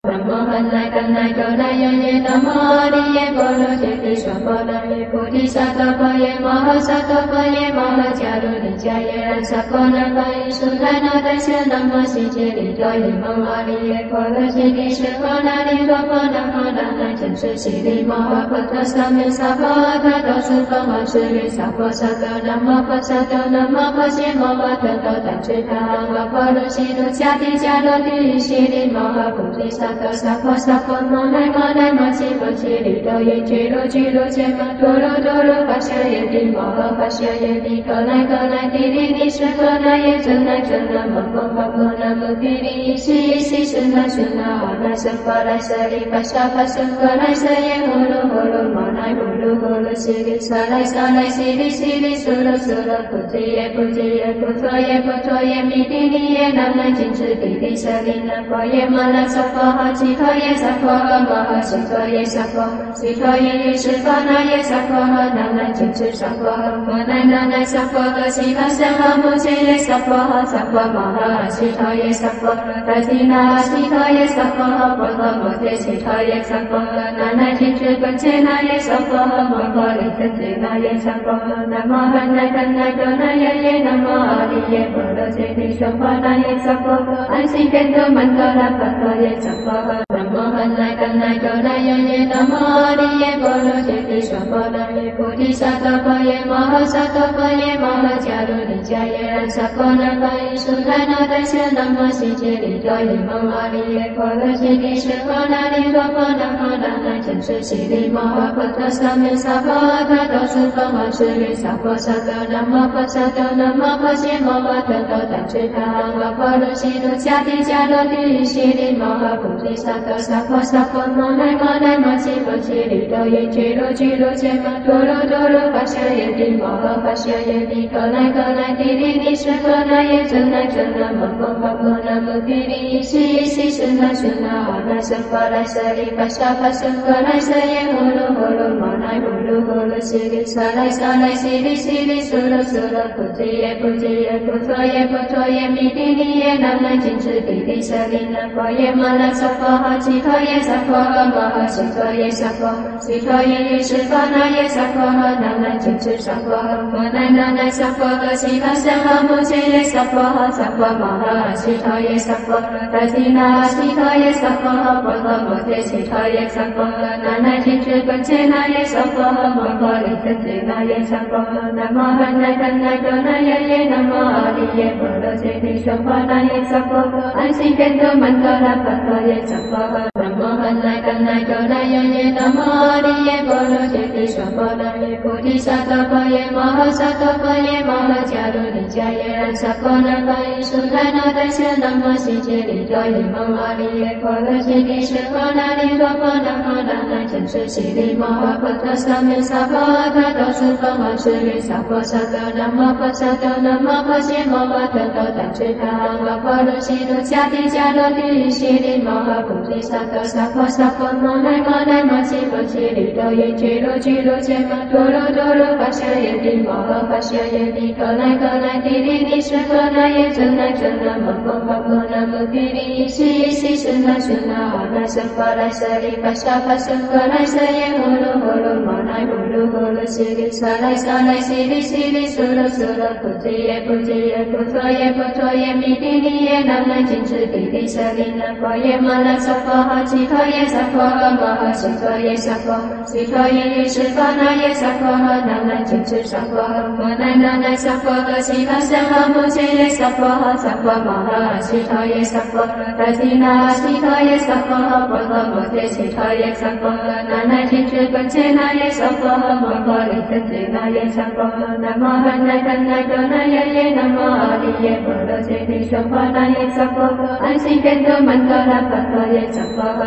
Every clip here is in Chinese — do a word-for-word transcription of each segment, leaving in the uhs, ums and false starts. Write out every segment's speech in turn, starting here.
Namo Hanai Kanai Kodaya Ye Namo Ariye Bolo Jeti Shambhala Ye Bodhi Sattva Ye Maha Sattva Ye Maha Charuni Jaya Ran Sakona Kai Sundana Dasya Namo Sijeri Doye Mama Ariye Bolo Jeti Shambhala Ye Rapana Hanai Jansu Siri Maha Patra Samya Sabha Tata Supa Masuri Sabha Sattva Namo Pasattva Namo Pasya Maha Tata Tanchita Hanga Paro Siru Jati Jaroti Siri Maha Bodhi Sattva Sattva Sattva Manai Manai Masi Masi Rito Ye Chiro Chiro Chema Toro Toro Pasya Yedi Maha Pasya Yedi Kanai Kanai Tiri Nisha Kanai Ye Chana Chana Mama Mama Nama Tiri Isi Isi Shana Shana Anai Samparai Sari Pasya Pasya Kanai Saye Holo Holo Manai Holo Holo Siri Sarai Sarai Siri Siri Sura Sura Putiye Putiye Putwaye Putwaye Midini Ye Namai Jinchu Tiri Sarina Paye Mala Safa Chitaye Sattva Maha Chitaye Sattva Chitaye Shivanaye Sattva Nana Jinchu Sattva Manai Nanai Sattva Siva Sama Mujye Sattva Sattva Maha Chitaye Sattva Ratina Chitaye Sattva Bhava Mate Chitaye Sattva Nanai Jinchu Panchenaye Sattva Mapali Tanchenaye Sattva Nama Hanai Kanai Donaye Ye Nama Ariye Bolo Jeti Shambhala Sattva Ansi Kendo Mandala Pataye Sattva Namo Hanai Kanai Kodaya Ye Namo Ariye Bolo Jeti Shambhala Ye Bodhi Sattva Ye Maha Sattva Ye Maha Charuni Jaya Ran Sakona Kai Sundana Dasya Namo Sijeri Doye Mama Ariye Bolo Jeti Shambhala Ye Rapana Hanai Jansu Siri Maha Patra Samya Sabha Tata Supa Masuri Sabha Sattva Namo Pasattva Namo Pasya Maha Tata Tanchita Hanga Paro Siru Jati Jaroti Siri Maha Bodhi Sattva Sattva Sattva Manai Manai Masi Masi Rito Ye Chiro Chiro Chema Toro Toro Pasya Yedi Maha Pasya Yedi Kanai Kanai Tiri Nisha Kanai Ye Chana Chana Mama Mama Nama Tiri Isi Isi Shana Shana Anai Samparai Sari Pasya Pasya Kanai Saye Holo Holo Manai Holo Holo Siri Sarai Sarai Siri Siri Sura Sura Putiye Putiye Putwaye Putwaye Midini Ye Namai Jinchu Tiri Sarina Paye Mala Safa Chitaye Sattva Maha Chitaye Sattva Chitaye Shivanaye Sattva Nanai Jinchu Sattva Manai Nanai Sattva Siva Sama Mujye Sattva Sattva Maha Chitaye Sattva Ratina Chitaye Sattva Bhava Mate Chitaye Sattva Nanai Jinchu Panchenaye Sattva Mapali Tanchenaye Sattva Nama Hanai Kanai Donaye Ye Nama Ariye Bolo Jeti Shambhala Ye Sattva Ansi Kendo Mandala Pataye Sattva Namo Hanai Kanai Kodaya Ye Namo Ariye Bolo Jeti Shambhala Ye Bodhi Sattva Ye Maha Sattva Ye Maha Charuni Jaya Ran Sakona Kai Sundana Dasya Namo Sijeri Doye Mama Ariye Bolo Jeti Shambhala Ye Rapana Hanai Jansu Siri Maha Patra Samya Sabha Tata Supa Masuri Sabha Sattva Namo Pasattva Namo Pasya Maha Tata Tanchita Hanga Paro Siru Jati Jaroti Siri Maha Bodhi Sattva Sattva Sattva Manai Manai Masi Masi Rito Ye Chiro Chiro Chema Toro Toro Pasya Yedi Maha Pasya Yedi Kanai Kanai Tiri Nisha Kanai Ye Chana Chana Mama Mama Nama Tiri Isi Isi Shana Shana Anai Samparai Sari Pasya Pasya Kanai Saye Holo Holo Manai Holo Holo Siri Sarai Sarai Siri Siri Sura Sura Putiye Putiye Putwaye Putwaye Midini Ye Namai Jinchu Tiri Sarina Paye Mala Safa Chitaye Sattva Maha Chitaye Sattva Chitaye Shivanaye Sattva Nanai Jinchu Sattva Manai Nanai Sattva Siva Sama Mujye Sattva Sattva Maha Chitaye Sattva Ratina Chitaye Sattva Bhava Mate Chitaye Sattva Nanai Jinchu Panchenaye Sattva Mapali Tanchenaye Sattva Nama Hanai Kanai Donaye Ye Nama Ariye Bolo Jeti Shambhala Ye Sattva Ansi Kendo Mandala Pataye Sattva Namo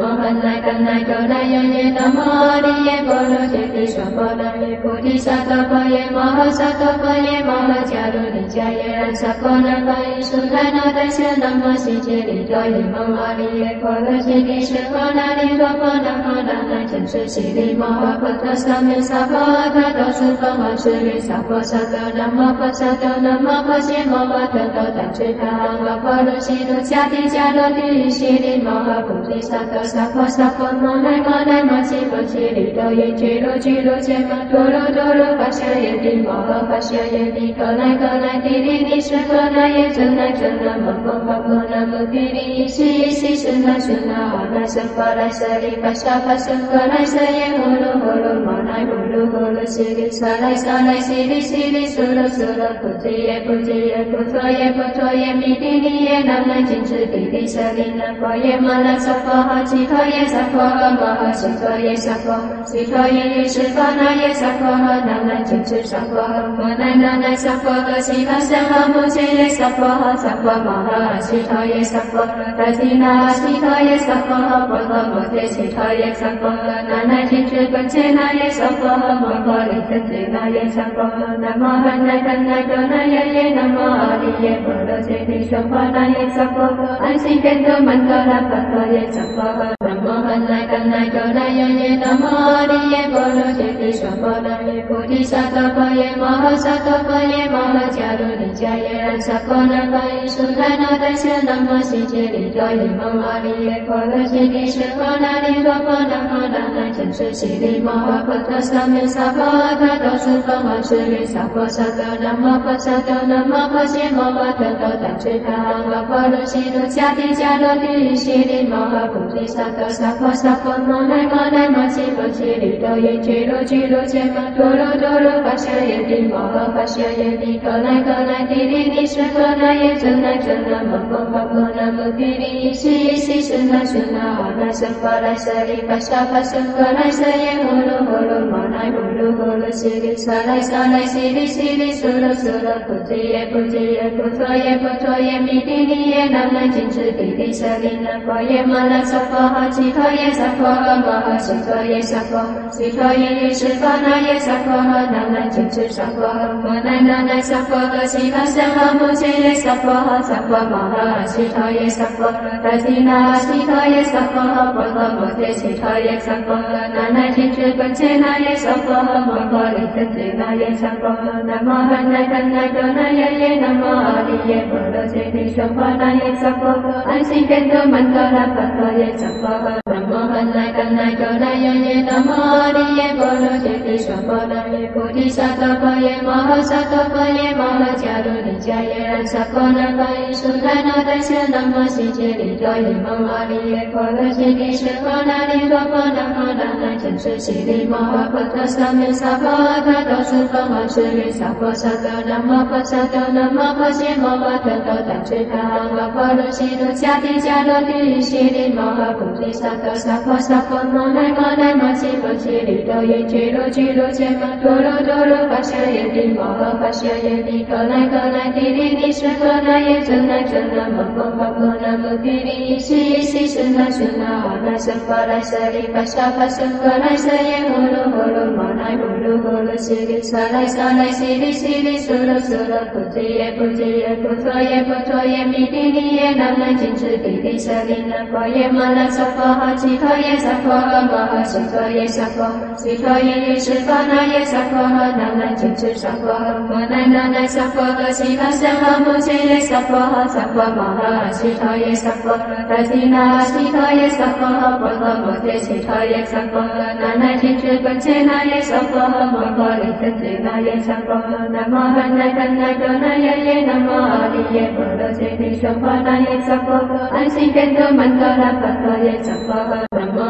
汉来干来go来永耶南无阿利耶波罗揭谛娑婆那耶菩提萨埵婆耶摩诃萨埵婆耶摩诃迦卢尼迦耶然萨婆那巴依苏那那达舍那摩悉揭利多耶摩阿利耶波罗揭谛舍婆那利多婆那摩那那坚持悉利摩诃婆陀萨弥萨婆阿他多苏婆摩舍利萨婆萨多那摩婆萨多那摩婆揭摩诃特多怛侄他阿婆罗悉卢迦提迦罗提悉利摩诃菩提萨埵萨婆萨婆摩那摩那摩悉婆揭利多耶揭罗揭罗揭摩多罗多罗巴舍耶帝摩诃巴舍耶帝可来可来帝利尼舍可那耶真来真那摩诃摩诃那摩帝利依悉依悉是那是那阿那舍婆来舍利巴舍巴舍可来舍耶呼噜呼噜摩那呼噜呼噜悉利萨来萨来悉利悉利苏噜苏噜菩提耶菩提耶菩陀耶菩陀耶弥帝利耶南无金智帝利舍利那婆耶摩那娑婆诃祇陀耶娑婆诃摩诃悉陀耶娑婆悉陀耶耶释婆那耶娑婆诃南无金智娑婆诃摩那那那娑婆诃悉陀僧诃摩揭耶娑婆诃娑婆摩诃悉陀耶娑婆达提那悉陀耶娑婆诃婆诃摩揭悉陀耶娑婆诃那那金智本揭那耶娑婆诃摩诃利真揭那耶娑婆诃南无汉来干来go那耶耶南无阿利耶波罗揭谛娑婆那耶娑婆诃安悉变多曼多拉巴多耶娑婆诃南无汉来干来go那耶耶南无阿利耶波罗揭谛娑婆那耶菩提萨埵婆耶摩诃萨埵婆耶摩诃迦卢尼迦耶然萨婆那巴依苏那那达舍那摩悉揭利多耶摩阿利耶波罗揭谛舍婆那利多婆那摩那那坚持悉利摩诃婆陀萨弥萨婆阿他多苏婆摩舍利萨婆萨多那摩婆萨多那摩婆揭摩诃特多怛侄他阿婆罗悉卢迦提迦罗提悉利摩诃菩提萨埵萨婆萨婆摩那摩那摩悉婆揭利多耶揭罗揭罗揭摩多罗多罗巴舍耶帝摩诃巴舍耶帝可来可来帝利尼舍可那耶真来真那摩诃摩诃那摩帝利依悉依悉是那是那阿那舍婆来舍利巴舍巴舍可来舍耶呼噜呼噜摩那呼噜呼噜悉利萨来萨来悉利悉利苏噜苏噜菩提耶菩提耶菩陀耶菩陀耶弥帝利耶南无金智帝利舍利那婆耶摩那娑婆诃祇陀耶娑婆诃摩诃悉陀耶娑婆悉陀耶耶释婆那耶娑婆诃南无金智娑婆诃摩那那那娑婆诃悉陀僧诃摩揭耶娑婆诃娑婆摩诃悉陀耶娑婆达提那悉陀耶娑婆诃婆诃摩揭悉陀耶娑婆诃那那金智本揭那耶娑婆诃摩诃利真揭那耶娑婆诃南无汉来干来go那耶耶南无阿利耶波罗揭谛娑婆那耶娑婆诃安悉变多曼多拉巴多耶娑婆诃南无汉来干来go那耶耶南无阿利耶波罗揭谛娑婆那耶菩提萨埵婆耶摩诃萨埵婆耶摩诃迦卢尼迦耶然萨婆那巴依苏那那达舍那摩悉揭利多耶摩阿利耶波罗揭谛舍婆那利多婆那摩那那坚持悉利摩诃婆陀萨弥萨婆阿他多苏婆摩舍利萨婆萨多那摩婆萨多那摩婆揭摩诃特多怛侄他阿婆罗悉卢迦提迦罗提悉利摩诃菩提萨埵萨婆萨婆摩那摩那摩悉婆揭利多耶揭罗揭罗揭摩多罗多罗巴舍耶帝摩诃巴舍耶帝可来可来帝利尼舍可那耶真来真那摩诃摩诃那摩帝利依悉依悉是那是那阿那舍婆来舍利巴舍巴舍可来舍耶呼噜呼噜摩那呼噜呼噜悉利萨来萨来悉利悉利苏噜苏噜菩提耶菩提耶菩陀耶菩陀耶弥帝利耶南无金智帝利舍利那婆耶摩那娑婆诃祇陀耶娑婆诃摩诃悉陀耶娑婆悉陀耶耶释婆那耶娑婆诃南无金智娑婆诃摩那那那娑婆诃悉陀僧诃摩揭耶娑婆诃娑婆摩诃悉陀耶娑婆达提那悉陀耶娑婆诃婆诃摩揭悉陀耶娑婆诃那那金智本揭那耶娑婆诃摩诃利真揭那耶娑婆诃南无汉来干来go那耶耶南无阿利耶波罗揭谛娑婆那耶娑婆诃安悉变多曼多拉巴多耶娑婆诃南无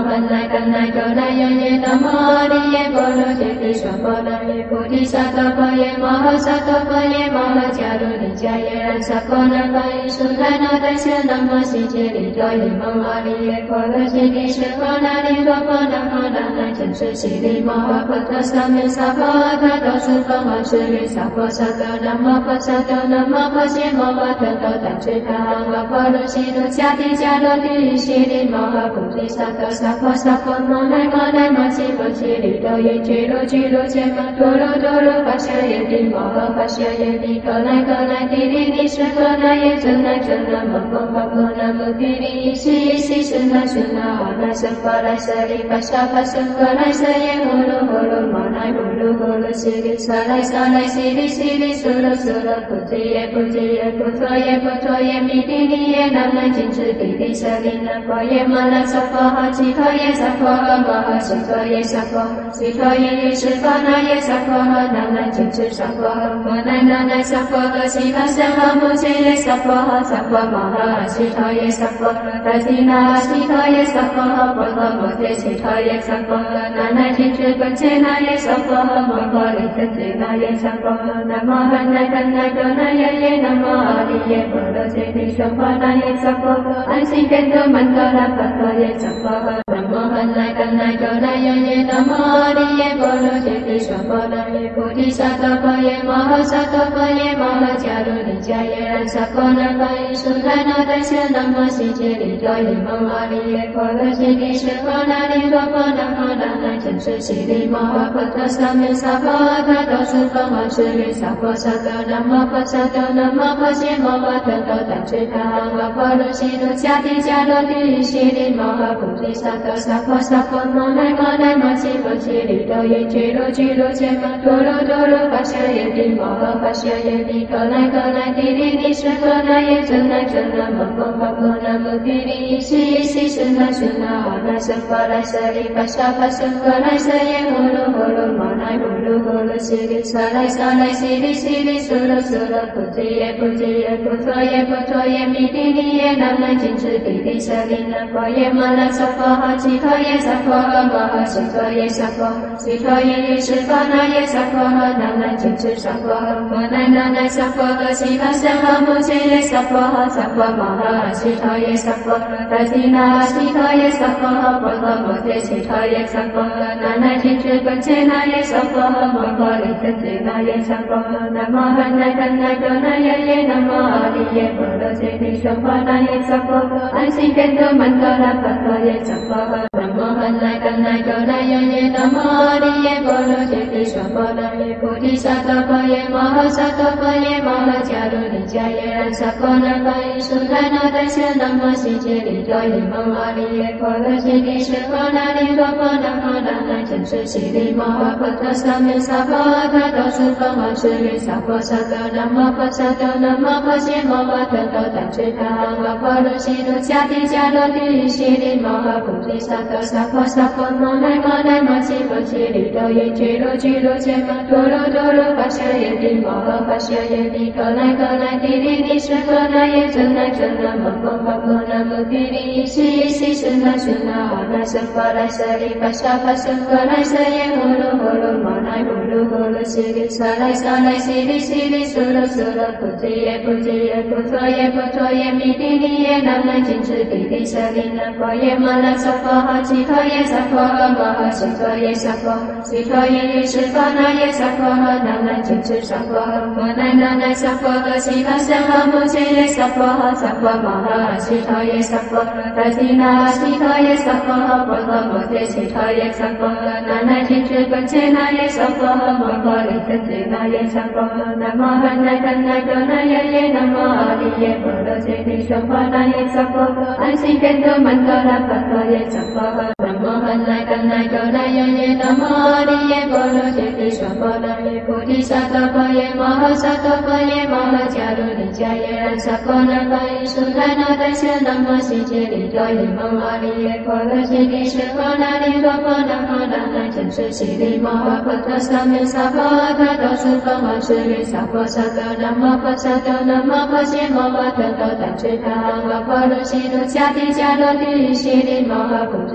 汉来干来格来耶耶南无阿利耶波罗揭谛娑婆那耶菩提萨埵婆耶摩诃萨埵婆耶摩诃迦卢尼迦耶然萨婆那巴依苏那那达舍那摩悉揭利多耶摩阿利耶波罗揭谛娑婆那利多婆那摩那那坚持悉利摩诃婆陀萨弥萨婆阿他多苏婆摩舍利萨婆萨多那摩婆萨多那摩婆揭摩诃特多达智他阿婆罗悉卢迦提迦罗提悉利摩诃菩提萨埵萨婆萨婆摩那摩那摩悉婆揭利多耶揭罗揭罗揭摩多罗多罗巴舍耶帝摩诃巴舍耶帝可来可来帝利利舍可那耶真来真那摩诃巴婆那摩帝利依悉依悉是那是那阿那僧巴来舍利巴沙巴僧可来舍耶呼噜呼噜摩那呼噜呼噜悉利萨来萨来悉利悉利苏噜苏噜菩提耶菩提耶菩陀耶菩陀耶弥帝利耶南无金智帝利舍利那婆耶摩那萨婆诃悉陀耶萨婆诃摩诃悉陀耶萨婆悉陀耶耶释迦那耶萨婆诃南无金智萨婆诃摩那那那萨婆诃悉陀僧诃摩揭耶萨婆诃萨婆摩诃悉陀耶萨婆诃达提那悉陀耶萨婆诃婆诃摩揭悉陀耶萨婆诃那那金智本揭那耶萨婆诃摩诃利真揭那耶萨婆诃南无汉那干那格那耶耶南无阿利耶波罗揭谛娑婆那耶萨婆诃安心变得曼多拉巴多耶萨婆诃南无汉那干那格那耶耶南无阿利耶波罗揭谛娑婆那耶菩提萨埵婆耶摩诃萨埵婆耶摩诃迦卢尼迦耶然萨婆那巴依苏那那达舍那摩悉揭利多耶摩阿利耶波罗揭谛娑婆那利多婆那摩那那坚持悉利摩诃婆陀萨弥萨婆阿他多苏婆摩舍利萨婆萨多那摩婆萨多那摩婆揭摩诃特多达智他阿婆罗悉卢迦提迦罗提悉利摩诃菩提萨埵萨婆萨婆摩那摩那摩悉婆揭利多耶揭罗揭罗揭摩多罗多罗巴舍耶帝摩诃巴舍耶帝可来可来帝利利舍可那耶真来真那摩诃巴婆那摩帝利依悉依悉是那是那阿那僧巴来舍利巴沙巴僧可来舍耶呼噜呼噜摩那呼噜呼噜悉利萨来萨来悉利悉利苏噜苏噜菩提耶菩提耶菩陀耶菩陀耶弥帝利耶南无金智帝利舍利那婆耶摩那萨婆诃悉陀耶萨婆诃摩诃悉陀耶萨婆悉陀耶耶释迦那耶萨婆诃南无金智萨婆诃摩那那那萨婆诃悉陀僧诃摩揭耶萨婆诃萨婆摩诃悉陀耶萨婆诃达提那悉陀耶萨婆诃婆诃摩揭悉陀耶萨婆诃那那金智本揭那耶萨婆诃摩诃利真揭那耶萨婆诃南无汉那干那格那耶耶南无阿利耶波罗揭谛娑婆那耶萨婆诃安心变得曼多拉巴多耶萨婆诃南无汉那干那格那耶耶南无阿利耶波罗揭谛娑婆那耶菩提萨埵婆耶摩诃萨埵婆耶摩诃迦卢尼迦耶然萨婆那巴依苏那那达舍那摩悉揭利多耶摩阿利耶波罗揭谛娑婆那利多婆那摩那那坚持悉利摩诃婆陀萨弥萨婆阿他多苏婆摩舍利萨婆萨多那摩婆萨多那摩婆揭摩诃特多达智他阿婆罗悉卢迦提迦罗提悉利摩诃菩提萨埵萨婆萨婆摩那摩那摩悉婆揭利多耶揭罗揭罗揭摩多罗多罗巴舍耶帝摩诃巴舍耶帝可来可来帝利利舍可那耶真来真那摩诃巴婆那摩帝利依悉依悉是那是那阿那僧巴来舍利巴沙巴僧可来舍耶呼噜呼噜摩那呼噜呼噜悉利萨来萨来悉利悉利苏噜苏噜菩提耶菩提耶菩陀耶菩陀耶弥帝利耶南无金智帝利舍利那婆耶摩那萨婆诃悉陀耶萨婆诃摩诃悉陀耶萨婆悉陀耶耶释迦那耶萨婆诃南无金智萨婆诃摩那那那萨婆诃悉陀僧诃摩揭耶萨婆诃萨婆摩诃悉陀耶萨婆达提那悉陀耶萨婆诃婆诃摩揭悉陀耶萨婆诃那那金智本揭那耶萨婆诃摩诃利真揭那耶萨婆诃南无汉那干那格那耶耶南无阿利耶波罗揭谛娑婆那耶萨婆诃安心变得曼多拉巴多耶萨婆诃南无汉那干那格那耶耶南无阿利耶波罗揭谛娑婆那耶菩提萨埵婆耶摩诃萨埵婆耶摩诃迦卢尼迦耶然萨婆那巴依苏那那达舍那摩悉揭利多耶摩阿利耶波罗揭谛娑婆那利多婆那摩那那坚持悉利摩诃婆陀萨弥萨婆阿他多苏婆摩舍利萨婆萨多那摩婆萨多那摩婆揭摩诃特多达智他阿婆罗悉卢迦提迦罗提悉利摩诃菩提萨埵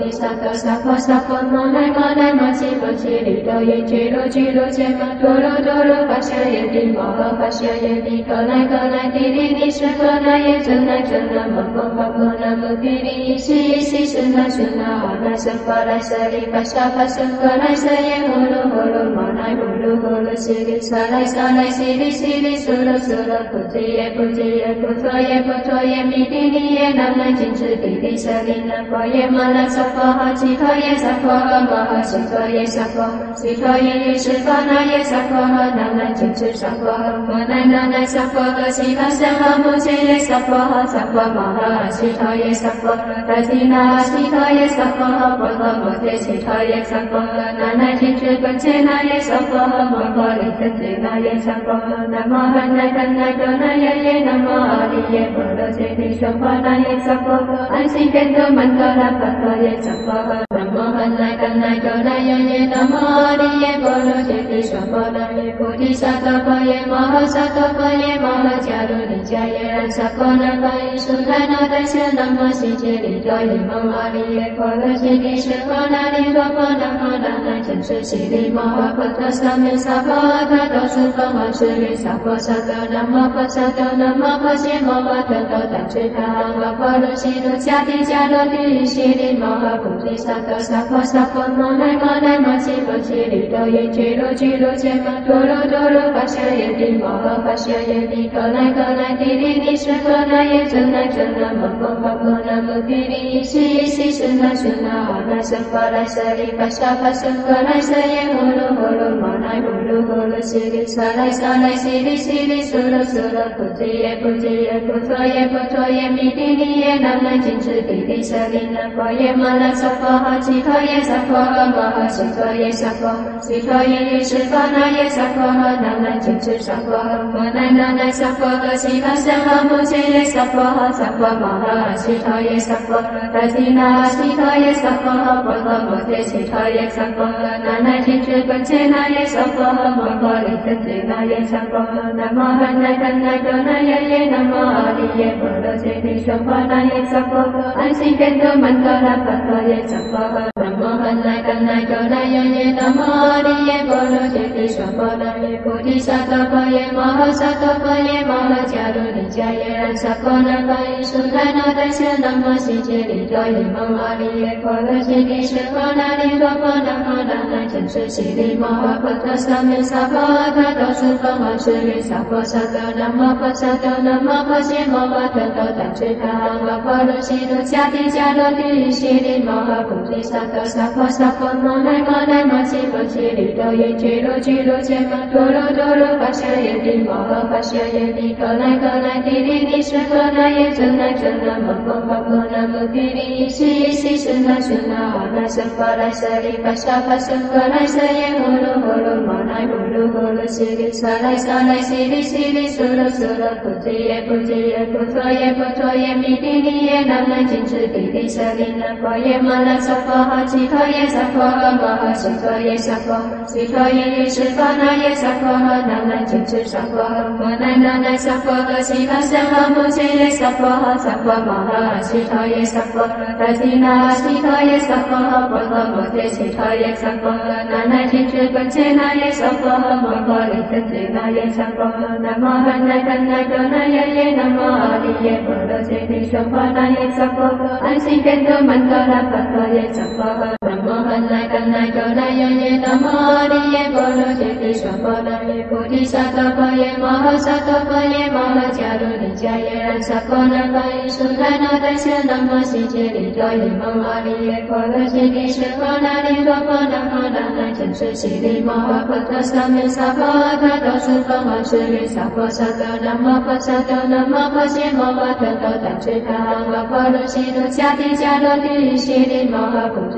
多萨婆萨婆摩那摩那摩西摩西里多耶居罗居罗揭摩多罗多罗巴夏耶帝摩诃巴夏耶帝可来可来帝利利是可来耶真来真来摩诃摩诃那摩帝利伊西伊西是那是那阿那僧巴来舍利巴沙巴僧可来舍耶呼噜呼噜摩那呼噜呼噜西利萨来萨来西利西利苏噜苏噜菩提耶菩提耶菩陀耶菩陀耶弥帝利耶南南金智帝利舍利那婆耶摩那萨婆诃其陀耶萨婆诃摩诃悉陀耶萨婆悉陀耶耶是婆那耶萨婆诃南南金智萨婆诃摩那那那萨婆诃悉陀僧诃摩揭耶萨婆诃萨婆摩诃悉陀耶萨婆诃达提那悉陀耶萨婆诃婆诃摩揭悉陀耶萨婆诃南南金智本揭那耶萨婆诃摩诃利真揭那耶萨婆诃南无汉那怛那多那耶耶南无阿利耶波罗揭谛说婆那耶萨婆诃安心变多曼多拉巴多耶萨婆诃南无汉那怛那多那耶耶南无阿利耶波罗揭谛说婆那耶菩提萨埵婆耶摩诃萨埵婆耶摩诃迦卢尼迦耶然萨婆那巴依苏那那达舍南无悉揭利多耶蒙阿利耶波罗揭谛是婆那利多婆那婆那那真是悉利摩诃婆陀萨弥萨婆诃他多苏婆诃是利萨婆萨多南无婆萨多南无婆揭摩诃特多但智他阿婆罗悉罗迦提迦罗帝悉利摩诃菩提萨埵萨婆萨婆摩那摩那摩悉摩悉利多耶居罗居罗揭摩多罗多罗巴夏耶帝摩诃巴夏耶帝可来可来帝利利是可来耶真来真来摩诃摩诃那摩帝利伊西伊西是那是那阿那僧巴来舍利巴沙巴僧可来舍耶呼噜呼噜摩那呼噜呼噜悉利萨来萨来悉利悉利苏噜苏噜菩提耶菩提耶菩陀耶菩陀耶弥帝利耶南南金智帝利舍利那婆耶摩那萨婆诃其陀耶萨婆诃摩诃悉陀耶萨婆悉陀耶耶是婆那耶萨婆诃南南金智萨婆诃摩那那那萨婆诃悉陀僧诃摩揭耶萨婆诃萨婆摩诃悉陀耶萨婆诃达提那悉陀耶萨婆诃婆诃摩揭悉陀耶萨婆诃南南金智本揭那耶萨婆诃摩诃利真揭那耶萨婆诃南无汉那怛那多那耶耶南无阿利耶波罗揭谛说婆那耶萨婆诃安心变多曼多拉巴多耶萨婆诃南无汉那怛那多那耶耶南无阿利耶波罗揭谛说婆那耶菩提萨埵婆耶摩诃萨埵婆耶摩诃迦卢尼迦耶然萨婆那巴依苏那那达舍南无悉揭利多耶蒙阿利耶波罗揭谛是婆那利多婆那婆那那真是悉利摩诃婆陀萨弥萨婆诃他多苏婆诃是利萨婆萨多南无婆萨多南无婆揭摩诃特多但智他阿婆罗悉罗迦提迦罗帝悉利摩诃菩提萨埵萨婆萨婆摩那摩那摩悉摩悉利多耶居罗居罗揭摩多罗多罗巴夏耶帝摩诃巴夏耶帝可来可来帝利利是可来耶真来真来摩诃摩诃那摩帝利伊西伊西是那是那阿那僧巴来舍利巴沙巴僧可来舍耶呼噜呼噜摩那呼噜呼噜悉利萨来萨来悉利悉利苏噜苏噜菩提耶菩提耶菩陀耶菩陀耶弥帝利耶南南金智帝利舍利那婆耶摩那萨婆诃其陀耶萨婆诃摩诃悉陀耶萨婆悉陀耶耶是婆那耶萨婆诃南南金智萨婆诃摩那那那萨婆诃悉陀僧诃摩揭耶萨婆诃萨婆摩诃悉陀耶萨婆达提那悉陀耶萨婆诃婆诃摩揭悉陀耶萨婆诃南南金智本揭那耶萨婆诃摩诃利真揭那耶萨婆诃南无汉那怛那多那耶耶南无阿利耶波罗揭谛说婆那耶萨婆诃安心变多曼多拉巴多耶萨婆诃南无汉那怛那多那耶耶南无阿利耶波罗揭谛说婆那耶菩提萨埵婆耶摩诃萨埵婆耶摩诃迦卢尼迦耶然萨婆那巴依苏那那达舍南无悉揭利多耶蒙阿利耶波罗揭谛是婆那利多婆那婆那那真是悉利摩诃婆陀萨弥萨婆诃他多苏婆诃是利萨婆萨多南无婆萨多南无婆揭摩诃特多但智他阿婆罗悉罗迦提迦罗帝悉利摩诃菩提萨埵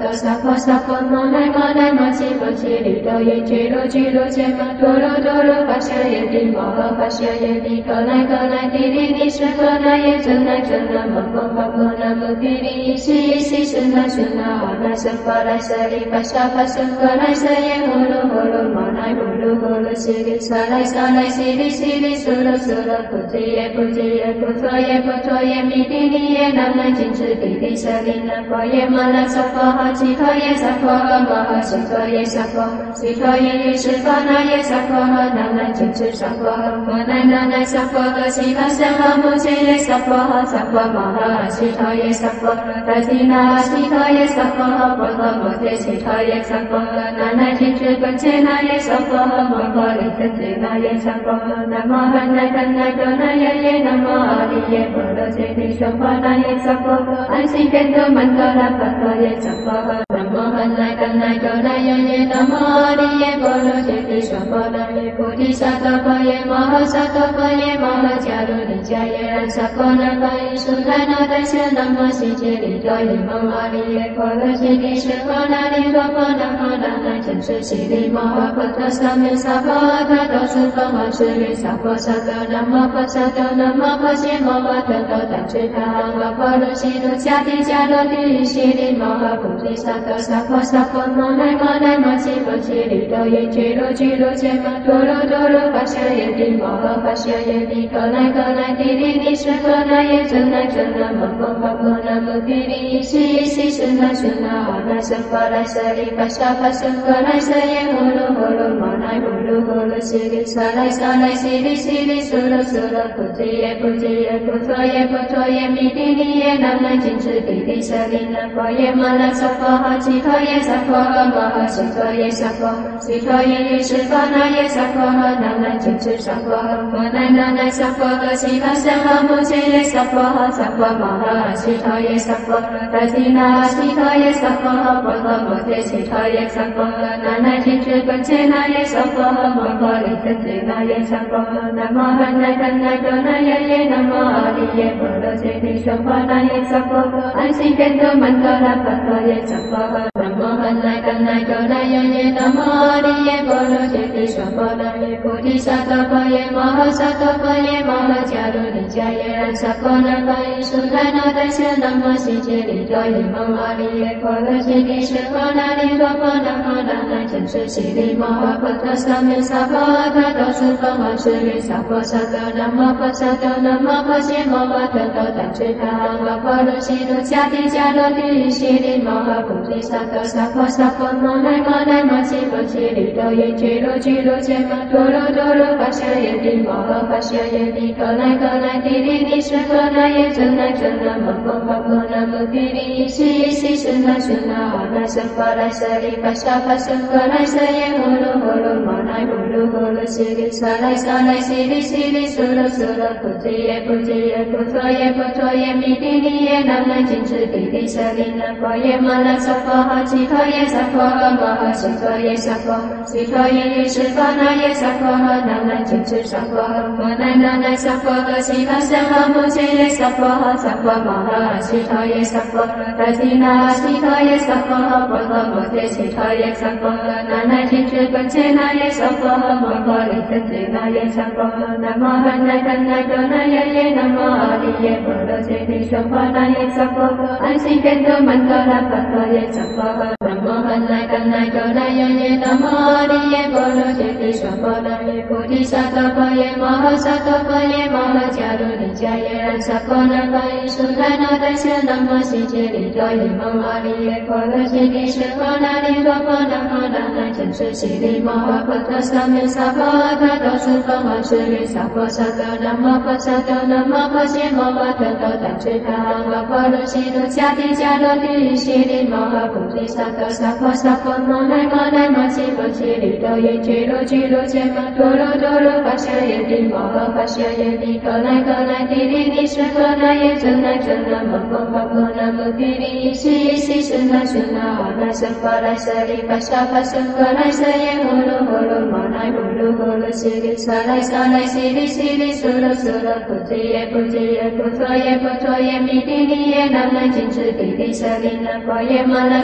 多萨婆萨婆摩来摩来摩西摩西里多耶揭罗揭罗揭摩多罗多罗巴夏耶帝摩诃巴夏耶帝格来格来帝利利舍格来耶真来真来摩诃摩诃那摩帝利伊西伊西是那是那阿那舍巴来舍利巴夏巴舍格来舍耶呼噜呼噜摩来呼噜呼噜西利萨来萨来西利西利苏噜苏噜不提耶不提耶不陀耶不陀耶弥帝利耶南来金智帝利舍利那婆耶摩那萨婆诃其陀耶萨婆诃摩诃悉陀耶萨婆悉陀耶耶释迦那耶萨婆诃南来金智萨婆诃摩来那来萨婆诃悉陀萨婆摩揭耶萨婆诃萨婆摩诃悉陀耶萨婆诃达提那悉陀耶萨婆诃婆诃摩揭悉陀耶萨婆诃南来金智本揭那耶萨婆诃摩诃利真揭那耶萨婆诃南无汉来怛来多那耶耶南无阿利耶波罗揭谛娑婆那耶萨婆诃安心变多曼多拉巴多耶萨婆诃南无汉来怛来多那耶耶南无阿利耶波罗揭谛娑婆那耶菩提萨埵婆耶摩诃萨埵婆耶摩诃迦卢尼迦耶然萨婆那巴依苏那那达舍那摩悉揭利多耶摩阿利耶波罗揭谛舍婆那利多婆那摩那那真实悉利摩诃婆陀萨弥萨婆阿他多苏婆摩舍利萨婆萨埵那摩婆萨埵那摩婆揭摩诃特多达智他阿婆罗悉卢迦提迦罗帝悉利摩诃菩提萨埵萨婆萨婆摩来摩来摩悉摩揭利多耶揭罗揭罗揭摩多罗多罗巴夏耶帝摩诃巴夏耶帝格来格来帝利利舍格那耶真来真来摩诃摩诃那摩帝利伊西伊西是那是那阿那舍巴来舍利巴夏巴舍格来舍耶呼噜呼噜摩来呼噜呼噜悉利萨来萨来悉利悉利苏噜苏噜不提耶不提耶不陀耶不陀耶弥帝利耶南来金智帝利舍利那婆耶摩那萨婆诃其陀耶萨婆诃摩诃悉陀耶萨婆悉陀耶耶释迦那耶萨婆诃南来金智萨婆诃摩来那来萨婆诃悉陀萨婆摩揭耶萨婆诃萨婆摩诃悉陀耶萨婆诃达提那悉陀耶萨婆诃婆诃摩揭悉陀耶萨婆诃南来金智本揭那耶萨婆诃摩诃利真揭那耶萨婆诃南无汉来怛来多那耶耶南无阿利耶波罗揭谛娑婆那耶萨婆诃安心变多曼多拉巴多耶萨婆诃南无汉来怛来多那耶耶南无阿利耶波罗揭谛娑婆那耶菩提萨埵婆耶摩诃萨埵婆耶摩诃迦卢尼迦耶然萨婆那巴依苏那那达舍那摩悉揭利多耶摩阿利耶波罗揭谛舍婆那利多婆那摩那那真实悉利摩诃婆陀萨弥萨婆阿他多苏婆摩舍利萨婆萨埵那摩婆萨埵那摩婆揭摩诃特多达智他阿婆罗悉卢迦提迦罗帝悉利摩诃菩提萨埵萨婆萨婆摩来摩来摩悉摩揭利多耶揭罗揭罗揭摩多罗多罗巴夏耶帝摩诃巴夏耶帝格来格来帝利利舍格那耶真来真来摩诃摩诃那摩帝利伊西伊西是那是那阿那舍巴来舍利巴夏巴舍格来舍耶呼噜呼噜摩来呼噜呼噜悉利萨来萨来悉利悉利苏噜苏噜不提耶不提耶不陀耶不陀耶弥帝利耶南来金智帝利舍利那婆耶摩那萨婆诃其陀耶萨婆诃摩诃悉陀耶萨婆悉陀耶耶释迦那耶萨婆诃南来金智萨婆诃摩来那来萨婆诃悉陀萨婆摩揭耶萨婆诃萨婆摩诃悉陀耶萨婆诃达提那悉陀耶萨婆诃婆诃摩揭悉陀耶萨婆诃南来金智本揭那耶萨婆诃摩诃利真揭那耶萨婆诃南无汉来怛来多那耶耶南无阿利耶波罗揭谛娑婆那耶萨婆诃安心变多曼多拉巴多耶萨婆诃南无汉来怛来多那耶耶南无阿利耶波罗揭谛娑婆那耶菩提萨埵婆耶摩诃萨埵婆耶摩诃迦卢尼迦耶然萨婆那巴依苏那那达舍那摩悉揭利多耶摩阿利耶波罗揭谛舍婆那利多婆那摩那那真实悉利摩诃婆陀萨弥萨婆阿他多苏婆摩舍利萨婆萨埵那摩婆萨埵那摩婆揭摩诃特多达智他阿婆罗悉卢迦提迦罗帝悉利摩诃菩提萨埵萨婆萨婆摩来摩来摩悉摩揭利多耶揭罗揭罗揭摩多罗多罗巴夏耶帝摩诃巴夏耶帝格来格来帝利利舍格那耶真来真来摩诃摩诃那摩帝利伊西伊西是那是那阿那舍巴来舍利巴夏巴舍格来舍耶呼噜呼噜摩来呼噜呼噜悉利萨来萨来悉利悉利苏噜苏噜不提耶不提耶不陀耶不陀耶弥帝利耶南来金智帝利舍利那婆耶摩那萨婆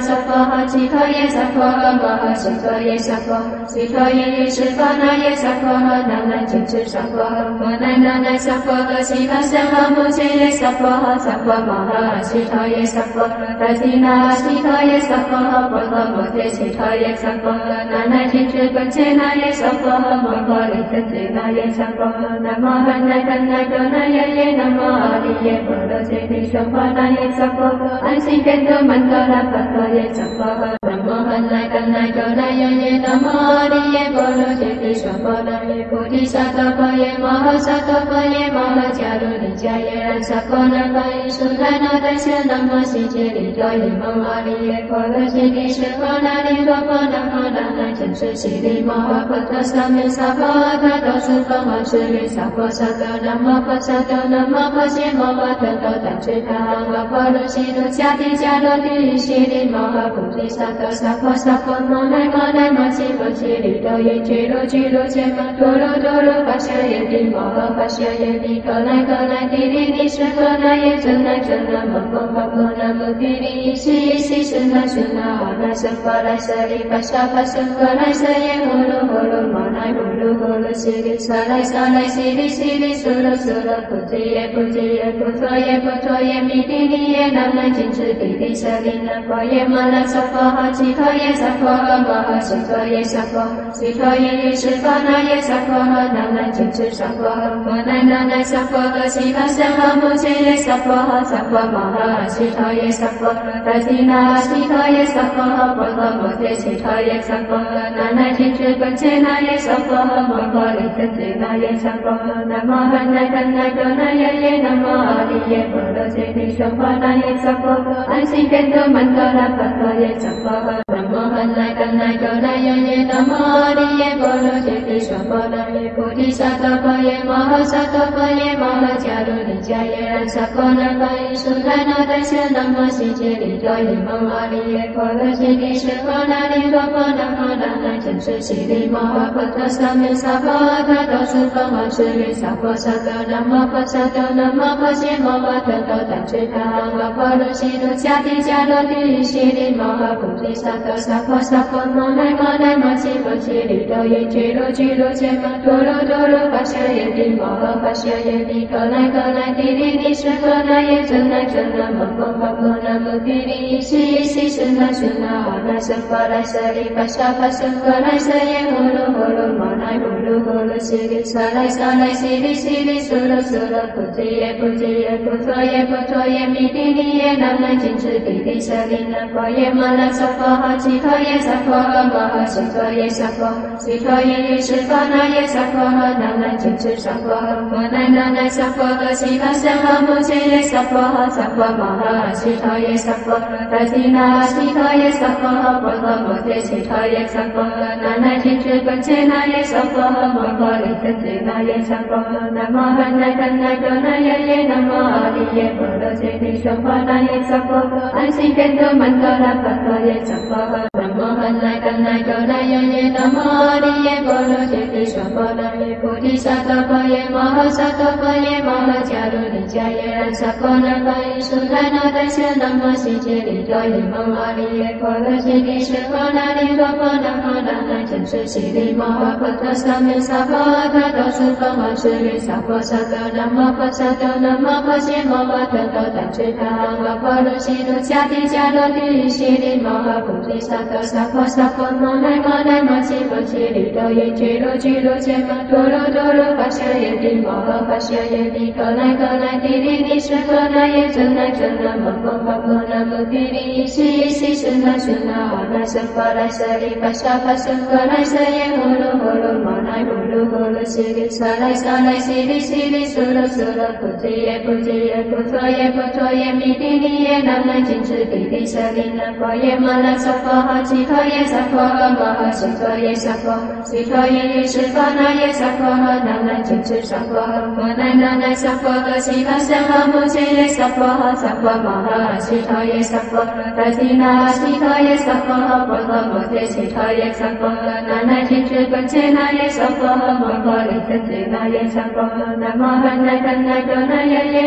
哈吉他耶萨婆诃摩诃悉陀耶萨婆悉陀耶释迦那耶萨婆诃那那紧持萨婆诃摩那那那萨婆诃悉他僧哈摩揭耶萨婆诃萨婆摩诃悉陀耶萨婆达提那悉陀耶萨婆诃婆诃摩揭悉陀耶萨婆诃那那紧持本揭那耶萨婆诃摩诃利真揭那耶萨婆诃那摩诃那那那多那耶耶那摩阿利耶波罗揭谛说法那耶萨婆诃安心变多曼多拉巴多耶萨婆诃那摩诃那那那多那耶耶那摩阿利耶波罗揭谛说法那耶菩提萨埵婆耶摩诃萨埵婆耶摩诃迦卢尼迦耶然萨婆那巴耶苏那那达舍那摩悉揭谛多耶摩阿利耶波罗揭谛说法那利罗婆那婆那那真实悉利摩诃婆陀萨弥萨婆阿他多苏婆摩舍利萨婆萨埵那摩婆萨埵那摩婆揭摩诃特多达智他阿婆罗悉卢迦提迦罗帝悉利摩诃菩提萨埵萨婆萨婆摩那摩那摩悉婆悉利多耶俱卢俱卢揭摩多罗多罗巴舍耶帝摩诃巴舍耶帝可来可来帝利利舍可那耶真那真那摩诃摩诃那摩帝利依悉依悉是那是那阿那僧巴来舍利巴沙巴僧可来舍耶呼噜呼噜摩那呼噜呼噜悉利萨来萨来悉利悉利苏噜苏噜菩提耶菩提耶菩陀耶菩陀耶弥帝利耶那那紧持帝利舍利那婆耶摩那萨婆哈吉陀耶萨婆诃摩诃悉陀耶萨婆悉陀耶释迦那耶萨婆诃那那紧持萨婆诃摩那那那萨婆诃悉他僧哈摩揭耶萨婆诃萨婆摩诃悉陀耶萨婆达提那悉陀耶萨婆诃婆诃摩揭悉陀耶萨婆诃那那紧持本揭那耶萨婆诃摩诃利真揭那耶萨婆诃那摩诃那那那多那耶耶那摩阿利耶波罗揭谛说法那耶萨婆诃安心变多曼多拉巴多耶萨婆诃那摩诃那那那多那耶耶那摩阿利耶波罗揭谛说法那耶菩提萨埵婆耶摩诃萨埵婆耶摩诃迦卢尼迦耶然萨婆那巴耶苏那那达舍那摩悉揭谛多耶摩阿利耶波罗揭谛说法那利罗婆那婆那那真实悉利摩诃婆陀萨弥萨婆阿他多苏婆摩舍利萨婆萨埵那摩婆萨埵那摩婆揭摩诃特多达智他阿婆罗悉卢迦提迦罗帝悉利摩诃菩提萨埵萨婆萨婆摩那摩那摩悉婆悉利多耶俱卢俱卢揭摩多罗多罗巴舍耶帝摩诃巴舍耶帝可来可来帝利利舍可那耶真那真那摩诃摩诃那摩帝利依悉依悉是那是那阿那僧巴来舍利巴沙巴僧可来舍耶呼噜呼噜摩那呼噜呼噜悉利萨来萨来悉利悉利苏噜苏噜菩提耶菩提耶菩陀耶菩陀耶弥帝利耶那那紧持帝利舍利那婆耶摩那萨婆哈吉陀耶萨婆诃摩诃悉陀耶萨婆悉陀耶释迦那耶萨婆诃那那紧持萨婆诃摩那那那萨婆诃悉他僧哈摩揭耶萨婆诃萨婆摩诃悉陀耶萨婆达提那悉陀耶萨婆诃婆诃摩揭悉陀耶萨婆诃那那紧持本揭那耶萨婆诃摩诃利真揭那耶萨婆诃那摩诃那那那多那耶耶那摩阿利耶波罗揭谛说法那耶萨婆诃安心变多曼多拉巴多耶萨婆诃那摩诃那那那多那耶耶那摩阿利耶波罗揭谛说法那耶菩提萨埵婆耶摩诃萨埵婆耶摩诃迦卢尼迦耶然萨婆那巴耶苏那那达舍那摩悉揭谛多耶摩阿利耶波罗揭谛说法那利罗婆那婆那那真实悉利摩诃婆陀萨弥萨婆阿他多苏婆摩舍利萨婆萨埵那摩婆萨埵那摩婆揭摩诃特多达智他阿婆罗悉卢迦提迦罗帝悉利摩诃菩提萨埵萨婆萨婆摩那摩那摩悉婆悉利多耶俱卢俱卢揭摩多罗多罗巴舍耶帝摩诃巴舍耶帝可来可来帝利利舍可那耶真那真那摩诃摩诃那摩帝利依悉依悉是那是那阿那僧巴来舍利巴沙巴僧可来舍耶呼噜呼噜摩那呼噜呼噜悉利萨来萨来悉利悉利苏噜苏噜菩提耶菩提耶菩陀耶菩陀耶弥帝利耶那那紧持帝利舍利那婆耶摩那萨婆哈吉陀耶萨婆诃摩诃悉陀耶萨婆悉陀耶释迦那耶萨婆诃那那紧持萨婆诃摩那那那萨婆诃悉他僧哈摩揭耶萨婆诃萨婆摩诃悉陀耶萨婆达提那悉陀耶萨婆诃婆诃摩揭悉陀耶萨婆诃那那紧持本揭那耶萨婆诃摩诃利真揭那耶萨婆诃那摩诃那那那多那耶耶那摩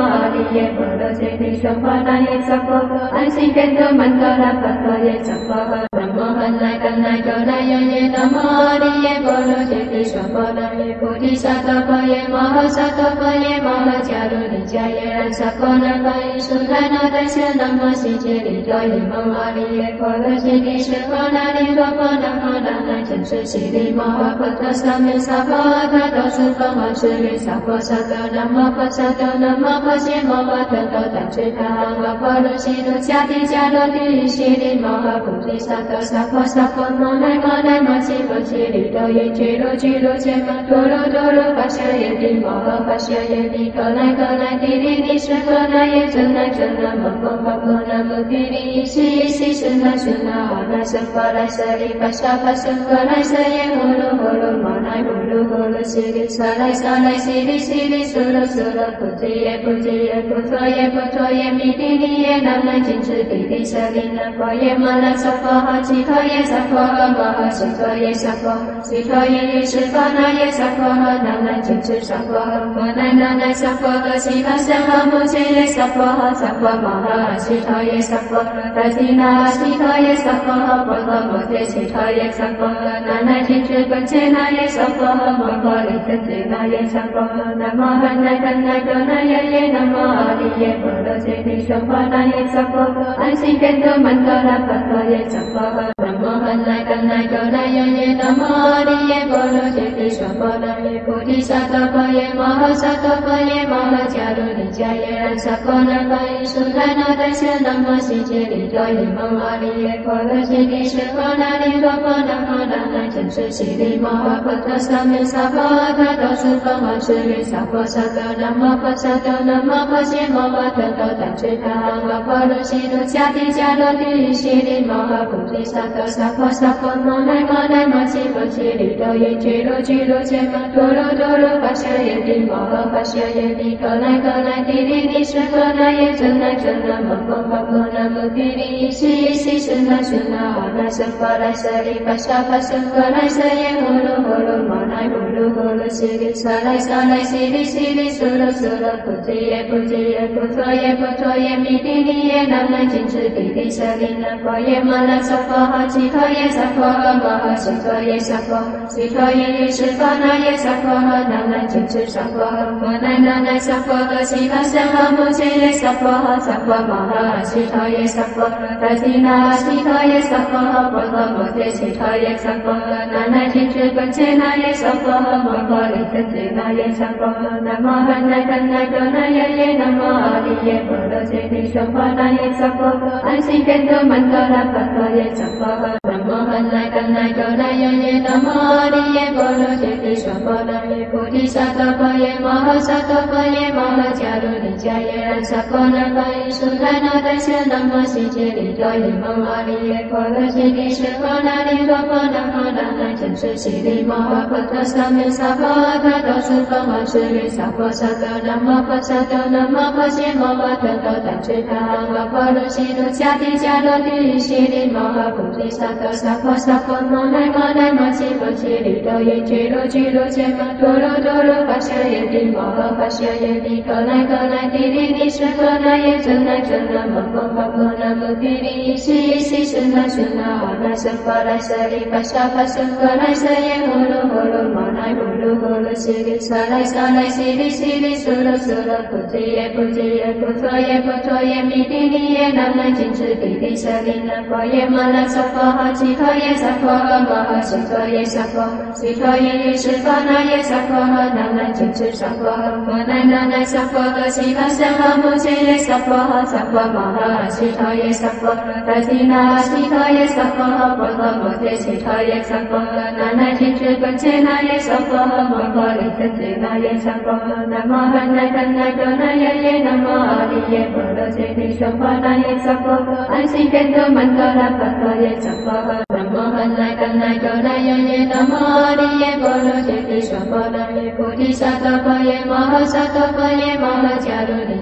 阿利耶波罗揭谛娑婆那耶娑婆诃，安心变多曼多拉巴多耶娑婆诃。南无本来本来就来永耶南无阿利耶波罗揭谛娑婆那耶菩提萨埵婆耶摩诃萨埵婆耶摩诃迦卢尼迦耶然萨婆那巴依苏那那达舍南无悉揭利多耶摩阿利耶波罗揭谛娑婆那利娑婆南无那那真实悉利摩诃婆陀萨弥萨婆诃陀多苏婆诃舍利萨婆萨多南无婆萨多南无婆揭摩诃陀多达智他阿婆罗悉卢迦提迦罗提悉利摩诃菩提萨埵萨婆萨婆摩奈摩奈摩悉婆悉利多耶俱卢俱卢揭摩多罗多罗巴舍耶帝摩诃巴舍耶帝可奈可奈帝利尼舍可奈耶真奈真奈摩诃摩诃那摩帝利依悉依悉是那是那阿那舍婆来舍利巴沙巴舍婆来舍耶呼噜呼噜摩奈呼噜呼噜悉利萨来萨来悉利悉利苏噜苏噜菩提耶菩提耶菩陀耶菩陀耶弥帝利耶南无金智帝利舍利那婆耶摩那娑婆诃悉陀耶娑婆诃摩诃悉陀耶娑婆悉陀耶耶释迦那耶娑婆诃南无金智娑婆诃摩奈那奈娑婆诃悉陀僧诃摩揭耶娑婆诃娑婆摩诃悉陀耶娑婆达提那悉陀耶娑婆诃婆诃摩揭悉陀耶娑婆诃那奈金智本揭那耶娑婆诃摩诃利真揭那耶娑婆诃南无本来本来就那耶耶南无阿利耶波罗揭谛娑婆那耶娑婆诃安心变多曼多拉巴多耶娑婆诃南无本来本来就来永耶南无阿利耶波罗揭谛娑婆那耶菩提萨埵婆耶摩诃萨埵婆耶摩诃迦卢尼迦耶然萨婆那巴依苏那那达舍南无悉揭利多耶摩阿利耶波罗揭谛娑婆那利娑婆南无那那真实悉利摩诃婆陀萨弥萨婆诃陀多苏婆诃舍利萨婆萨多南无婆萨多南无婆揭摩诃陀多达智他阿婆罗悉卢迦提迦罗提悉利摩诃菩提萨埵萨婆萨婆摩奈摩奈摩悉婆悉利多耶俱卢俱卢揭摩多罗多罗巴舍耶帝摩诃巴舍耶帝可奈可奈帝利尼舍可奈耶真奈真奈摩诃摩诃那摩帝利依悉依悉是那是那阿那舍婆来舍利巴沙巴舍婆来舍耶呼噜呼噜摩奈呼噜呼噜悉利萨来萨来悉利悉利苏噜苏噜菩提耶菩提耶菩陀耶菩陀耶弥帝利耶南无金智帝利舍利那婆耶摩那娑婆诃悉陀耶娑婆诃摩诃悉陀耶娑婆悉陀耶耶释迦那耶娑婆诃南无金智娑婆诃摩奈那奈娑婆诃悉陀僧诃摩揭耶娑婆诃娑婆摩诃悉陀耶娑婆达提那悉陀耶娑婆诃婆诃摩揭悉陀耶娑婆诃那奈金智本揭那耶娑婆诃摩诃利真揭那耶娑婆诃南无本来本来就那耶耶南无阿利耶波罗揭谛娑婆那耶娑婆诃安心变多曼多拉巴多耶娑婆诃南无本来本来就来永耶南无阿利耶波罗揭谛娑婆那耶菩提萨埵婆耶摩诃萨埵婆耶摩诃迦卢尼迦耶然萨婆那巴依苏那那达舍南无悉揭利多耶摩阿利耶波罗揭谛娑婆那利娑婆南无那那真实悉利摩诃婆陀萨弥萨婆诃陀多苏婆诃舍利萨婆萨多南无婆萨多南无婆揭摩诃陀多达智他阿婆罗悉卢迦提迦罗提悉利摩诃菩提萨埵萨婆萨婆摩奈摩奈摩悉婆悉利多耶俱卢俱卢揭摩多罗多罗巴舍耶帝摩诃巴舍耶帝可奈可奈帝利尼舍可奈耶真奈真奈摩诃摩诃那摩帝利依悉依悉是那是那阿那舍婆来舍利巴沙巴舍婆来舍耶呼噜呼噜摩奈呼噜呼噜悉利萨来萨来悉利悉利苏噜苏噜菩提耶菩提耶菩陀耶菩陀耶弥帝利耶南无金智帝利舍利那婆耶摩那娑婆诃悉陀耶娑婆诃摩诃悉陀耶娑婆悉陀耶耶释迦那耶娑婆诃南无金智娑婆诃摩奈那奈娑婆诃悉陀僧诃摩揭耶娑婆诃娑婆摩诃悉陀耶娑婆达提那悉陀耶娑婆诃婆诃摩揭悉陀耶娑婆诃那奈金智本揭那耶娑婆诃摩诃利真揭那耶娑婆诃南无本来本来就那耶耶南无阿利耶波罗揭谛娑婆那耶娑婆诃安心变多曼多拉巴多耶娑婆诃南无本来本来就来永耶南无阿利耶波罗揭谛娑婆那耶菩提萨埵婆耶摩诃萨埵婆耶摩诃迦卢尼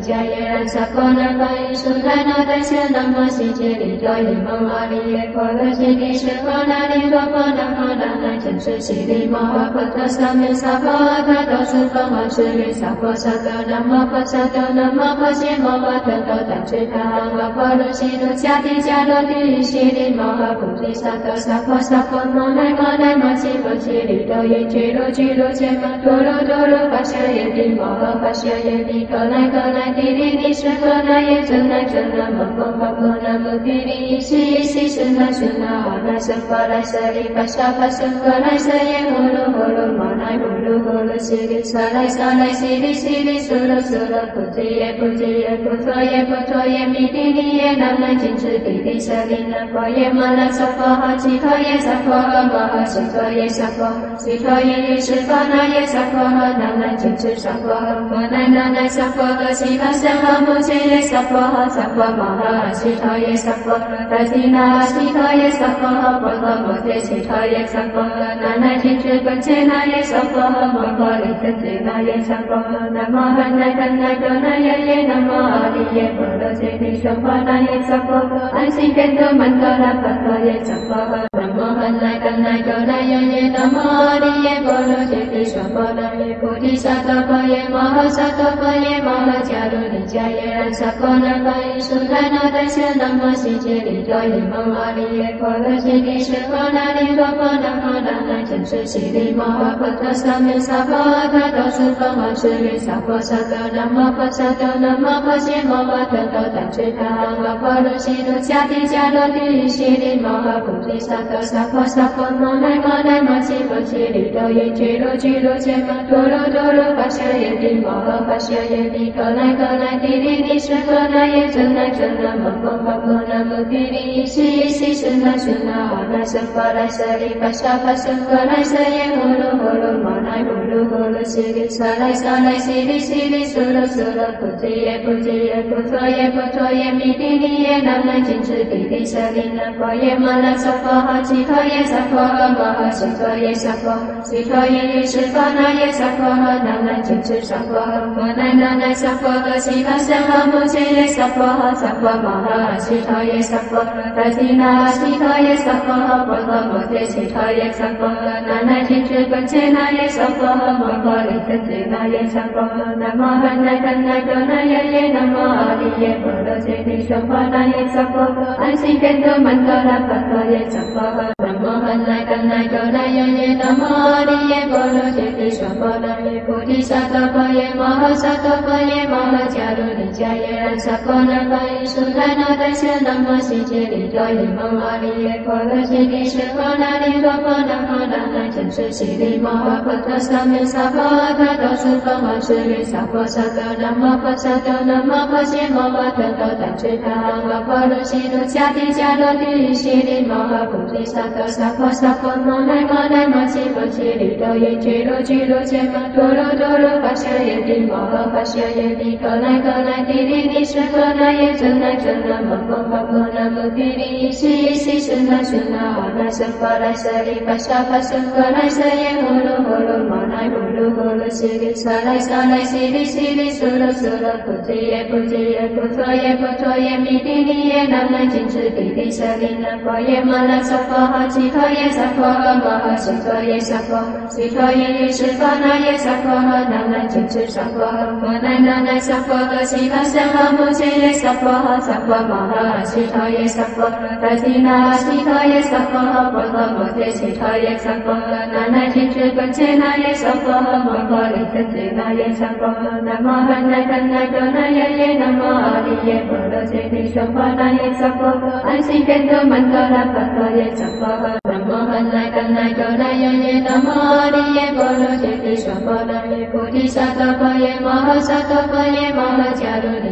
迦耶然萨婆那巴依苏那那达舍那摩悉揭利多耶摩阿利耶婆罗揭谛舍婆那利多婆那婆那那坚持悉利摩诃婆陀萨弥萨婆阿他多苏婆摩舍利萨婆萨多那摩婆萨多那摩婆揭摩诃特多达智他阿摩婆罗悉卢迦提迦罗提悉利摩诃菩提萨多萨婆萨婆摩那摩那摩悉婆揭利多耶揭罗揭罗揭摩多罗多罗巴舍耶帝摩诃巴舍耶帝可来可来帝利利舍可那耶真来真那摩诃摩诃那摩帝利依悉依悉是那是那阿那僧婆来舍利巴沙巴僧婆来舍耶呼噜呼噜摩来呼噜呼噜悉利萨来萨来悉利悉利苏噜苏噜菩提耶菩提耶菩陀耶菩陀耶弥帝利耶南来金智帝利舍利那婆耶摩那娑婆诃祇陀耶萨婆诃摩诃悉陀耶萨婆悉陀耶耶释婆那耶萨婆诃南来金智萨婆诃摩那那那萨婆诃悉陀僧诃摩揭耶萨婆诃萨婆摩诃悉陀耶萨婆达提那悉陀耶萨婆诃婆诃摩揭悉陀耶萨婆诃南来金智本揭那耶萨婆诃摩诃利真揭那耶萨婆诃南无汉那怛那多那耶耶南无阿利耶婆罗揭谛娑婆那耶萨婆诃安心变多曼多那婆诃耶萨婆诃南无汉那怛那多那耶耶南无阿利耶婆罗揭谛娑婆那耶菩提萨埵婆耶摩诃萨埵婆耶摩诃迦卢尼迦耶然萨婆那巴依苏那那达舍那摩悉揭利多耶摩阿利耶婆罗揭谛舍婆那利多婆那婆那那坚持悉利摩诃婆陀萨弥萨婆阿他多苏婆摩舍利萨婆萨多那摩婆萨多那摩婆揭摩诃特多达智他阿摩婆罗悉卢迦提迦罗提悉利摩诃菩提萨埵萨婆萨婆摩那摩那摩悉婆揭利多耶揭罗揭罗揭摩多罗多罗巴舍耶帝摩诃巴舍耶帝可来可来帝利利舍可那耶真来真那摩诃摩诃那摩帝利依悉依悉是那是那阿那僧婆来舍利巴沙巴僧婆来舍耶呼噜呼噜摩来呼噜呼噜悉利萨来萨来悉利悉利苏噜苏噜菩提耶菩提耶菩陀耶菩陀耶弥帝利耶南来金智帝利舍利那婆耶摩那娑婆诃祇陀耶萨婆诃摩诃悉陀耶萨婆悉陀耶耶释婆那耶萨婆诃南来金智萨婆诃摩那那那萨婆诃悉陀僧诃摩揭耶萨婆诃萨婆摩诃悉陀耶萨婆达提那悉陀耶萨婆诃婆诃摩揭悉陀耶萨婆诃南来金智本揭那耶萨婆诃摩诃利真揭那耶萨婆诃南无汉那怛那多那耶耶南无阿利耶婆罗揭谛娑婆那耶萨婆诃安心变多曼多那婆诃耶萨婆诃南无汉那怛那多那耶耶南无阿利耶婆罗揭谛娑婆那耶菩提萨埵婆耶摩诃萨埵婆耶摩诃迦卢尼迦耶然萨婆那巴依苏那那达舍那摩悉揭利多耶摩阿利耶婆罗揭谛舍婆那利多婆那婆那那坚持悉利摩诃婆陀萨弥萨婆阿他多苏婆摩舍利萨婆萨多那摩婆萨多那摩婆揭摩诃特多达智他阿摩婆罗悉卢迦提迦罗提悉利摩诃菩提萨埵萨婆萨婆摩那摩那摩悉婆揭利多耶揭罗揭罗揭摩多罗多罗巴舍耶帝摩诃巴舍耶帝可来可来帝利利舍可那耶真来真那摩诃摩诃那摩帝利依悉依悉是那是那阿那僧婆来舍利巴沙巴僧婆来舍耶呼噜呼噜摩来呼噜呼噜悉利萨来萨来悉利悉利苏噜苏噜菩提耶菩提耶菩陀耶菩陀耶弥帝利耶南来金智帝利舍利那婆耶摩那娑婆诃祇陀耶萨婆诃摩诃悉陀耶萨婆悉陀耶耶释婆那耶萨婆诃南来金智萨婆诃摩那那那萨婆诃悉陀僧诃摩揭耶萨婆诃萨婆摩诃悉陀耶萨婆达提那悉陀耶萨婆诃婆诃摩揭悉陀耶萨婆诃南来金智本揭那耶萨婆诃摩诃利真揭那耶萨婆诃南无汉那怛那多那耶耶南无阿利耶婆罗揭谛娑婆那耶萨婆诃安心变多曼多那婆诃耶萨婆诃南无汉那怛那多那耶耶南无阿利耶婆罗揭谛娑婆那耶菩提萨埵婆耶摩诃萨埵婆耶摩诃迦卢尼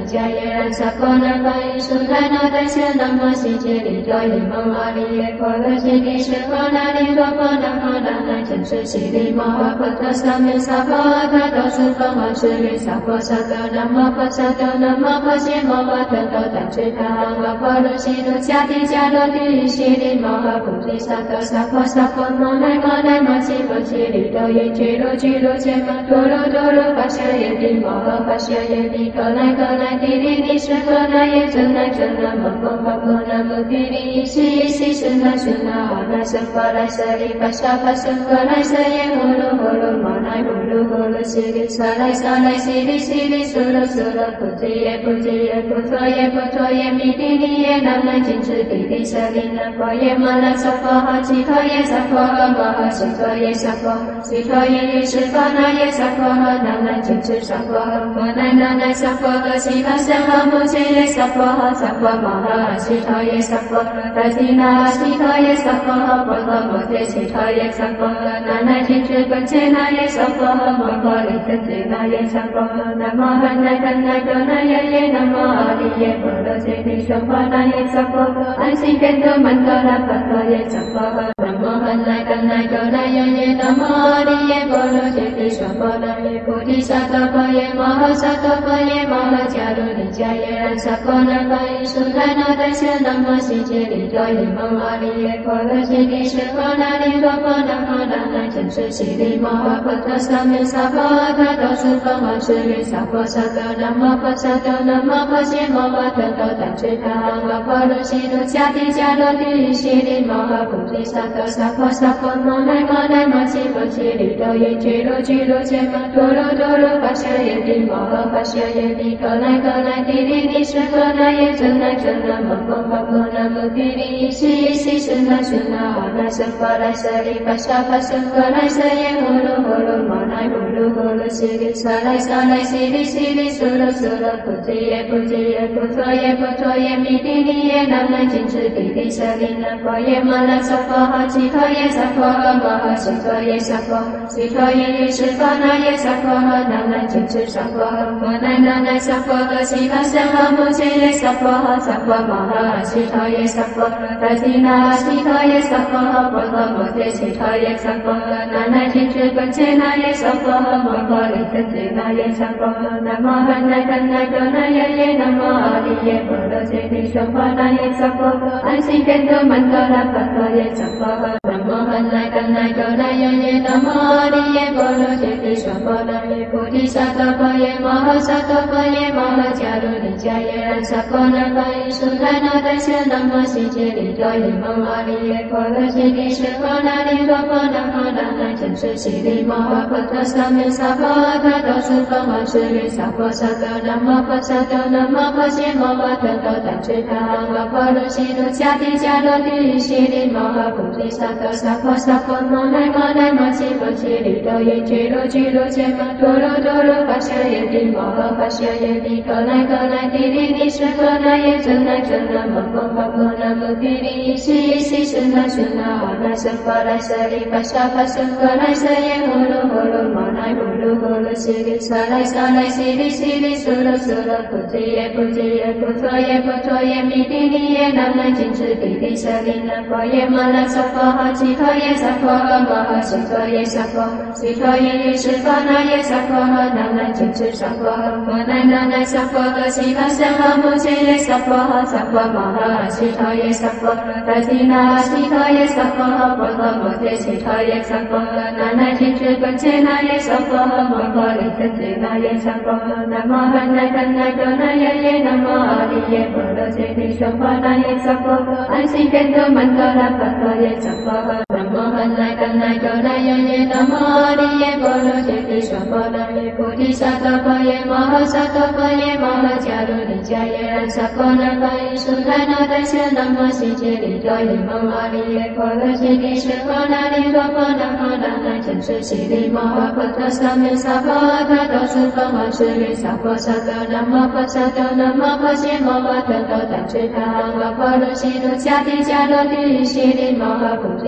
尼迦耶然萨婆那巴伊苏那那达舍那摩悉揭利多耶摩阿利耶婆罗揭谛舍婆那利多婆那婆那那坚持悉利摩诃婆陀萨弥萨婆阿他多苏婆摩舍利萨婆萨多那摩婆萨多那摩婆揭摩诃陀多达智他阿婆罗悉罗迦提迦罗提悉利摩诃菩提萨多萨婆萨婆摩那摩那摩悉婆揭利多耶揭罗揭罗揭摩多罗多罗巴舍耶帝摩诃巴舍耶帝可来可来帝利利舍可来耶真来真来摩诃摩诃那摩帝利伊悉伊悉是那是那阿那僧巴来舍利巴沙巴僧可来舍耶呼噜呼噜摩那呼噜呼噜悉利萨来萨来悉利悉利苏噜苏噜菩提耶菩提耶菩陀耶菩陀耶弥帝利耶那那金智帝利舍利那婆耶摩那萨婆诃悉陀耶萨婆诃摩诃悉陀耶萨婆悉陀耶耶释迦那耶萨婆诃那那金智萨婆诃摩那那那萨婆诃悉那僧诃摩揭耶萨婆诃萨婆摩诃悉陀耶萨婆诃达提那悉陀耶萨婆诃婆诃摩揭悉陀耶萨婆诃那那金智本揭那耶萨婆诃摩诃利真揭那耶萨婆诃南无汉那怛那多那耶耶南无阿利耶婆罗揭谛娑婆那耶萨婆诃安心变多曼多那婆陀耶萨婆诃南无汉那怛那多那耶耶南无阿利耶婆罗揭谛娑婆那耶菩提萨埵婆耶摩诃萨埵婆耶摩诃迦卢尼迦耶然萨婆那巴伊苏那那达舍那摩悉揭利多耶摩阿利耶婆罗揭谛舍婆那利多婆那婆那那坚持悉利摩诃婆陀萨弥萨婆阿他多苏婆摩舍利萨婆萨多那摩婆萨多那摩婆揭摩诃陀多达智他阿婆罗悉罗迦提迦罗提悉利摩诃菩提萨埵萨婆萨婆摩那摩那摩悉婆揭利多耶揭罗揭罗揭摩多罗多罗巴舍耶帝摩诃巴舍耶帝可来可来帝利利舍可来耶真来真来摩诃摩诃那摩帝利伊悉伊悉是那是那阿那僧巴来舍利巴沙巴僧可来舍耶呼噜呼噜摩那呼噜呼噜悉利萨来萨来悉利悉利苏噜苏噜菩提耶菩提耶菩陀耶菩陀耶弥帝利耶那那金智帝利舍利那婆耶摩那萨婆诃悉陀耶萨婆诃摩诃悉陀耶萨婆悉陀耶耶释迦那耶萨婆诃那那金智萨婆诃摩那那那萨婆诃悉那僧诃摩揭耶萨婆诃萨婆摩诃悉陀耶萨婆诃达提那悉陀耶萨婆诃婆诃摩揭悉陀耶萨婆诃那那金智本揭那耶萨婆诃摩诃利真揭那耶萨婆诃南无汉那怛那多那耶耶南无阿利耶婆罗揭谛娑婆那耶萨婆诃安心变多曼多那婆陀耶萨婆诃南无汉那怛那多那耶耶南无阿利耶婆罗揭谛娑婆那耶菩提萨埵婆耶摩诃萨埵婆耶摩诃迦卢尼迦耶然萨婆那巴伊苏那那达舍那摩悉揭利多耶摩阿利耶婆罗揭谛舍婆那利多婆那婆那那坚持悉利摩诃婆陀萨弥萨婆阿他多苏婆摩舍利萨婆萨多那摩婆萨多那摩婆揭摩诃陀多达智他阿婆罗悉罗迦提迦罗提悉利摩诃菩提萨埵萨婆萨婆摩那摩那摩悉婆揭利多耶揭罗揭罗揭摩多罗多罗巴舍耶帝摩诃巴舍耶帝可来可来帝利利舍可来耶真来真来摩诃摩诃那摩帝利伊悉伊悉是那是那阿那僧巴来舍利巴沙巴僧可来舍耶呼噜呼噜摩那呼噜呼噜悉利萨来萨来悉利悉利苏噜苏噜菩提耶菩提耶菩陀耶菩陀耶弥帝利耶那那金智帝利舍利那婆耶摩那萨婆诃悉陀耶萨婆诃摩诃悉陀耶萨婆悉陀耶耶释迦那耶萨婆诃那那金智萨婆诃摩那那那萨婆诃悉那僧诃摩揭耶萨婆诃萨婆摩诃悉陀耶萨婆诃达提那悉陀耶萨婆诃婆诃摩揭悉陀耶萨婆诃那那金智本揭那耶萨婆诃摩诃利真揭那耶萨婆诃南无汉那怛那多那耶耶南无阿利耶婆罗揭谛娑婆那耶萨婆诃安心变多曼多那婆陀耶萨婆诃南无汉那怛那多那耶耶南无阿利耶婆罗揭谛娑婆那耶菩提萨埵婆耶摩诃萨埵婆耶摩诃迦卢尼迦耶然萨婆那巴伊苏那那达舍那摩悉揭利多耶摩阿利耶婆罗揭谛舍婆那利多婆那婆那那坚持悉利摩诃婆陀萨弥萨婆阿他多苏婆摩舍利萨婆萨多那摩婆萨多那摩婆揭摩诃陀多达智他阿婆罗悉罗迦提迦罗提悉利摩诃菩提萨埵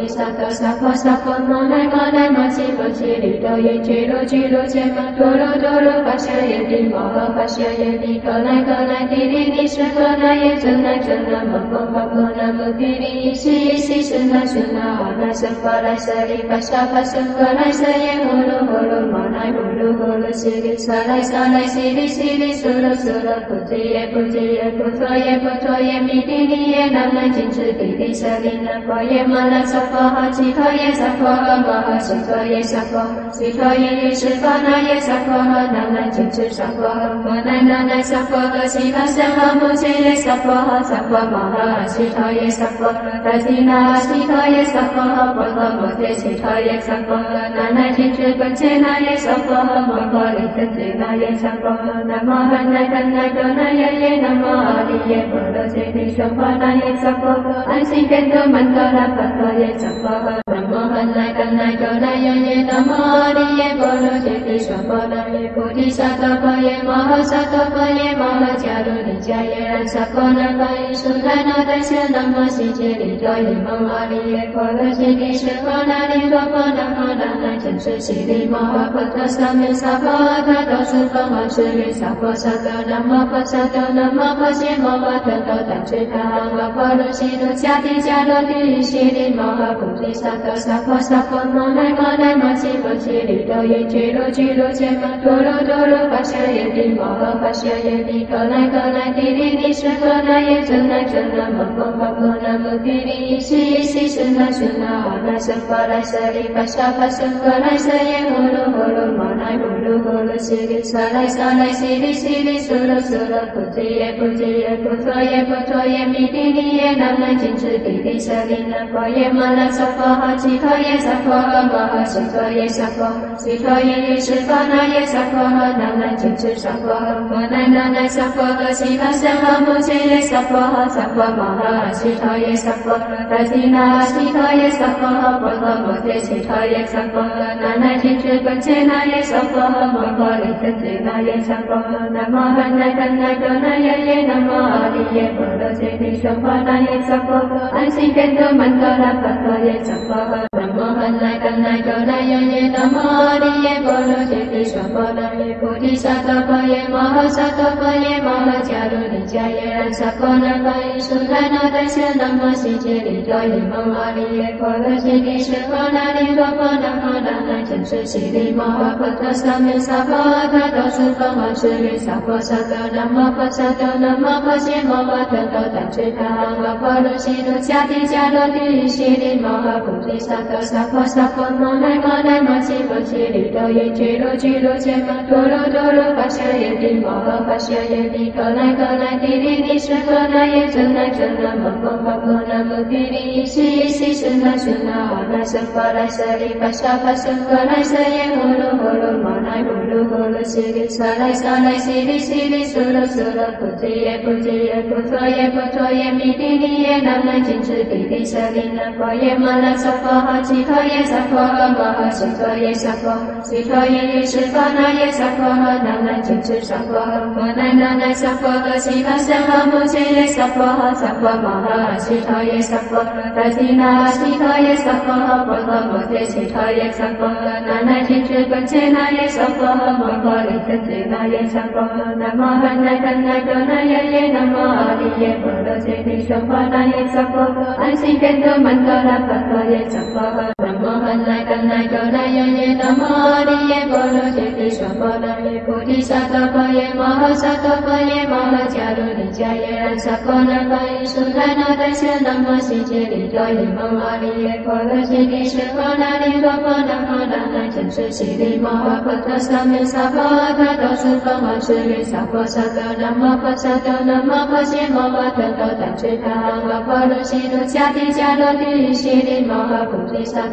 萨萨婆萨婆摩那摩那摩西婆西里多耶揭罗揭罗揭摩多罗多罗巴夏耶帝摩诃巴夏耶帝可那可那帝利利舍可那耶真那真那摩诃摩诃那摩帝利伊西伊西舍那舍那阿那舍巴来舍利巴夏巴舍可来舍耶摩罗摩罗摩那摩罗摩罗西利萨来萨来西利西利娑罗娑罗菩提耶菩提耶菩陀耶菩陀耶弥帝利耶那那金智帝利舍利那婆耶摩那萨婆诃其陀耶萨婆诃摩诃悉陀耶萨婆悉陀耶耶释迦那耶萨婆诃那那金智萨婆诃摩那那那萨婆诃悉陀萨婆摩揭耶萨婆诃萨婆摩诃悉陀耶萨婆诃达提那悉陀耶萨婆诃婆诃摩揭悉陀耶萨婆诃那那金智本揭那耶萨婆诃摩诃利真揭那耶萨婆诃那摩诃那堪那多那耶耶那摩阿利耶波罗揭谛娑婆那耶萨婆诃安心变多曼多那婆陀耶萨婆诃那摩诃那堪那多那耶耶那摩阿利耶波罗揭谛娑婆那耶菩提萨埵婆耶摩诃萨埵婆耶摩诃迦卢尼迦耶然萨婆那巴依苏那那达舍那摩悉揭利多耶摩阿利耶波罗揭谛娑婆那利多婆那摩那那真实悉利摩诃婆陀萨弥萨婆诃他多苏婆摩舍利萨婆萨多那摩婆萨多那摩婆揭摩诃特多但智他阿婆罗悉卢迦提迦罗帝悉利摩诃菩提萨埵萨婆萨婆摩那摩那摩悉婆悉利多耶揭罗揭罗揭摩多罗多罗巴夏耶帝摩诃巴夏耶帝可那可那帝利利舍可那耶真那真那摩诃摩诃那摩帝利伊西伊西舍那舍那阿那舍巴来舍利巴夏巴舍可来舍耶摩罗摩罗摩那摩罗摩罗悉利萨来萨来悉利悉利娑罗娑罗菩提耶菩提耶菩陀耶菩陀耶弥帝利耶那那金智帝利舍利那婆耶摩那萨婆诃其陀耶萨婆诃摩诃悉陀耶萨婆悉陀耶耶释迦那耶萨婆诃那那金智萨婆诃摩那那那萨婆诃悉陀萨婆摩揭耶萨婆诃萨婆摩诃悉陀耶萨婆达提那悉陀耶萨婆诃婆诃摩揭悉陀耶萨婆诃那那金智本揭那耶萨婆诃摩诃利真揭那耶萨婆诃那摩诃那堪那多那耶耶那摩阿利耶波罗揭谛娑婆那耶萨婆诃安心变多曼多那婆陀耶萨婆诃那摩诃那堪那多那耶耶那摩阿利耶波罗揭谛娑婆那耶菩提萨埵婆耶摩诃萨埵婆耶摩诃迦卢尼迦耶然萨婆那巴依苏那那达舍那摩悉揭利多耶摩阿利耶波罗揭谛舍婆那利多婆那摩那那真实悉利摩诃婆陀萨弥萨婆诃他多苏婆摩舍利萨婆萨多那摩婆萨多那摩婆揭摩诃特多但智他阿婆罗悉卢迦提迦罗帝悉利摩诃菩提萨埵萨婆萨婆摩那摩那摩悉婆悉利多耶揭罗揭罗揭摩多罗多罗巴夏耶帝摩诃巴夏耶帝可那可那帝利利舍可那耶真那真那摩诃摩诃那摩帝利伊西伊西舍那舍那阿那舍巴来舍利巴夏巴舍可来舍耶摩罗摩罗摩那摩罗摩罗悉利萨来萨来悉利悉利娑罗娑罗菩提耶菩提耶菩陀耶菩陀耶弥帝利耶那那金智帝利舍利那婆耶摩那萨婆诃其陀耶萨婆诃摩诃悉陀耶萨婆悉陀耶耶释迦那耶萨婆诃那那金智萨婆诃摩那那那萨婆诃悉陀萨婆摩揭耶萨婆诃萨婆摩诃悉陀耶萨婆达提那悉陀耶萨婆诃婆诃摩揭悉陀耶萨婆诃那那金智本揭那耶萨婆诃摩诃利真揭那耶萨婆诃那摩诃那堪那多那耶耶那摩阿利耶波罗揭谛娑婆那耶萨婆诃安心变多曼多那婆陀耶萨婆诃那摩诃那堪那多那耶耶那摩阿利耶波罗揭谛娑婆那耶菩提萨埵婆耶摩诃萨埵婆耶摩诃迦卢尼迦耶然萨婆那巴依苏那那达舍那摩悉揭利多耶摩阿利耶波罗揭谛娑婆那利多婆那摩那那真实悉利摩诃婆陀萨弥萨婆诃他多苏婆摩舍利萨婆萨多那摩婆萨多那摩婆揭摩诃特多但智他阿婆罗悉卢迦提迦罗帝悉利摩诃菩提萨埵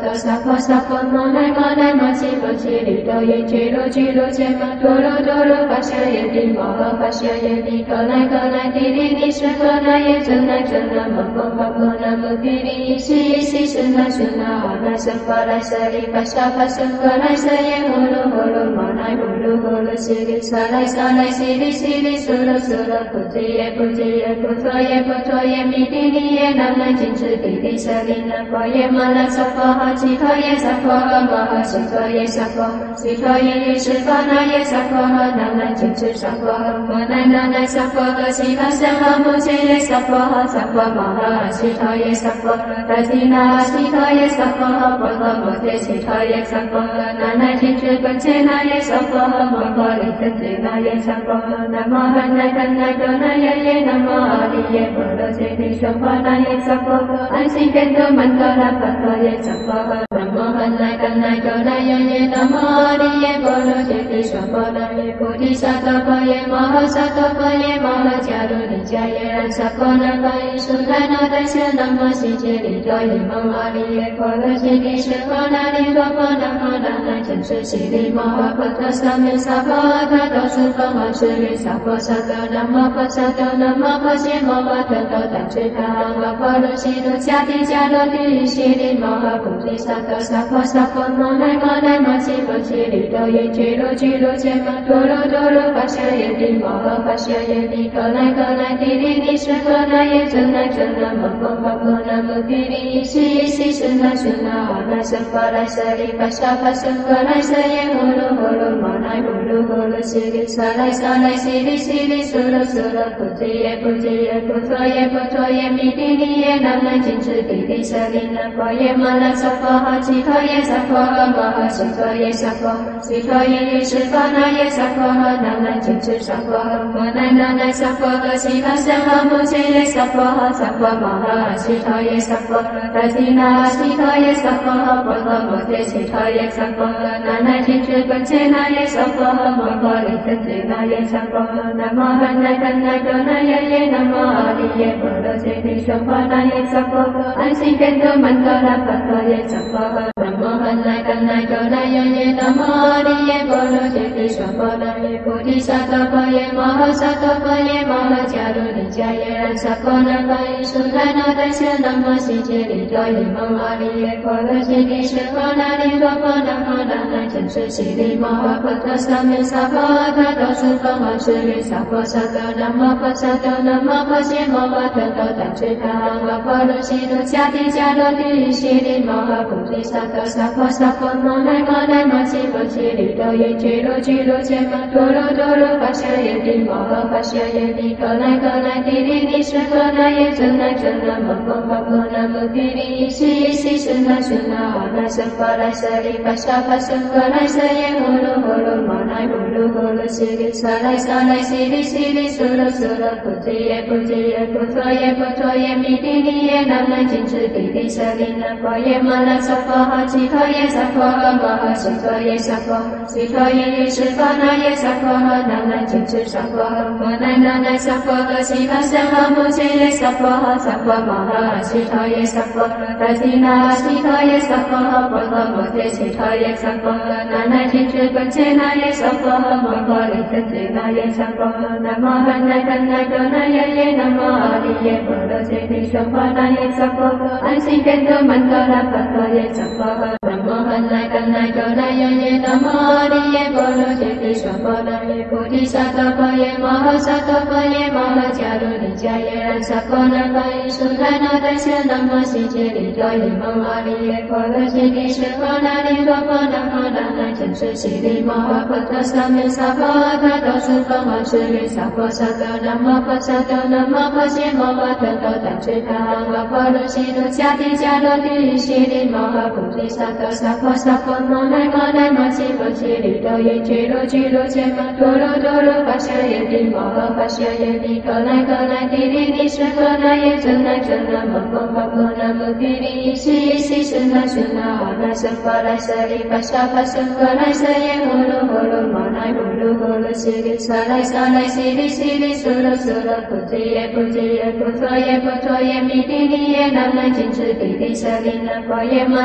萨萨婆萨婆摩那摩那摩西摩西里多耶揭罗揭罗揭摩多罗多罗巴夏耶帝摩诃巴夏耶帝可来可来帝利利舍可那耶真那真那摩诃摩诃那摩帝利西耶西舍那舍那阿那舍法来舍利巴夏巴舍可来舍耶呼噜呼噜摩那呼噜呼噜西利萨来萨来西利西利苏噜苏噜不提耶不提耶不陀耶不陀耶弥帝利耶南南金智帝利舍利那婆耶摩那萨婆诃其陀耶萨婆诃摩诃悉陀耶萨婆悉陀耶耶释法那耶萨婆诃南南金智萨婆诃摩那那那萨婆诃悉陀僧诃摩揭耶萨婆诃萨婆摩诃悉陀耶萨婆诃达提那悉陀耶萨婆诃婆诃摩揭悉陀耶萨婆诃南南金智本揭那耶萨婆诃摩诃利真揭那耶萨婆诃南无汉那怛那多那耶耶南无阿利耶波罗揭谛说法那耶萨婆诃安心变多曼多拉巴多耶萨婆诃南无汉那怛那多那耶耶南无阿利耶波罗揭谛说法那耶菩提萨埵婆耶摩诃萨埵婆耶摩诃迦卢尼迦耶然萨婆那巴耶苏那那达舍南无悉揭利多耶摩阿利耶波罗揭谛说法那利多婆那婆那那真实悉利摩诃婆陀萨弥萨婆诃他多苏婆诃舍利萨婆萨埵南无婆萨埵南无婆伽摩诃特多达智他阿婆罗悉卢迦提迦罗帝悉利摩诃菩提萨埵萨婆萨婆摩那摩那摩悉摩悉利多耶揭罗揭罗揭摩多罗多罗巴夏耶帝摩诃巴夏耶帝可来可来帝利利舍可那耶真那真那摩诃摩诃那摩帝利西耶西舍那舍那阿那舍法来舍利巴夏巴舍可来舍耶呼噜呼噜摩那呼噜呼噜悉利萨来萨来悉利悉利苏噜苏噜不提耶不提耶不陀耶不陀耶弥帝利耶南南金智帝利舍利那婆耶摩那萨婆诃其陀耶萨婆诃摩诃悉陀耶萨婆悉陀耶耶释法那耶萨婆诃南南金智萨婆诃摩那那那萨婆诃悉陀僧诃摩揭耶萨婆诃萨婆摩诃悉陀耶萨婆诃达提那悉陀耶萨婆诃婆诃摩揭悉陀耶萨婆诃南南金智本揭那耶萨婆诃摩诃利真揭那耶萨婆诃南无汉那怛那多那耶耶南无阿利耶波罗揭谛说法那耶萨婆诃安心变多曼多拉巴多耶萨婆诃南无汉那怛那多那耶耶南无阿利耶波罗揭谛说法那耶菩提萨埵婆耶摩诃萨埵婆耶摩诃迦卢尼迦耶然萨婆那巴耶苏那那达舍南无悉揭利多耶摩阿利耶波罗揭谛说法那利多婆那婆那那真实悉利摩诃婆陀萨弥萨婆诃他多苏婆诃舍利萨婆萨埵南无婆萨埵南无婆伽摩诃特多达智他阿婆罗悉卢迦提迦罗帝悉利摩诃菩提萨埵萨婆萨婆摩那摩那摩悉摩悉利多耶揭罗揭罗揭摩多罗多罗巴夏耶帝摩诃巴夏耶帝可来可来帝利利舍可那耶真那真那摩诃摩诃那摩帝利西耶西舍那舍那阿那舍法来舍利巴夏巴舍可来舍耶呼噜呼噜摩那呼噜呼噜悉利萨来萨来悉利悉利苏噜苏噜不提耶不提耶不陀耶不陀耶弥帝利耶南南金智帝利舍利那婆耶摩那萨婆诃其陀耶萨婆诃摩诃悉陀耶萨婆悉陀耶耶释法那耶萨婆诃南南金智萨婆诃摩那那那萨婆诃悉陀僧诃摩揭耶萨婆诃萨婆摩诃悉陀耶萨婆诃达提那悉陀耶萨婆诃婆诃摩揭悉陀耶萨婆诃南南金智本揭那耶萨婆诃摩诃利真揭那耶萨婆诃南无汉那怛那多那耶耶南无阿利耶波罗揭谛说法那耶萨婆诃安心变多曼多拉巴多耶萨婆诃南无汉那怛那多那耶耶南无阿利耶波罗揭谛说法那耶菩提萨埵婆耶摩诃萨埵婆耶摩诃迦卢尼迦耶然萨婆那巴耶苏那那达舍南无悉揭利多耶摩阿利耶波罗揭谛说法那利多婆那婆那那真实悉利摩诃婆陀萨弥萨婆诃他多苏婆诃舍利萨婆萨埵南无婆萨埵南无婆伽摩诃特多达智他阿婆罗悉卢迦提迦罗帝悉利摩诃菩提萨埵萨婆萨婆摩那摩那摩悉摩悉利多耶揭罗揭罗揭摩多罗多罗巴夏耶帝摩诃巴夏耶帝可来可来帝利利舍可那耶真那真那摩诃摩诃那摩帝利西耶西舍那舍那阿那舍法来舍利巴夏巴舍可来舍耶呼噜呼噜摩那呼噜呼噜悉利萨来萨来悉利悉利苏噜苏噜不提耶不提耶不陀耶不陀耶弥帝利耶南南金智帝利舍利那婆耶摩那萨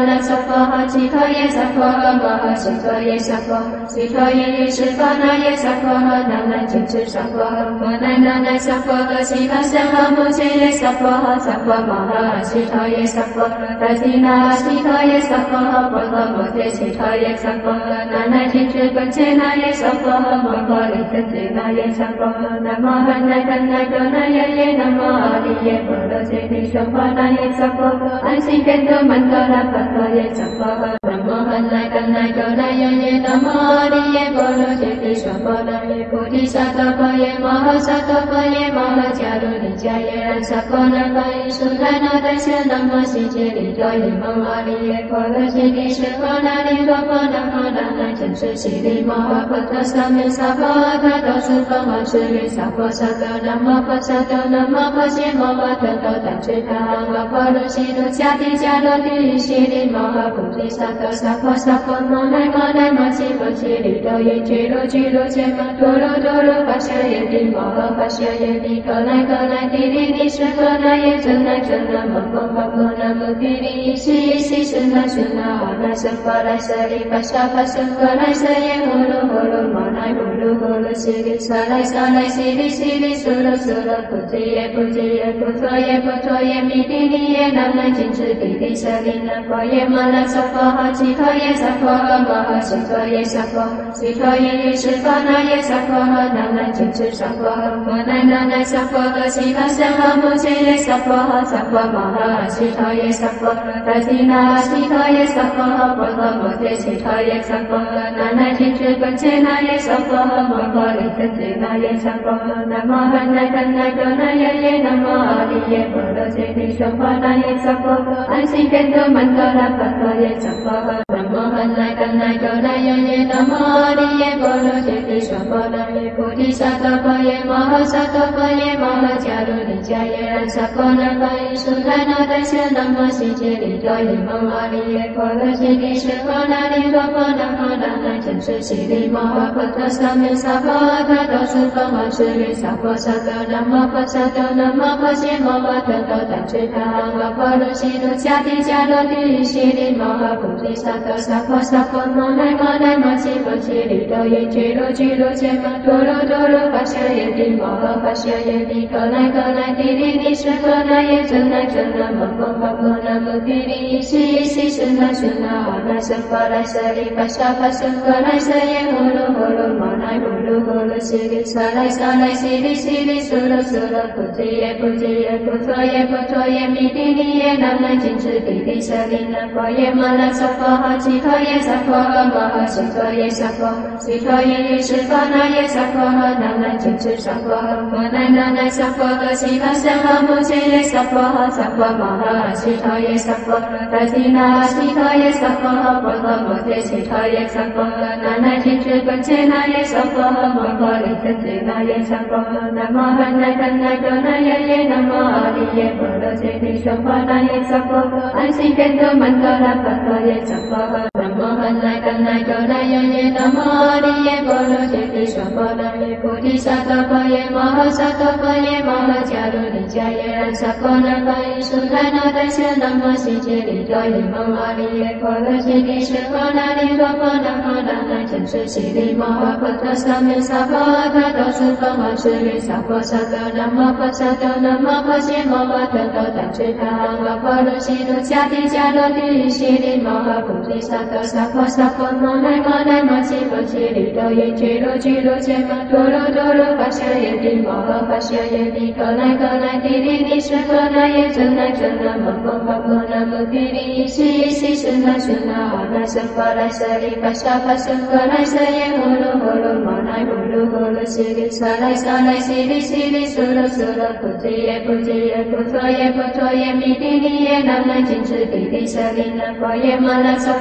婆诃，祇陀耶娑婆诃，摩诃悉陀耶娑婆诃，悉陀耶耶释迦那耶娑婆诃，那那谨墀娑婆诃，摩那那那娑婆诃，悉陀僧诃摩揭耶娑婆诃，娑婆摩诃，悉陀耶娑婆诃，达提那悉陀耶娑婆诃，婆诃摩揭悉陀耶娑婆诃，那那谨墀般伽那耶娑婆诃，摩诃利僧伽那耶娑婆诃，南无汉那怛那多那耶耶，南无阿利耶波罗揭谛娑婆那耶娑婆诃，安心变多曼多拉巴多耶娑婆诃，南无汉那怛那多那耶耶，南无阿利耶波罗揭谛娑婆那耶，菩提萨埵婆耶，摩诃萨埵婆耶，摩诃迦卢尼迦耶然萨婆那巴依苏那那达舍那摩悉揭利多耶，蒙阿利耶波罗揭谛释迦那利多婆那摩那那谨墀悉利摩诃婆陀萨弥萨婆阿他多苏婆诃舍利萨婆萨多南无婆萨多南无婆揭摩诃特多怛侄他阿摩婆罗悉卢迦提迦罗提悉利摩诃菩提萨埵萨婆萨婆摩那摩那摩悉婆揭利多耶居卢居卢揭摩多罗多罗巴舍耶帝摩诃巴舍耶帝可那可那帝利尼舍可那耶真那真那摩诃摩诃那摩帝利依悉依悉是那是那阿那僧婆来舍利巴沙巴僧婆来舍耶呼噜呼噜摩那呼噜呼噜悉利萨来萨来悉利悉利苏噜苏噜菩提耶菩提耶菩陀耶菩陀耶弥帝利耶那那谨墀帝利舍利那婆耶摩那娑婆诃，祇陀耶娑婆诃，摩诃悉陀耶娑婆诃，悉陀耶耶释迦那耶娑婆诃，那那谨墀娑婆诃，摩那那那娑婆诃，悉陀僧诃摩揭耶娑婆诃，娑婆摩诃，悉陀耶娑婆诃，达提那悉陀耶娑婆诃，婆诃摩揭悉陀耶娑婆诃，那那谨墀般伽那耶娑婆诃，摩诃利僧伽那耶娑婆诃，南无汉那怛那多那耶耶，南无阿利耶波罗揭谛娑婆那耶娑婆诃，安心变多曼多拉巴多耶娑婆诃，南无汉那怛那多那耶耶，南无阿利耶波罗揭谛娑婆那耶，菩提萨埵婆耶，摩诃萨埵婆耶，摩诃迦卢尼迦耶然萨婆那巴依苏那那达舍那摩悉揭利多耶，蒙阿利耶波罗揭谛释迦那利多婆那摩那那谨墀悉利摩诃婆陀萨弥萨婆阿他多苏婆诃舍利萨婆萨多南无婆萨多南无婆揭摩诃特多怛侄他阿摩婆罗悉卢迦提迦罗提悉利摩诃菩提萨埵萨婆萨婆摩那摩那摩悉婆揭利多耶居卢居卢揭摩多罗多罗巴舍耶帝摩诃巴舍耶帝可那可那帝利尼舍可那耶真那真那摩诃摩诃那摩帝利依悉依悉是那是那阿那僧婆来舍利巴沙巴僧婆来舍耶呼噜呼噜摩那呼噜呼噜悉利萨来萨来悉利悉利苏噜苏噜菩提耶菩提耶菩陀耶菩陀耶弥帝利耶那那谨墀帝利舍利那婆耶摩那娑婆诃，祇陀耶娑婆诃，摩诃悉陀耶娑婆诃，悉陀耶耶释迦那耶娑婆诃，那那谨墀娑婆诃，摩那那那娑婆诃，悉陀僧诃摩揭耶娑婆诃，娑婆摩诃，悉陀耶娑婆诃，达提那悉陀耶娑婆诃，婆诃摩揭悉陀耶娑婆诃，那那谨墀般伽那耶娑婆诃，摩诃利僧伽那耶娑婆诃，南无汉那怛那多那耶耶，南无阿利耶波罗揭谛娑婆那耶娑婆诃，安心变多曼多拉巴多耶娑婆诃，南无汉那怛那多那耶耶，南无阿利耶波罗揭谛娑婆那耶，菩提萨埵婆耶，摩诃萨埵婆耶，摩诃迦卢尼迦耶然萨婆那巴依苏那那达舍那摩悉揭利多耶，蒙阿利耶波罗揭谛释迦那利多婆那摩那那谨墀悉利摩诃婆陀萨弥萨婆阿他多苏婆诃舍利萨婆萨多南无婆萨多南无婆揭摩诃特多怛侄他阿摩婆罗悉卢迦提迦罗提悉利摩诃菩提萨埵萨婆萨婆摩那摩那摩悉婆揭利多耶居卢居卢揭摩多罗多罗巴舍耶帝摩诃巴舍耶帝可那可那帝利尼舍可那耶真那真那摩诃摩诃那摩帝利依悉依悉是那是那阿那僧婆来舍利巴沙巴僧婆来舍耶呼噜呼噜摩那呼噜呼噜悉利萨来萨来悉利悉利苏噜苏噜菩提耶菩提耶菩陀耶菩陀耶弥帝利耶那那谨墀帝利舍利那婆耶摩那娑婆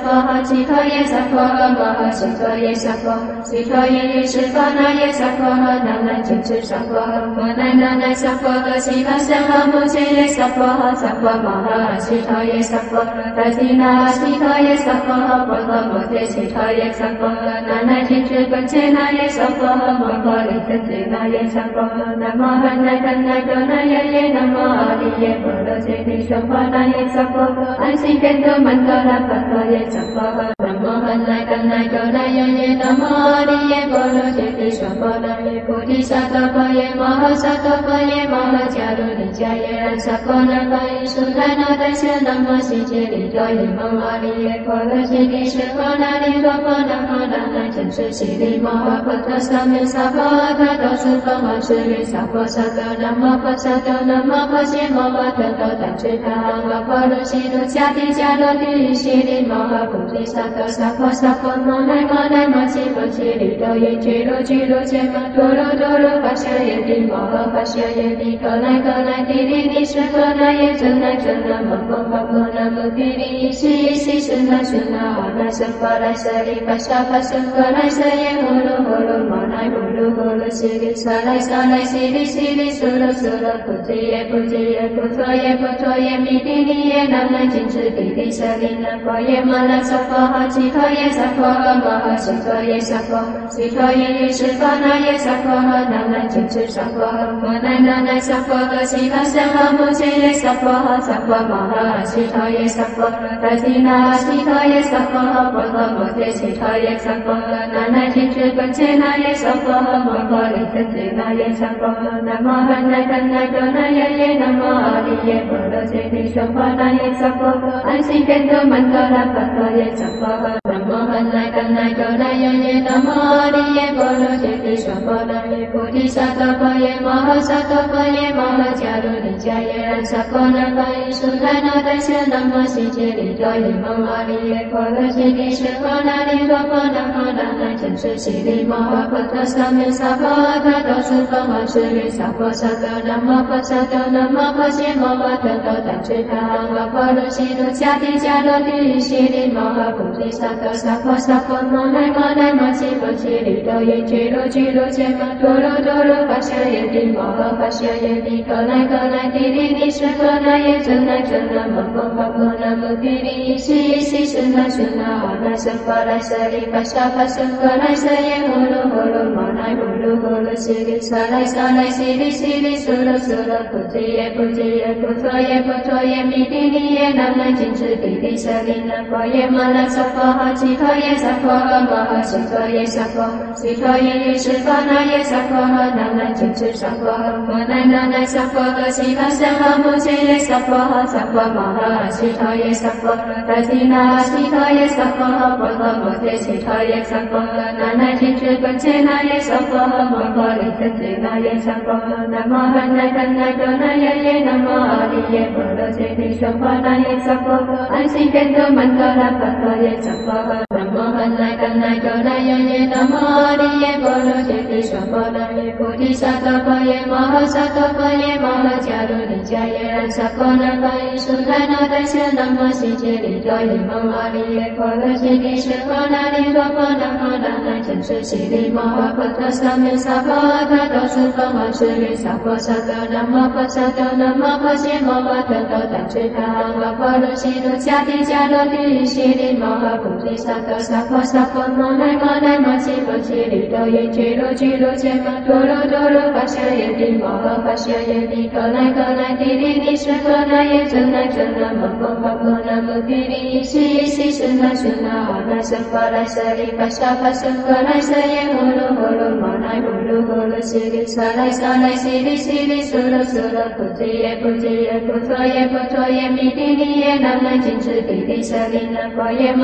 婆诃，祇陀耶娑婆诃，摩诃悉陀耶娑婆诃，悉陀耶耶释迦那耶娑婆诃，南无紧持娑婆诃，摩那那那娑婆诃，悉陀僧诃，摩揭耶娑婆诃，娑婆摩诃，悉陀耶娑婆诃，达提那悉陀耶娑婆诃，婆诃摩揭悉陀耶娑婆诃，那那紧持本伽那耶娑婆诃，摩诃利真智那耶娑婆诃，南无汉那怛那多那耶耶，南无阿利耶波罗揭谛娑婆那耶娑婆诃，安心变多曼多拉巴多耶娑婆诃，南无汉那怛那多那耶耶，南无阿利耶波罗揭谛娑婆那耶，菩提萨埵婆耶，摩诃萨埵婆耶，摩诃迦卢尼迦耶然萨婆那巴依苏那那达舍南无悉揭利多耶，摩阿利耶波罗揭谛娑婆那利多婆那诃那那真实悉利摩诃婆陀萨弥萨婆阿他多苏婆摩舍利萨婆萨多南无婆萨多南无婆揭摩诃特多怛侄他阿摩婆罗悉卢迦提迦罗提悉利摩诃菩提萨埵萨婆萨婆摩那摩那摩悉婆揭利多耶揭罗揭罗揭摩多罗多罗巴舍耶帝摩诃巴舍耶帝可来可来帝利尼舍可那耶真来真那摩诃摩诃那摩帝利依悉依悉是那是那阿那僧巴来舍利巴沙巴僧可来舍耶呼噜呼噜摩那呼噜呼噜悉利萨来萨来悉利悉利苏噜苏噜菩提耶菩提耶菩陀耶菩陀耶弥帝利耶南无紧持帝利舍利那婆耶摩那娑婆诃，祇陀耶娑婆诃，摩诃悉陀耶娑婆诃，悉陀耶耶释迦那耶娑婆诃，南无紧持娑婆诃，摩那那那娑婆诃，悉陀僧诃，摩揭耶娑婆诃，娑婆摩诃，悉陀耶娑婆诃，达提那悉陀耶娑婆诃，婆诃摩揭悉陀耶娑婆诃，那那紧持本伽那耶娑婆诃，摩诃利真智那耶娑婆诃，南无汉那怛那多那耶耶，南无阿利耶波罗揭谛娑婆那耶娑婆诃，安心变多曼多拉巴多耶娑婆诃，南无汉那怛那多那耶耶，南无阿利耶波罗揭谛娑婆那耶，菩提萨埵婆耶，摩诃萨埵婆耶，摩诃迦卢尼迦耶然萨婆那巴依苏那那达舍南无悉揭利多耶，摩阿利耶波罗揭谛娑婆那利多婆那诃那那真实悉利摩诃婆陀萨弥萨婆阿他多苏婆摩舍利萨婆萨多南无婆萨多南无婆揭摩诃特多怛侄他阿摩婆罗悉卢迦提迦罗提悉利摩诃菩提萨埵萨婆萨婆摩那摩那摩悉婆揭利多耶揭罗揭罗揭摩多罗多罗巴舍耶帝摩诃巴舍耶帝可来可来帝利尼舍可那耶真来真那摩诃摩诃那摩帝利依悉依悉是那是那阿那僧巴来舍利巴沙巴僧可来舍耶呼噜呼噜摩那呼噜呼噜悉利萨来萨来悉利悉利苏噜苏噜菩提耶菩提耶菩陀耶菩陀耶弥帝利耶南无紧持帝利舍利那婆耶摩那娑婆诃，悉陀耶娑婆诃，摩那摩那摩揭悉陀耶娑婆诃，南无紧持本伽那耶娑婆诃，摩诃利真智那耶娑婆诃，南无汉那怛那多那耶耶，南无阿利耶波罗揭谛娑婆那耶，菩提萨埵婆耶，摩诃萨埵婆耶，摩诃迦卢尼迦耶然萨婆那巴依苏那那那娑婆诃，悉陀耶娑婆诃，摩诃悉陀耶娑婆诃，悉陀耶耶释迦那耶娑婆诃，南无紧持娑婆诃，摩那那那娑婆诃，悉陀僧诃，摩揭耶娑婆诃，娑婆摩诃，悉陀耶娑婆诃，达提那悉陀耶娑婆诃，婆诃摩揭悉陀耶娑婆诃，那那紧持本伽那耶娑婆诃，摩诃利真智那耶娑婆诃，南无汉那怛那多那耶耶，南无阿利耶波罗揭谛娑婆那耶娑婆诃，安心变多曼多拉巴多耶娑婆诃，南无汉那怛那多那耶耶，南无阿利耶波罗揭谛娑婆那耶，菩提萨埵婆耶，摩诃萨埵婆耶，摩诃迦卢尼迦耶然萨婆那巴依苏那那达舍南无悉揭利多耶，摩阿利耶波罗揭谛娑婆那利多婆那诃那那真实悉利摩诃婆陀萨弥萨婆阿他多苏婆摩舍利萨婆萨多南无婆萨多南无婆揭摩诃特多怛侄他阿摩婆罗悉卢迦提迦罗提悉利摩诃菩提萨埵萨婆萨婆摩那摩那摩悉婆揭利多耶揭罗揭罗揭摩多罗多罗巴舍耶帝摩诃巴舍耶帝可来可来帝利尼舍可那耶真来真那摩诃摩诃那摩帝利依悉依悉是那是那阿那僧巴来舍利巴沙巴僧可来舍耶呼噜呼噜摩那呼噜呼噜悉利萨来萨来悉利悉利苏噜苏噜菩提耶菩提耶菩陀耶菩陀耶弥帝利耶南无紧持帝利舍利那婆耶摩那娑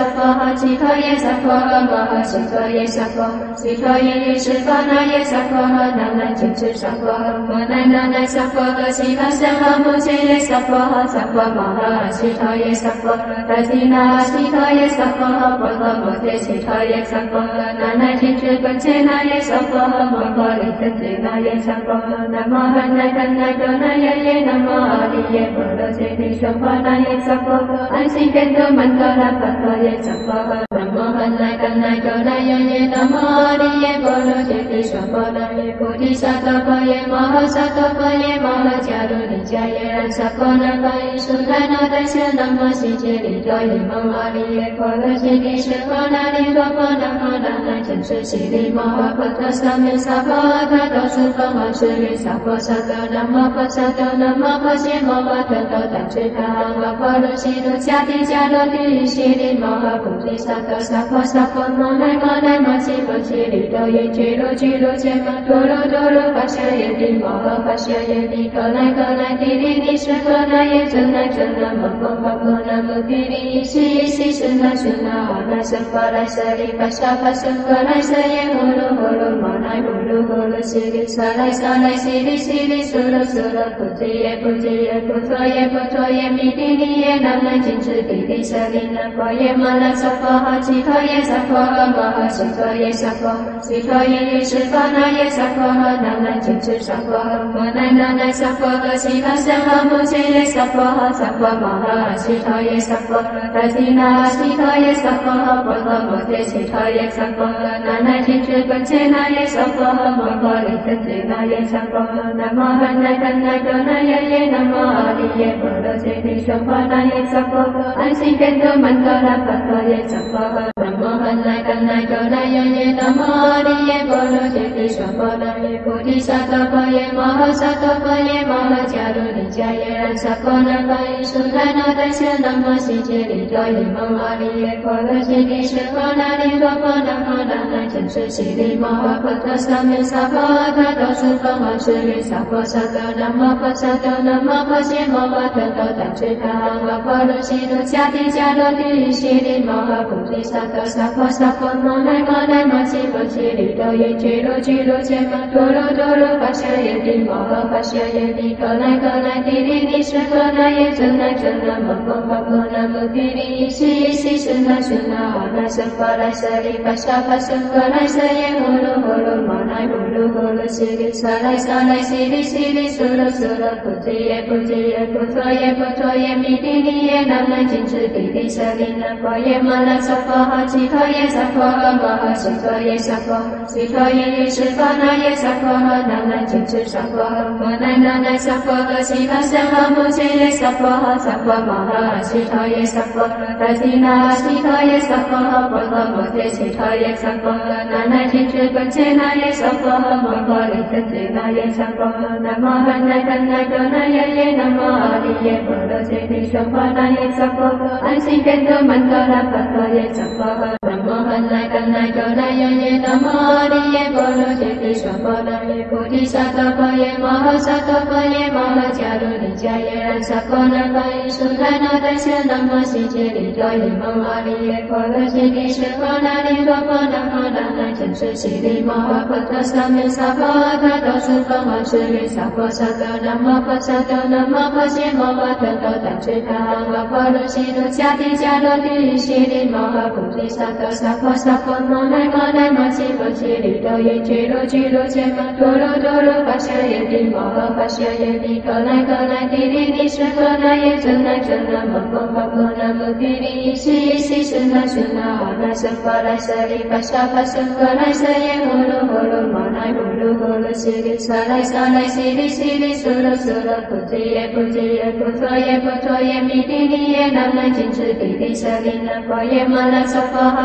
婆诃，祇陀耶娑婆诃，摩诃悉陀耶娑婆诃，悉陀耶耶释迦那耶娑婆诃，那那紧持娑婆诃，摩那那那娑婆诃，悉陀僧诃，摩揭耶娑婆诃，娑婆摩诃，悉陀耶娑婆诃，达提那悉陀耶娑婆诃，波罗摩揭悉陀耶娑婆诃，那那紧持般伽那耶娑婆诃，摩诃利增伽那耶娑婆诃，南无汉那怛那多那耶耶，南无阿利耶波罗揭谛娑婆那耶娑婆诃，安心变多曼多那波罗耶娑婆诃，南无汉那怛那多那耶耶，南无阿利耶波罗揭谛娑婆那耶菩提萨埵婆耶，摩诃萨埵婆耶，摩诃迦卢尼迦耶然萨婆那巴耶苏那那达舍南无悉揭利多耶蒙阿利耶波罗揭谛舍婆那利多婆那婆那那真实悉利摩诃婆陀萨弥萨婆阿他多苏婆诃舍利萨婆萨多南无婆萨多南无婆伽摩诃特多达智他阿婆罗悉罗迦提迦罗提悉利摩诃菩提萨埵萨婆萨婆摩那摩那摩悉摩悉利多耶俱罗俱罗羯摩多罗多罗跋舍耶帝摩诃跋舍耶帝可来可来帝利利舍可那耶真来真那摩诃摩诃那摩帝利依悉依悉是那是那阿那僧婆来舍利跋舍跋僧婆来舍耶呼噜呼噜摩那呼噜呼噜悉利萨来萨来悉利悉利苏噜苏噜菩提耶菩提耶菩陀耶菩陀耶弥帝利耶南无紧持帝利舍利那婆耶摩那娑婆诃，祇陀耶娑婆诃，摩诃悉陀耶娑婆诃，悉陀耶耶释迦那耶娑婆诃，那那紧持娑婆诃，摩那那那娑婆诃，悉陀僧诃，摩揭耶娑婆诃，娑婆摩诃，悉陀耶娑婆诃，达提那悉陀耶娑婆诃，波罗摩揭悉陀耶娑婆诃，那那紧持般伽那耶娑婆诃，摩诃利增伽那耶娑婆诃，南无汉那怛那多那耶耶，南无阿利耶波罗揭谛娑婆那耶娑婆诃，安心变多曼多那波罗耶娑婆诃，南无汉那怛那多那耶耶，南无阿利耶波罗揭谛娑婆那耶菩提萨埵婆耶，摩诃萨埵婆耶，摩诃迦卢尼迦耶然萨婆那巴耶苏那那达舍南无悉揭利多耶蒙阿利耶波罗揭谛舍婆那利多婆那婆那那真实悉利摩诃婆陀萨弥萨婆阿他多苏婆诃舍利萨婆萨多南无婆萨多南无婆伽摩诃特多达智他阿婆罗悉罗迦提迦罗提悉利摩诃菩提萨埵萨婆萨婆摩那摩那摩悉摩悉利多耶俱罗俱罗羯摩多罗多罗跋舍耶帝摩诃跋舍耶帝可来可来帝利利舍可那耶真来真那摩诃摩诃那摩帝利依悉依悉是那是那阿那僧婆来舍利跋舍跋僧婆来舍耶呼噜呼噜摩那呼噜呼噜悉利萨来萨来悉利悉利苏噜苏噜菩提耶菩提耶菩陀耶菩陀耶弥帝利耶南无紧持帝利舍利那婆耶摩那娑婆诃，祇陀耶娑婆诃，摩诃悉陀耶娑婆诃，悉陀耶耶释迦那耶娑婆诃，那那紧持娑婆诃，摩那那那娑婆诃，悉陀僧诃，摩揭耶娑婆诃，娑婆摩诃，悉陀耶娑婆诃，达提那悉陀耶娑婆诃，波罗摩揭悉陀耶娑婆诃，那那紧持般伽那耶娑婆诃，摩诃利增伽那耶娑婆诃，南无汉那怛那多那耶耶，南无阿利耶波罗揭谛娑婆那耶娑婆诃，安心变多曼多那波罗耶娑婆诃，南无汉那怛那多那耶耶，南无阿利耶波罗揭谛娑婆那耶菩提萨埵婆耶，摩诃萨埵婆耶，摩诃迦卢尼迦耶然萨婆那巴耶苏那那达舍南无悉揭利多耶蒙阿利耶波罗揭谛舍婆那利多婆那婆那那真实悉利摩诃婆陀萨弥萨婆阿他多苏婆诃舍利萨婆萨多南无婆萨多南无婆伽摩诃特多达智他阿婆罗悉罗迦提迦罗提悉利摩诃菩提萨埵萨婆萨婆摩那摩那摩悉摩悉利多耶俱罗俱罗羯摩多罗多罗跋舍耶帝摩诃跋舍耶帝可来可来帝利利舍可那耶真来真那摩诃摩诃那摩帝利依悉依悉是那是那阿那僧婆来舍利跋舍跋僧婆来舍耶呼噜呼噜摩那呼噜呼噜悉利萨来萨来悉利悉利苏噜苏噜菩提耶菩提耶菩陀耶菩陀耶弥帝利耶南无紧持帝利舍利那婆耶摩那娑婆诃，祇陀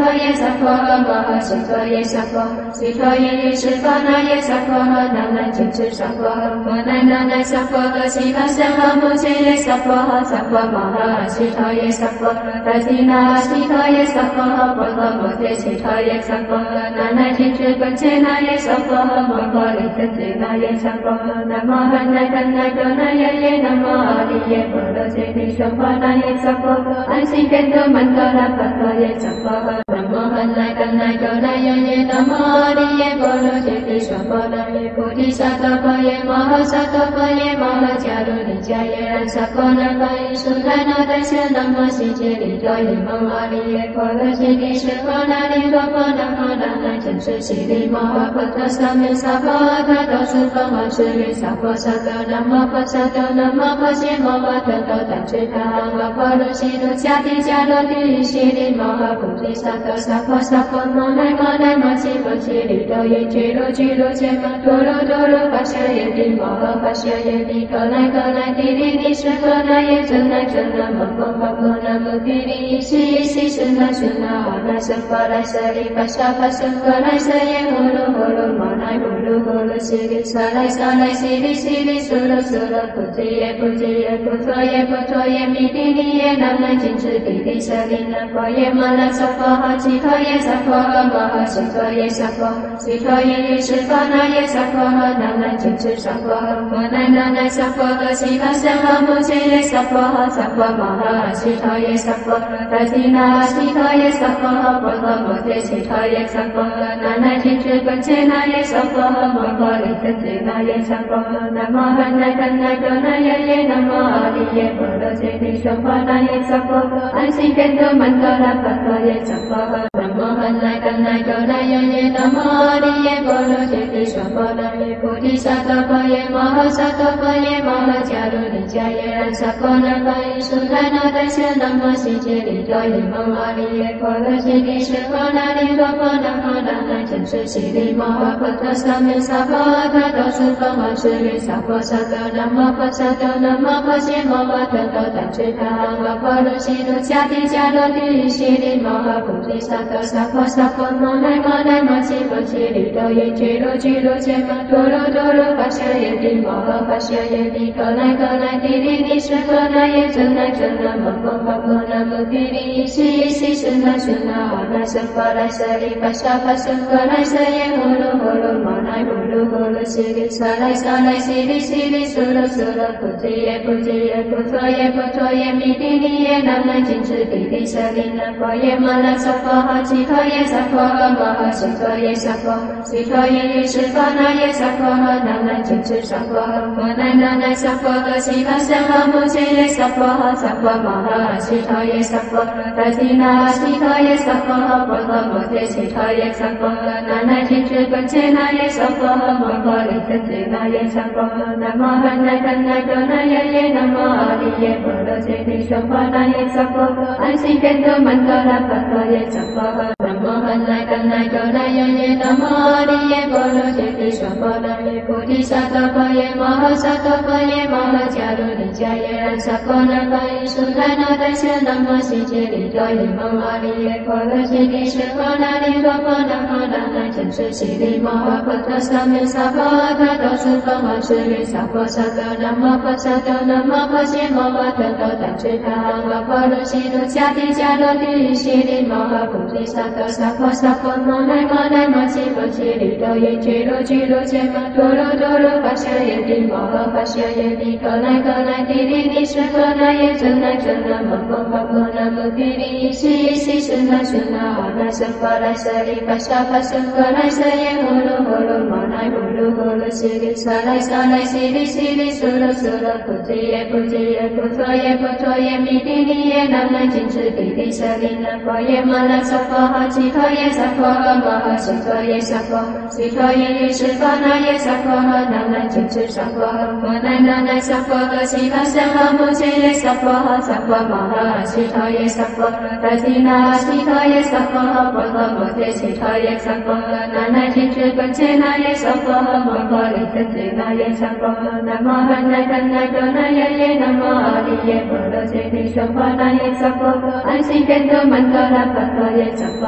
陀耶萨婆诃，摩诃悉陀耶萨婆诃，悉陀耶释迦那耶萨婆诃，那那紧持萨婆诃，摩那那那萨婆诃，悉陀僧诃摩揭耶萨婆诃，萨婆摩诃悉陀耶萨婆诃，达提那悉陀耶萨婆诃，婆诃摩揭悉陀耶萨婆诃，那那紧持本切那耶萨婆诃，摩诃利真切那耶萨婆诃，南无汉那怛那多那耶耶，南无阿利耶波罗揭谛说法那耶萨婆诃，安心变多曼多拉巴多耶萨婆诃，南无汉那怛那多那耶耶，南无阿利耶波罗揭谛说法那耶菩提萨埵婆耶，摩诃萨埵婆耶，摩诃迦卢尼迦耶然萨婆那巴依苏那那达舍南无悉揭利多耶，蒙阿利耶波罗揭谛说法那利多婆那摩那那真实悉利摩诃婆陀萨弥萨婆诃他多苏婆诃舍利萨婆萨埵南无婆萨埵南无婆揭摩诃特多怛智他阿摩婆罗悉卢迦提迦罗帝悉利摩诃菩提萨埵萨婆萨婆摩那摩那摩悉婆悉利多耶俱卢俱卢揭摩多罗多罗巴舍耶帝摩诃巴舍耶帝可那可那帝利尼舍可那耶真那真那摩诃摩诃那摩帝利依悉依悉是那是那阿那僧巴来舍利巴沙巴僧可来舍耶呼噜呼噜摩那呼噜呼噜悉利萨来萨来悉利悉利苏噜苏噜菩提耶菩提耶菩陀耶菩陀耶弥帝利耶那那紧持帝利舍利那婆耶摩那萨婆诃悉陀耶萨婆诃摩诃悉陀耶萨婆诃悉陀耶释迦那耶萨婆诃那那紧持萨婆诃摩那那那萨婆诃悉陀僧诃摩揭耶萨婆诃萨婆摩诃悉陀耶萨婆诃达提那悉陀耶萨婆诃婆诃摩揭悉陀耶萨婆诃那那紧持本切那耶萨婆诃摩诃利真切那耶萨婆诃南无汉那怛那多那耶耶，南无阿利耶波罗揭谛说法那耶萨婆诃，安心变多曼多拉巴多耶萨婆诃，南无汉那怛那多那耶耶，南无阿利耶波罗揭谛说法那耶菩提萨埵婆耶，摩诃萨埵婆耶，摩诃迦卢尼迦耶然萨婆那巴依苏那那达舍南无悉揭利多耶，蒙阿利耶波罗揭谛说法那利多婆那摩那那真实悉利摩诃婆陀萨弥萨婆诃他多苏婆诃舍利萨婆萨埵南无婆萨埵南无婆揭摩诃特多怛智他阿摩婆罗悉卢迦提迦罗帝悉利摩诃菩提萨埵萨婆萨婆摩那摩那摩悉婆悉利多耶俱卢俱卢揭摩多罗多罗巴舍耶帝摩诃巴舍耶帝可那可那帝利尼舍可那耶真那真那摩诃摩诃那摩帝利依悉依悉是那是那阿那僧巴来舍利巴沙巴僧可来舍耶呼噜呼噜摩那呼噜呼噜悉利萨来萨来悉利悉利苏噜苏噜菩提耶菩提耶菩陀耶菩陀耶弥帝利耶那那紧持帝利舍利那婆耶摩那萨婆诃悉陀耶萨婆诃摩诃悉陀耶萨婆诃悉陀耶释迦那耶萨婆诃那那紧持萨婆诃摩那那那萨婆诃悉陀僧诃摩揭耶萨婆诃萨婆摩诃悉陀耶萨婆诃达提那悉陀耶萨婆诃婆诃摩揭悉陀耶萨婆诃那那紧持本切那耶萨婆诃摩诃利真切那耶萨婆诃南无汉那怛那多那耶耶，南无阿利耶波罗揭谛说法那耶萨婆诃安心变多曼多拉巴多耶萨婆诃南无汉那怛那多那耶耶，南无阿利耶波罗揭谛说法那耶菩提萨埵婆耶，摩诃萨埵婆耶，摩诃迦卢尼迦耶然萨婆那巴依苏那那达舍南无悉揭利多耶，蒙阿利耶波罗揭谛说法那利多婆那摩那那真实悉利摩诃婆陀萨弥萨婆诃他多苏婆诃舍利萨婆萨埵南无婆萨埵南无婆揭摩诃特多怛智他阿摩婆罗悉卢迦提迦罗帝悉利摩诃菩提萨埵萨婆萨婆摩那摩那摩悉婆悉利多耶俱卢俱卢揭摩多罗多罗巴舍耶帝摩诃巴舍耶帝可那可那帝利尼舍可那耶真那真那摩诃摩诃那摩帝利依悉依悉是那是那阿那僧巴来舍利巴沙巴僧可来舍耶呼噜呼噜摩那呼噜呼噜悉利萨来萨来悉利悉利苏噜苏噜菩提耶菩提耶菩陀耶菩陀耶弥帝利耶那那紧持帝利舍利那婆耶摩那萨婆诃悉陀耶萨婆诃摩诃悉陀耶萨婆诃悉陀耶释迦那耶萨婆诃那那紧持萨婆诃摩那那那萨婆诃悉陀僧诃摩揭耶萨婆诃萨婆摩诃悉陀耶萨婆诃达提那悉陀耶萨婆诃婆诃摩揭悉陀耶萨婆诃那那紧持本切那耶萨婆诃摩诃利真切那耶萨婆诃南无汉那怛那多那耶耶，南无阿利耶波罗揭谛说法那耶萨婆诃安心变多曼多拉巴多耶萨婆诃。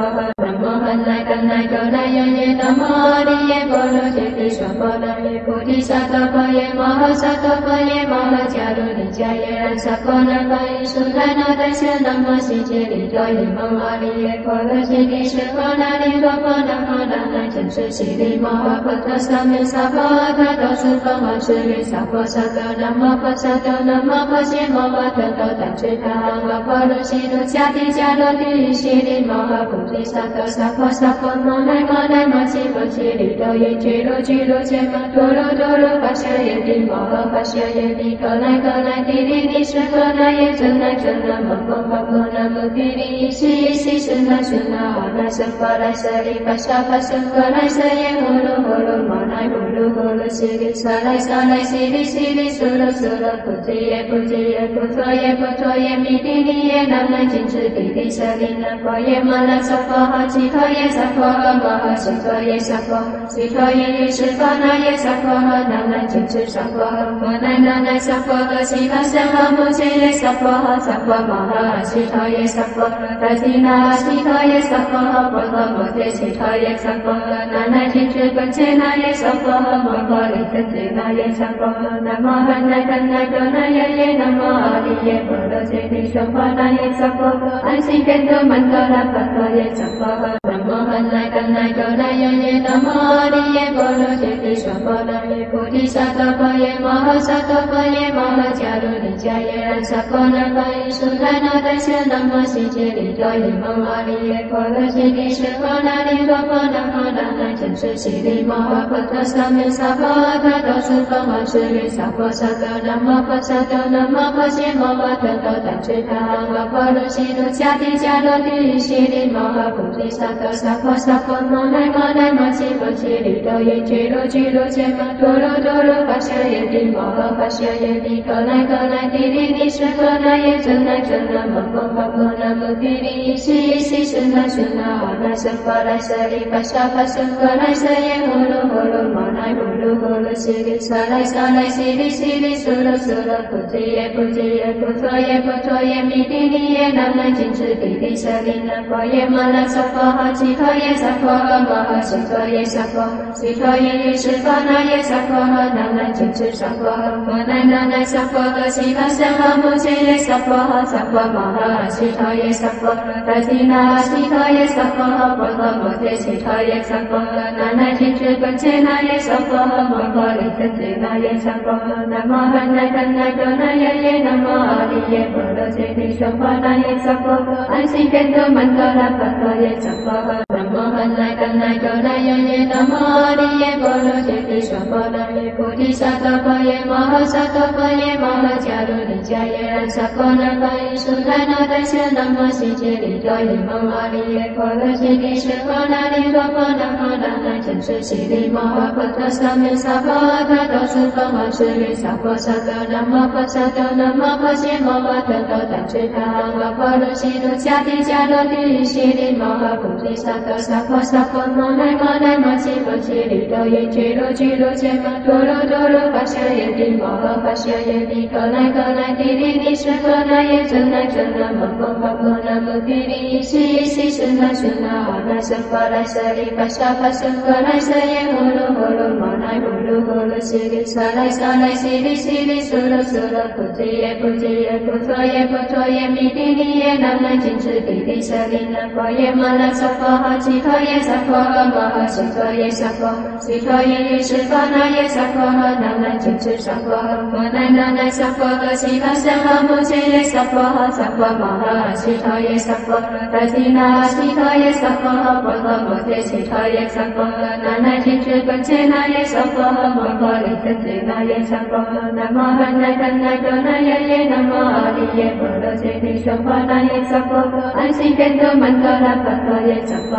Namo Hanai Kanai Kodaya Ye Namo Ariye Bolo Jeti Shambhala Ye Bodhisattva Ye Mahasattva Ye Mahajaru Nijaye Ransakona Kai Sunana Dasya Namo Sijeri Doye Namo Ariye Bolo Jeti Shambhala Ye Rapana Hanai Jansu Siri Mahapata Samya Sabhata Dosu Kama Suri Sapo Sato Namo Pasato Namo Pasye Mahatato Tanchita Hanga Paro Shiru Jati Jalo Diri Shiri Mahabhuti Sato Sapo Sapo Manai Manai Masi Pasiri Doye Jiro Jiro Jema Toro Toro Pasya Yedi Maha Pasya Yedi Kanai Kanai Diri Nisha Kanai Ye Jana Jana Mamma Mamma Mudiri Isi Isi Suna Suna Ana Samparai Sari Pasya Pasya Kanai Saye Hulu Hulu Manai Hulu Hulu Siri Sarai Sarai Siri Siri Sura Sura Putiye Putiye Putoye Putoye Midini Ye Namna Jinchu Diri Sarina Koye Mala Sapaha Chitoye Sapaha Maha Chitoye Sapaha Chitoye Shivana Ye Sapaha Namna Jinchu Sapaha Manai Nanai Sapaha Siva Saha Mujile Sapaha Sapaha Maha Chitoye Sapaha Pratina Chitoye Sapaha Pala Mote Chitoye Sapaha Nanai Jinchu Pachena Ye Sapaha Maha Lithatina Ye Sapaha Namo Hanai Kanai Kodaya Ye Namo Ariye Bolo Jeti Shambhala Ye Sapaha Ansi Kendo Mandala Pata Ye Sapaha Namo Hanai Kanai Kodaya Ye Namo Ariye Bolo Jeti Shambhala Ye Bodhisattva Ye Mahasattva Ye Mahajaru Nijaye Ransakona Kai Sunana Dasya Namo Sijeri Doye Namo Ariye Bolo Jeti Shambhala Ye Rapana Hanai Jansu Siri Mahapata Samya Sabhata Dosu Kama Suri Sapo Sato Namo Pasato Namo Pasye Mahatato Tanchita Hanga Paro Shiru Jati Jalo Diri Shiri Mahabhuti Sato Sapo Sapo Manai Manai Masi Pasiri Doye Jiro Jiro Jema Toro Toro Pasya Yedi Maha Pasya Yedi Kanai Kanai Diri Nisha Kanai Ye Jana Jana Mamma Mamma Mudiri Isi Isi Suna Suna Ana Samparai Sari Pasya Pasya Kanai Saye Hulu Hulu Manai Hulu Hulu Siri Sarai Sarai Siri Siri Sura Sura Putiye Putiye Putoye Putoye Midini Ye Namna Jinchu Diri Sarina Koye Mala Sapaha Chitoye Sapaha Maha Chitoye Sapaha Chitoye Shivana Ye Sapaha Namna Jinchu Sapaha Manai Nanai Sapaha Siva Saha Mujile Sapaha Sapaha Maha Chitoye Sapaha Pratina Chitoye Sapaha Pala Mote Chitoye Sapaha Nanai Jinchu Pachena Ye Sapaha Maha Lithatina Ye Sapaha Namo Hanai Kanai Kodaya Ye Namo Ariye Bolo Jeti Shambhala Ye Sapaha Ansi Kendo Mandala Pata Ye Sapaha Namo Hanai Kanai Kodaya Ye Namo Ariye Bolo Jeti Shambhala Ye Bodhisattva Ye Mahasattva Ye Mahajaru Nijaye Ransakona Kai Sunana Dasya Namo Sijeri Doye Namo Ariye Bolo Jeti Shambhala Ye Rapana Hanai Jansu Siri Mahapata Samya Sabhata Dosu Kama Suri Sapo Sato Namo Pasato Namo Pasye Mahatato Tanchita Hanga Paro Shiru Jati Jalo Diri Shiri Mahabhuti Sato Sapo Sapo Manai Manai Masi Pasiri Doye Jiro Jiro Jema Toro Toro Pasya Yedi Maha Pasya Yedi Kanai Kanai Diri Nisha Kanai Ye Jana Jana Mamma Mamma Mudiri Isi Isi Suna Suna Ana Samparai Sari Pasya Pasya Kanai Saye Hulu Hulu Manai Hulu Hulu Siri Sarai Sarai Siri Siri Sura Sura Putiye Putiye Putoye Putoye Midini Ye Namna Jinchu Diri Sarina Koye Mala Sapaha Chitoye Sapaha Maha Chitoye Sapaha Chitoye Shivana Ye Sapaha Namna Jinchu Sapaha Manai Nanai Sapaha Siva Saha Mujile Sapaha Sapaha Maha Chitoye Sapaha Pratina Chitoye Sapaha Pala Mote Chitoye Sapaha Nanai Jinchu Pachena Ye Sapaha Maha Lithatina Ye Sapaha Namo Hanai Kanai Kodaya Ye Namo Ariye Bolo Jeti Shambhala Ye Sapaha Ansi Kendo Mandala Pata Ye Sapaha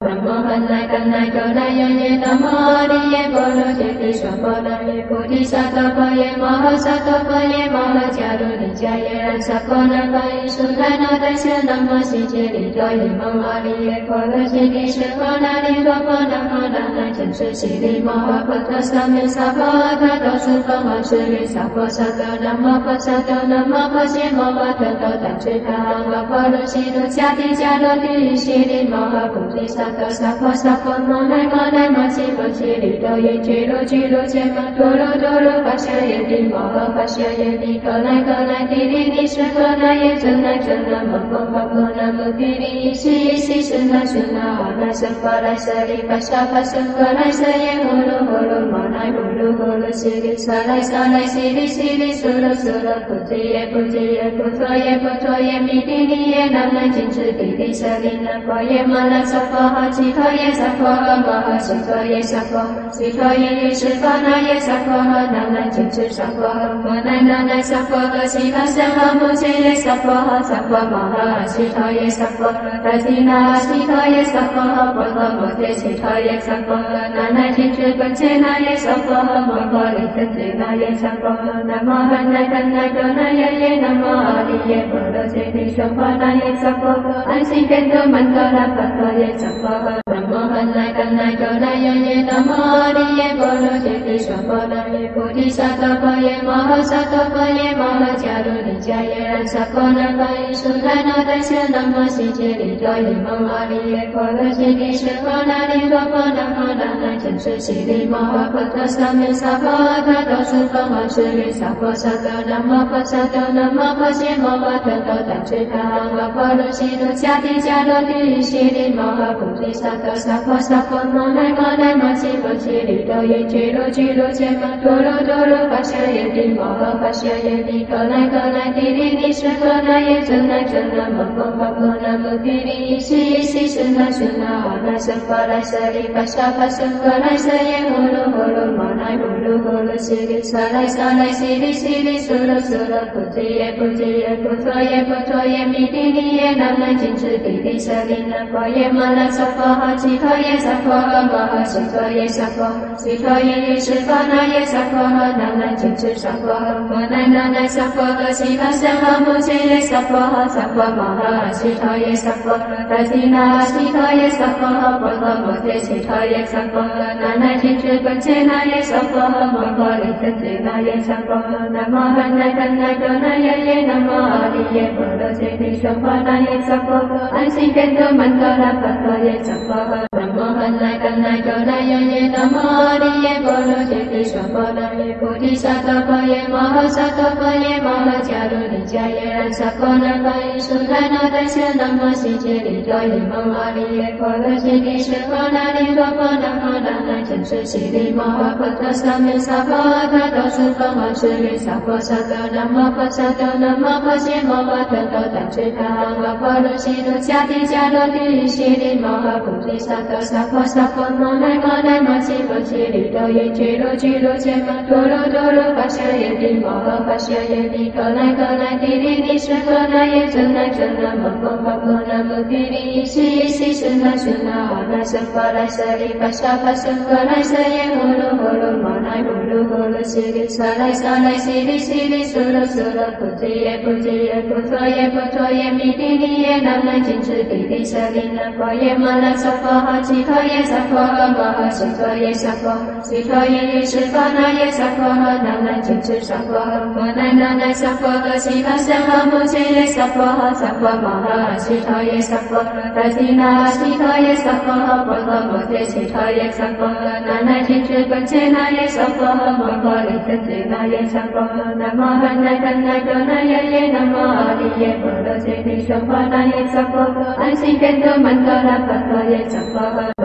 南无本来本来就来永远南无阿利耶波罗揭谛娑婆那耶菩提萨埵婆耶摩诃萨埵婆耶摩诃迦卢尼迦耶然萨婆那巴依苏那那达舍南无悉揭利多耶摩阿利耶波罗揭谛舍婆那利多婆那婆那那见持悉利摩诃婆陀萨弥萨婆阿他多苏婆摩舍利萨婆萨多南无婆萨多南无婆揭摩诃特多当知他阿婆罗悉卢迦提迦罗提悉利摩诃菩提萨埵萨婆萨婆摩那摩那摩悉婆揭利多耶揭罗揭罗揭摩多罗多罗巴舍耶帝摩诃巴舍耶帝可来可来帝利利舍可那耶真来真那摩诃巴摩那摩帝利依悉依悉是那是那阿那僧巴来舍利巴沙巴僧可来舍耶呼噜呼噜摩那呼噜呼噜悉利萨来萨来悉利悉利苏噜苏噜菩提耶菩提耶菩陀耶菩陀耶弥帝利耶南无金持帝利舍利那婆耶摩那萨婆诃祇陀耶萨婆诃摩诃悉陀耶萨婆悉陀耶耶释迦那耶萨婆诃南无金持萨婆诃摩那那那萨婆诃悉陀僧诃摩揭耶萨婆诃萨婆摩诃悉陀耶萨婆诃达提那悉陀耶萨婆诃婆诃摩揭悉陀耶萨婆诃那那金持本揭那耶萨婆诃摩诃利真揭那耶萨婆诃南无本来本来就那耶耶南无阿利耶波罗揭谛娑婆那耶萨婆诃安心变得曼多拉巴多耶萨婆诃南无本来本来就那耶耶南无阿利耶波罗揭谛娑婆那耶菩提萨埵婆耶摩诃萨埵婆耶摩诃迦卢尼迦耶然萨婆那巴依苏那那达舍南无悉揭利多耶摩阿利耶波罗揭谛舍婆那利多婆那婆那那见持悉利摩诃婆陀萨弥萨婆阿他多苏婆摩舍利萨婆萨多南无婆萨多南无婆揭摩诃特多当知他阿婆罗悉卢迦提迦罗提悉利摩诃菩提萨埵萨婆萨婆摩那摩那摩悉婆揭利多耶揭罗揭罗揭摩多罗多罗巴舍耶帝摩诃巴舍耶帝可来可来帝利利舍可那耶真来真那摩诃巴摩那摩帝利依悉依悉是那是那阿那僧巴来舍利巴沙巴僧可来舍耶呼噜呼噜摩那呼噜呼噜悉利萨来萨来悉利悉利苏噜苏噜菩提耶菩提耶菩陀耶菩陀耶弥帝利耶南无金持帝利舍利那婆耶摩那萨婆诃祇陀耶萨婆诃摩诃悉陀耶萨婆悉陀耶耶释迦那耶萨婆诃南无金持萨婆诃摩那那那萨婆诃悉陀僧诃摩揭耶萨婆诃萨婆摩诃悉陀耶萨婆诃达提那悉陀耶萨婆诃婆诃摩揭悉陀耶萨婆诃那那金持本揭那耶萨婆诃摩诃利真揭那耶萨婆诃南无本来本来就那耶耶南无阿利耶波罗揭谛娑婆那耶萨婆诃安心变得曼多拉巴多耶萨婆诃南无本来本来就那耶耶南无阿利耶波罗揭谛娑婆那耶菩提萨埵婆耶摩诃萨埵婆耶摩诃迦卢尼迦耶然萨婆那巴依苏那那达舍南无悉揭利多耶摩阿利耶波罗揭谛舍婆那利多婆那婆那那见持悉利摩诃婆陀萨弥萨婆阿他多苏婆摩舍利萨婆萨多南无婆萨多南无婆揭摩诃特多当知他阿婆罗悉卢迦提迦罗提悉利摩诃菩提萨埵萨婆萨婆摩那摩那摩悉婆揭利多耶揭罗揭罗揭摩多罗多罗巴舍耶帝摩诃巴舍耶帝可来可来帝利利舍可那耶真来真那摩诃巴摩那摩帝利依悉依悉是那是那阿那僧巴来舍利巴沙巴僧可来舍耶呼噜呼噜摩那呼噜呼噜悉利萨来萨来悉利悉利苏噜苏噜菩提耶菩提耶菩陀耶菩陀耶弥帝利耶南无金持帝利舍利那婆耶摩那萨婆诃祇陀耶萨婆诃摩诃悉陀耶萨婆悉陀耶耶释迦那耶萨婆诃南无金持萨婆诃摩那那那萨婆诃悉陀僧诃摩揭耶萨婆诃萨婆摩诃悉陀耶萨婆达提那悉陀耶萨婆诃婆诃摩揭悉陀耶萨婆诃那那金持本揭那耶萨婆诃摩诃利真揭那耶萨婆诃南无本来本来就那耶耶南无阿利耶波罗揭谛娑婆那耶萨婆诃安心变得曼多拉巴多耶萨婆诃。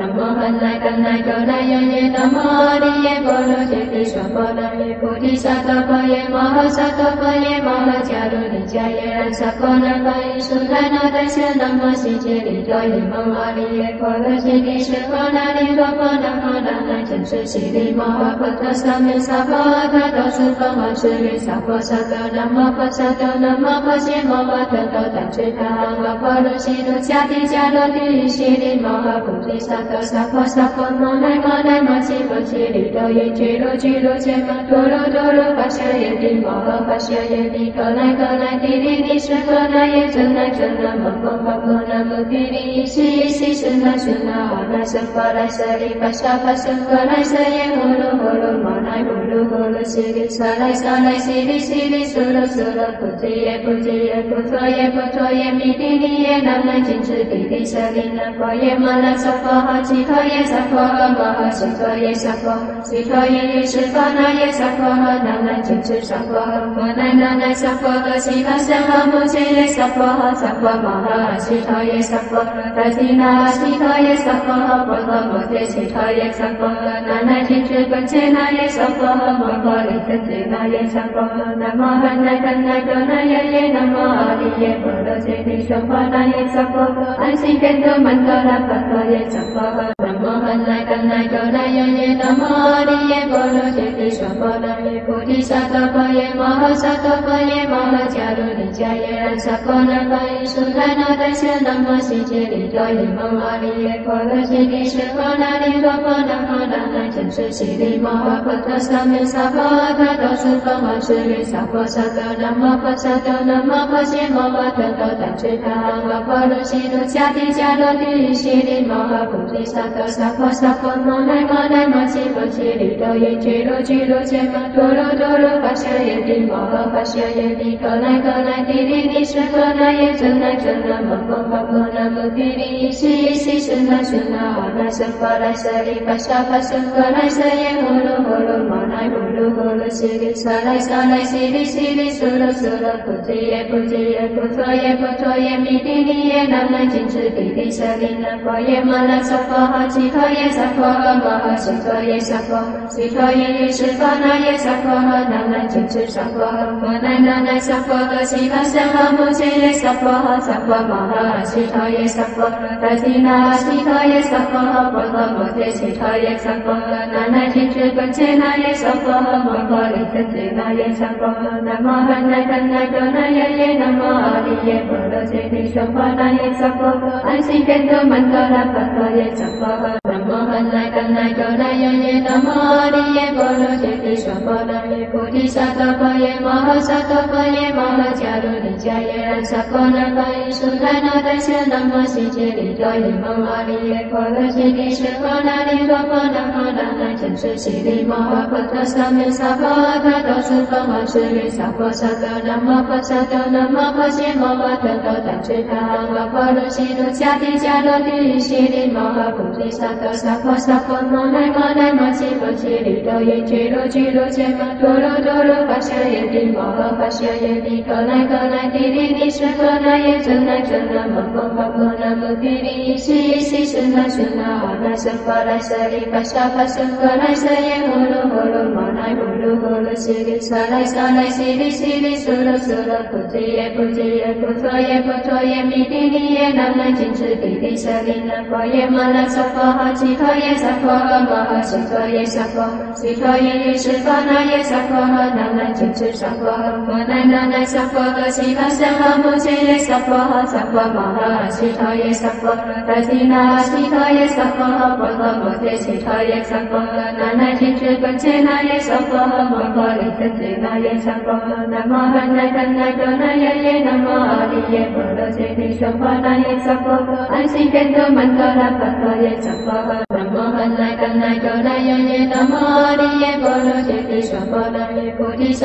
摩诃那达那多那耶耶那摩阿利耶波罗揭谛娑婆那耶菩提萨埵婆耶摩诃萨埵婆耶摩诃迦卢尼迦耶然萨婆那巴依苏那那达舍那摩悉揭谛多耶摩阿利耶波罗揭谛舍婆那利多婆那婆那那真实悉利摩诃婆陀萨弥萨婆阿他多苏婆摩舍利萨婆萨多那摩婆萨多那摩婆揭摩诃特多达智他阿婆罗悉卢迦提迦罗帝悉利摩诃菩提萨埵萨婆萨婆摩那摩那摩悉婆悉利多耶居罗居罗揭摩多罗多罗巴舍耶帝摩诃巴舍耶帝可来可来帝利利舍可那耶真来真那摩诃摩诃那摩帝利依悉依悉是那是那阿那僧巴来舍利巴沙巴僧可来舍耶呼噜呼噜摩那呼噜呼噜悉利萨来萨来悉利悉利苏噜苏噜菩提耶菩提耶菩陀耶菩陀耶弥帝利耶南来金智帝利舍利那婆耶摩那萨婆诃祇陀耶萨婆诃摩诃悉陀耶萨婆悉陀耶耶释迦那耶萨婆诃南来金智萨婆诃摩那那那萨婆诃悉陀僧诃摩揭耶萨婆诃萨婆摩诃悉陀耶萨婆诃达提那悉陀耶萨婆诃婆诃摩揭悉陀耶萨婆诃南来金智本揭那耶萨婆诃摩诃利真揭那耶萨婆诃南摩诃那达那多那耶耶南无阿利耶波罗揭谛娑婆那耶萨婆诃安心变多曼多拉巴多耶萨婆诃南摩诃那达那多那耶耶南无阿利耶波罗揭谛娑婆那耶菩提萨埵婆耶摩诃萨埵婆耶摩诃迦卢尼迦耶然萨婆那巴依苏那那达舍那摩悉揭谛多耶摩阿利耶波罗揭谛舍婆那利多婆那婆那那真实悉利摩诃婆陀萨弥萨婆阿他多苏婆摩舍利萨婆萨多那摩婆萨多那摩婆揭摩诃特多达智他阿婆罗悉卢迦提迦罗帝悉利摩诃菩提萨埵萨婆萨婆摩那摩那摩悉婆悉利多耶居罗居罗揭摩多罗多罗巴舍耶帝摩诃巴舍耶帝可来可来帝利利舍可那耶真来真那摩诃摩诃那摩帝利依悉依悉是那是那阿那僧巴来舍利巴沙巴僧可来舍耶呼噜呼噜摩那呼噜呼噜悉利萨来萨来悉利悉利苏噜苏噜菩提耶菩提耶菩陀耶菩陀耶弥帝利耶南来金智帝利舍利那婆耶摩那萨婆诃祇陀耶萨婆诃摩诃悉陀耶萨婆悉陀耶耶释迦那耶萨婆诃南来金智萨婆诃摩那那那萨婆诃悉陀僧诃摩揭耶萨婆诃萨婆摩诃悉陀耶萨婆达提那悉陀耶萨婆诃婆诃摩揭悉陀耶萨婆诃南来金智本揭那耶萨婆诃摩诃利真揭那耶萨婆诃南摩诃那达那多那耶耶南无阿利耶波罗揭谛娑婆那耶萨婆诃安心变多曼多拉巴多耶萨婆诃南摩诃那达那多那耶耶南无阿利耶波罗揭谛娑婆那耶菩提萨埵婆耶摩诃萨埵婆耶摩诃迦卢尼迦耶然萨婆那巴依苏那那达舍那摩悉揭谛多耶摩阿利耶波罗揭谛舍婆那利多婆那婆那那真实悉利摩诃婆陀萨弥萨婆阿他多苏婆摩舍利萨婆萨多那摩婆萨多那摩婆揭摩诃特多达智他阿婆罗悉卢迦提迦罗帝悉利摩诃菩提萨埵萨婆萨婆摩那摩那摩悉婆悉利多耶居罗居罗揭摩多罗多罗巴舍耶帝摩诃巴舍耶帝可来可来帝利利舍可那耶真来真那摩诃摩诃那摩帝利依悉依悉是那是那阿那僧巴来舍利巴沙巴僧可来舍耶呼噜呼噜摩那呼噜呼噜悉利萨来萨来悉利悉利苏噜苏噜菩提耶菩提耶菩陀耶菩陀耶弥帝利耶南来金智帝利舍利那婆耶摩那萨婆诃祇陀耶萨婆诃摩诃悉陀耶萨婆悉陀耶耶释迦那耶萨婆诃南来金智萨婆诃摩那那那萨婆诃悉陀僧诃摩揭耶萨婆诃萨婆摩诃悉陀耶萨婆达提那悉陀耶萨婆诃婆诃摩揭悉陀耶萨婆诃南来金智本揭那耶萨婆诃摩诃利真揭那耶萨婆诃南摩诃那达那多那耶耶南无阿利耶波罗揭谛娑婆那耶萨婆诃安心变多曼多拉巴多耶萨婆诃南摩诃那达那多那耶耶南无阿利耶波罗揭谛娑婆那耶菩提萨埵婆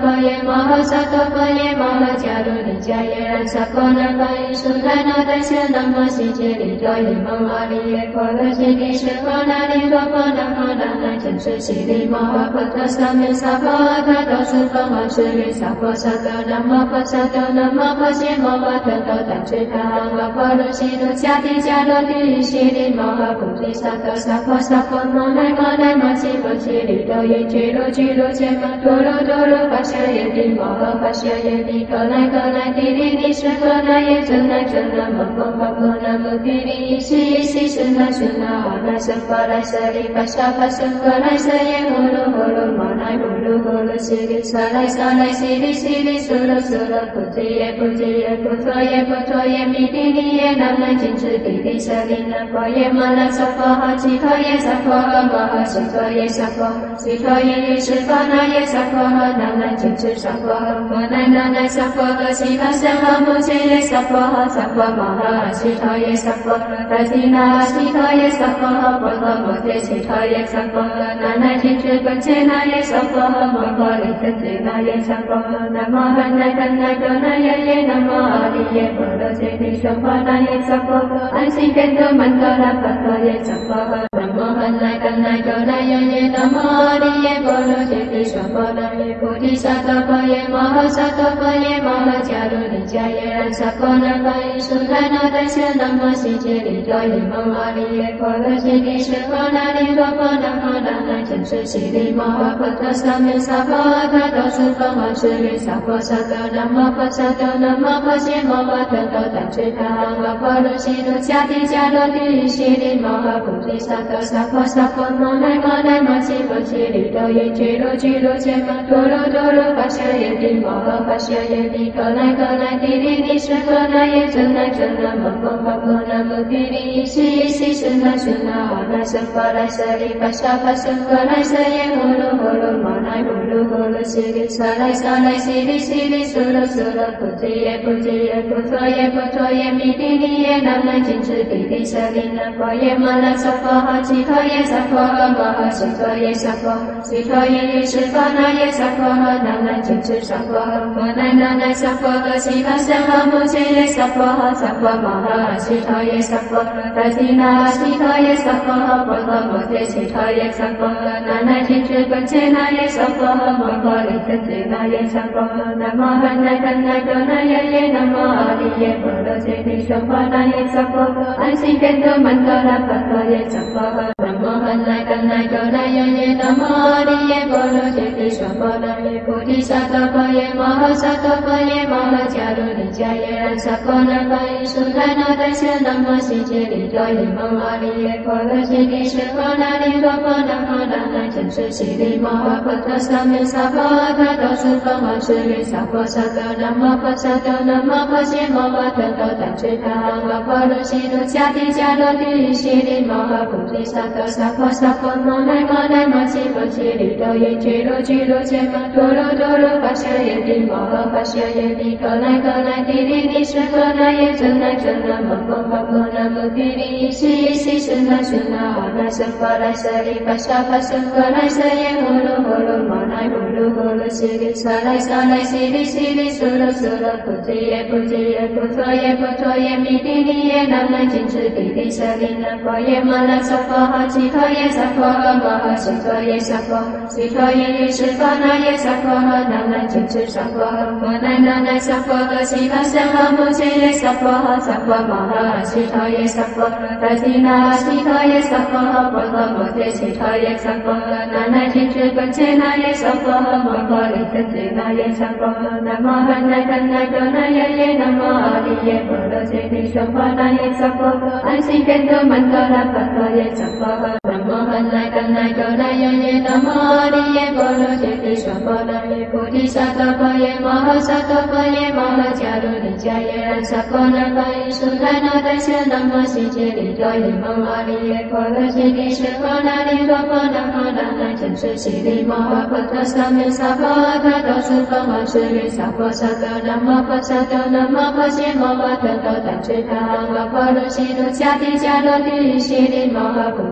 pa ye maha sato pa ye maha jaru ni jaya ran sakona pai sunana dasya nama si jeri doye mangari ye kola jegi shirvana ni rapana hadana jansu siri maha pata samya sabha gata surpa masuri sabha sata nama pasata nama pasye maha tata tanchita hanga paru siru jati jarati siri maha putri sata sabha sabha manai manai masi pasiri doye jiro jiro jema toro toro pasya yedi maha pasya yedi kanai kanai diri ni shirvana ye jana jana mapa mapa nama diri isi isi shuna shuna ana samparai sari pasya pasya karai saye holo holo manai holo holo siri sarai sarai siri siri sura sura putri ye putri ye putra ye putra ye midini ye nama jinsu diri salina pa ye mala sapaha cita ye sapaha maha cita ye sapaha cita ye shirvana ye sapaha nama jinsu sapaha manai nanai sapaha sita sahamu ye sapaha sapaha maha cita ye sapaha tasina cita ye sapaha pada mate cita ye sapaha nanai jinsu pancena ye sapaha maha litacena ye sapaha nama hanai kanai kanai ye ye nama ali ye pada seni sapaha ye sapaha ansi kendo mantara pata ye sapaha nama hanai kanai kanai ye ye nama ali ye pada seni sapaha ye puri satapa ye maha satapa ye maha jaru ni jaya ran sakona pai sunana dasya nama si jeri doye mangari ye pada seni shirvana ni rapana hadana jansu siri maha pata samya sabha gata surpa masuri sabha sata nama pasata nama pasye maha tata tanchita hanga paru siru jati jarati siri maha putri sata sabha sabha manai manai masi pasiri doye jiro jiro jema toro toro pasya yedi maha pasya yedi kanai kanai diri ni shirvana ye jana jana mapa mapa nama diri isi isi shuna shuna ana samparai sari pasya pasya karai saye holo holo manai holo holo siri sarai sarai siri siri sura sura putri ye putri ye putra ye putra ye midini ye nama jinsu diri salina pa ye mala sapaha cita ye sapaha maha cita ye sapaha cita ye shirvana ye sapaha nama jinsu sapaha manai nanai sapaha sita sahamu ye sapaha sapaha maha cita ye sapaha tasina cita ye sapaha pada mate cita ye sapaha nanai jinsu pancena ye sapaha maha litacena ye sapaha nama hanai kanai kanai ye ye nama ali ye pada seni sapaha ye sapaha ansi kendo mantara pata ye sapaha nama hanai kanai kanai ye ye nama ali ye pada seni sapaha ye puri satapa ye maha satapa ye maha jaru ni jaya ran sakona pai sunana dasya nama si jeri doye mangari ye pada seni shirvana ni rapana hadana jansu siri maha pata samya sabha gata surpa masuri sabha sata nama pasata nama pasye maha tata tanchita hanga paru siru jati jarati siri maha putri sata sabha sabha manai manai masi pasiri doye jiro jiro jema toro toro pasya yedi maha pasya yedi kanai kanai diri ni shirvana ye jana jana mapa mapa nama diri isi isi shuna shuna ana samparai sari pasya pasya karai saye holo holo manai holo holo siri sarai sarai siri siri sura sura putri ye putri ye putra ye putra ye midini ye nama jinsu diri salina pa ye mala sapaha cita ye sapaha maha cita ye sapaha cita ye shirvana ye sapaha nama jinsu sapaha manai nanai sapaha sita sahamu ye sapaha sapaha maha cita ye sapaha tasina cita ye sapaha pada mate cita ye sapaha nanai jinsu pancena ye sapaha maha litacena ye sapaha nama hanai kanai kanai ye ye nama ali ye pada seni sapaha ye sapaha ansi kendo mantara pata ye sapaha nama hanai kanai kanai ye ye nama ali ye pada seni sapaha ye puri satapa ye maha satapa ye maha jaru ni jaya ran sakona pai sunana dasya nama si jeri doye mangari ye pada seni shirvana ni rapana hadana jansu siri maha pata samya sabha gata surpa masuri sabha sata nama pasata nama pasye maha tata tanchita hanga paru siru jati jarati siri maha putri sata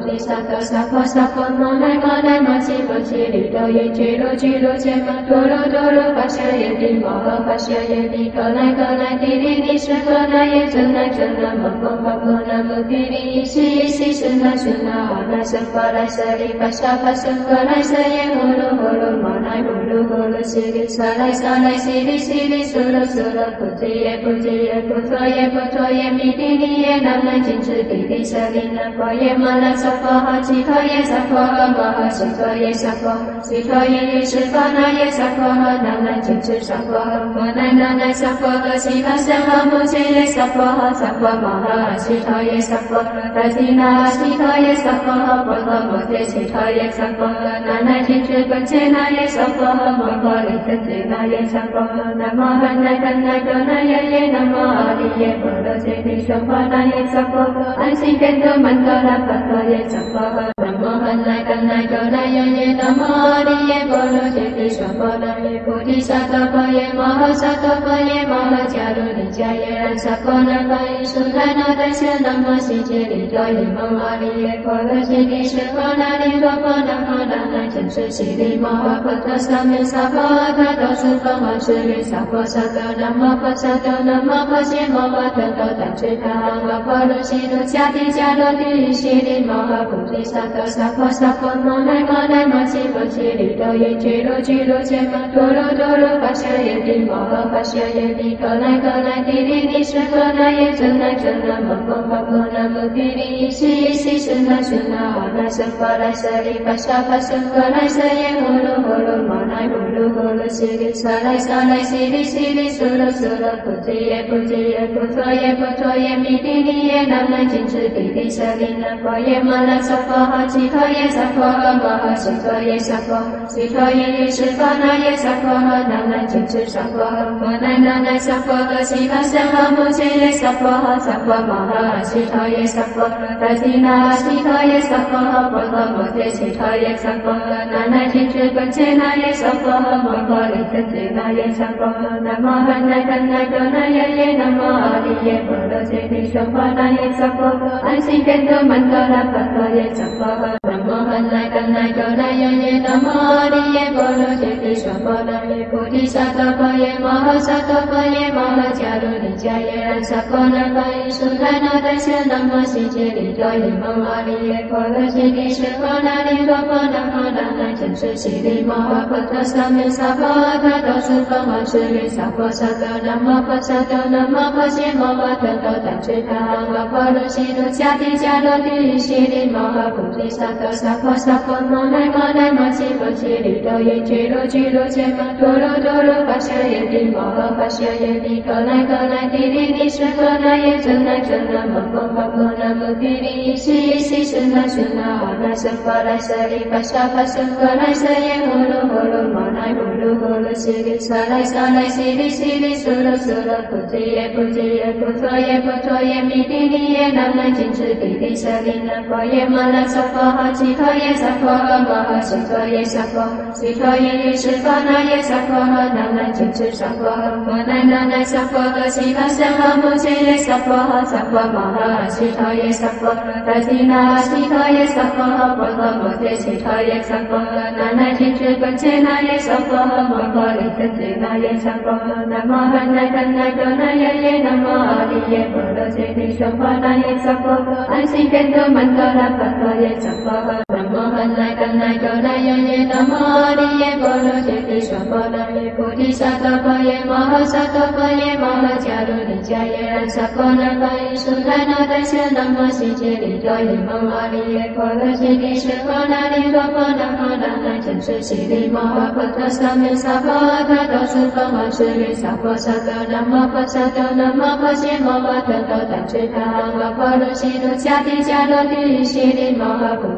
多萨婆萨婆摩那摩那摩西摩西里多耶俱罗俱罗羯摩多罗多罗巴夏耶帝摩诃巴夏耶帝可来可来帝利利是可那耶真那真那摩诃摩诃那摩帝利伊西伊西是那是那阿那僧巴来舍利巴沙巴僧可来舍耶呼噜呼噜摩那呼噜呼噜西利萨来萨来西利西利苏噜苏噜菩提耶菩提耶菩陀耶菩陀耶弥帝利耶南无金智帝利舍利那婆耶摩那娑婆诃其陀耶娑婆诃摩诃悉陀耶娑婆悉陀耶耶释迦那耶娑婆诃南无金智娑婆诃摩那那那娑婆诃悉陀僧诃摩揭耶娑婆诃娑婆摩诃悉陀耶娑婆诃大提那悉陀耶娑婆诃婆诃摩揭悉陀耶娑婆诃那那金智本揭那耶娑婆诃摩诃利真揭那耶娑婆诃南无汉那怛那多那耶耶南无阿利耶波罗揭谛娑婆那耶娑婆诃安心变多曼多拉巴多耶娑婆诃南无汉那怛那多那耶耶南无阿利耶波罗揭谛娑婆那耶菩提萨埵婆耶摩诃萨埵婆耶摩诃迦卢尼迦耶然萨婆那巴依苏那那达舍南无悉揭利多耶蒙阿利耶波罗揭谛舍婆那利多婆那婆那那真实悉利摩诃婆陀萨弥萨婆阿他多苏婆诃舍利萨婆萨埵南无婆萨埵南无婆揭摩诃特多达智他阿婆罗悉卢迦提迦罗帝悉利摩诃菩提萨埵萨婆萨婆摩那摩那摩悉摩悉利多耶俱罗俱罗羯摩多罗多罗巴夏耶帝摩诃巴夏耶帝可来可来帝利利是可那耶真那真那摩诃摩诃那摩帝利伊西伊西是那是那阿那僧巴来舍利巴沙巴僧可来舍耶呼噜呼噜摩那呼噜呼噜悉利萨来萨来悉利悉利苏噜苏噜菩提耶菩提耶菩陀耶菩陀耶弥帝利耶南无金智帝利舍利那婆耶摩那娑婆诃其陀耶娑婆诃摩诃悉陀耶娑婆悉陀耶耶释迦那耶娑婆诃南无金智娑婆诃摩那那那娑婆诃悉陀僧诃摩揭耶娑婆诃娑婆摩诃悉陀耶娑婆诃大提那悉陀耶娑婆诃婆诃摩揭悉陀耶娑婆诃那那金智本揭那耶娑婆诃摩诃利真揭那耶娑婆诃南无汉那怛那多那耶耶南无阿利耶波罗揭谛娑婆那耶娑婆诃安心变多曼多拉巴多耶娑婆诃南无汉那怛那多那耶耶南无阿利耶波罗揭谛娑婆那耶菩提萨埵婆耶摩诃萨埵婆耶摩诃迦卢尼迦耶然萨婆那巴依苏那那达舍南无悉揭利多耶蒙阿利耶波罗揭谛舍婆那利多婆那婆那那真实悉利摩诃婆陀萨弥萨婆阿他多苏婆诃舍利萨婆萨埵南无婆萨埵南无婆揭摩诃特多达智他阿婆罗悉卢迦提迦罗帝悉利摩诃菩提萨埵萨婆萨婆摩那摩那摩悉摩悉利多耶俱罗俱罗羯摩多罗多罗巴夏耶帝摩诃巴夏耶帝可来可来帝利利是可那耶真那真那摩诃摩诃那摩帝利伊西伊西是那是那阿那僧巴来舍利巴沙巴僧可来舍耶呼噜呼噜摩那呼噜呼噜悉利萨来萨来悉利悉利苏噜苏噜菩提耶菩提耶菩陀耶菩陀耶弥帝利耶南无金智帝利舍利那婆耶摩那娑婆诃其陀耶娑婆诃摩诃悉陀耶娑婆悉陀耶耶释迦那耶娑婆诃南无金智娑婆诃摩那那那娑婆诃悉陀僧诃摩揭耶娑婆诃娑婆摩诃悉陀耶娑婆大提那悉陀耶娑婆诃婆诃摩揭悉陀耶娑婆诃那那金智本揭那耶娑婆诃摩诃利真揭那耶娑婆诃南无汉那怛那多那耶耶南无阿利耶波罗揭谛娑婆那耶娑婆诃安心变多曼多拉巴多耶娑婆诃南无汉那怛那多那耶耶南无阿利耶波罗揭谛娑婆那耶菩提萨埵婆耶摩诃萨埵婆耶摩诃迦卢尼迦耶然萨婆那巴依苏那那达舍南无悉揭利多耶蒙阿利耶波罗揭谛舍婆那利多婆那婆那那真实悉利摩诃婆陀萨弥萨婆阿他多苏婆诃舍利萨婆萨埵南无婆萨埵南无婆揭摩诃特多达智他阿婆罗悉卢迦提迦罗帝悉利摩诃菩提萨埵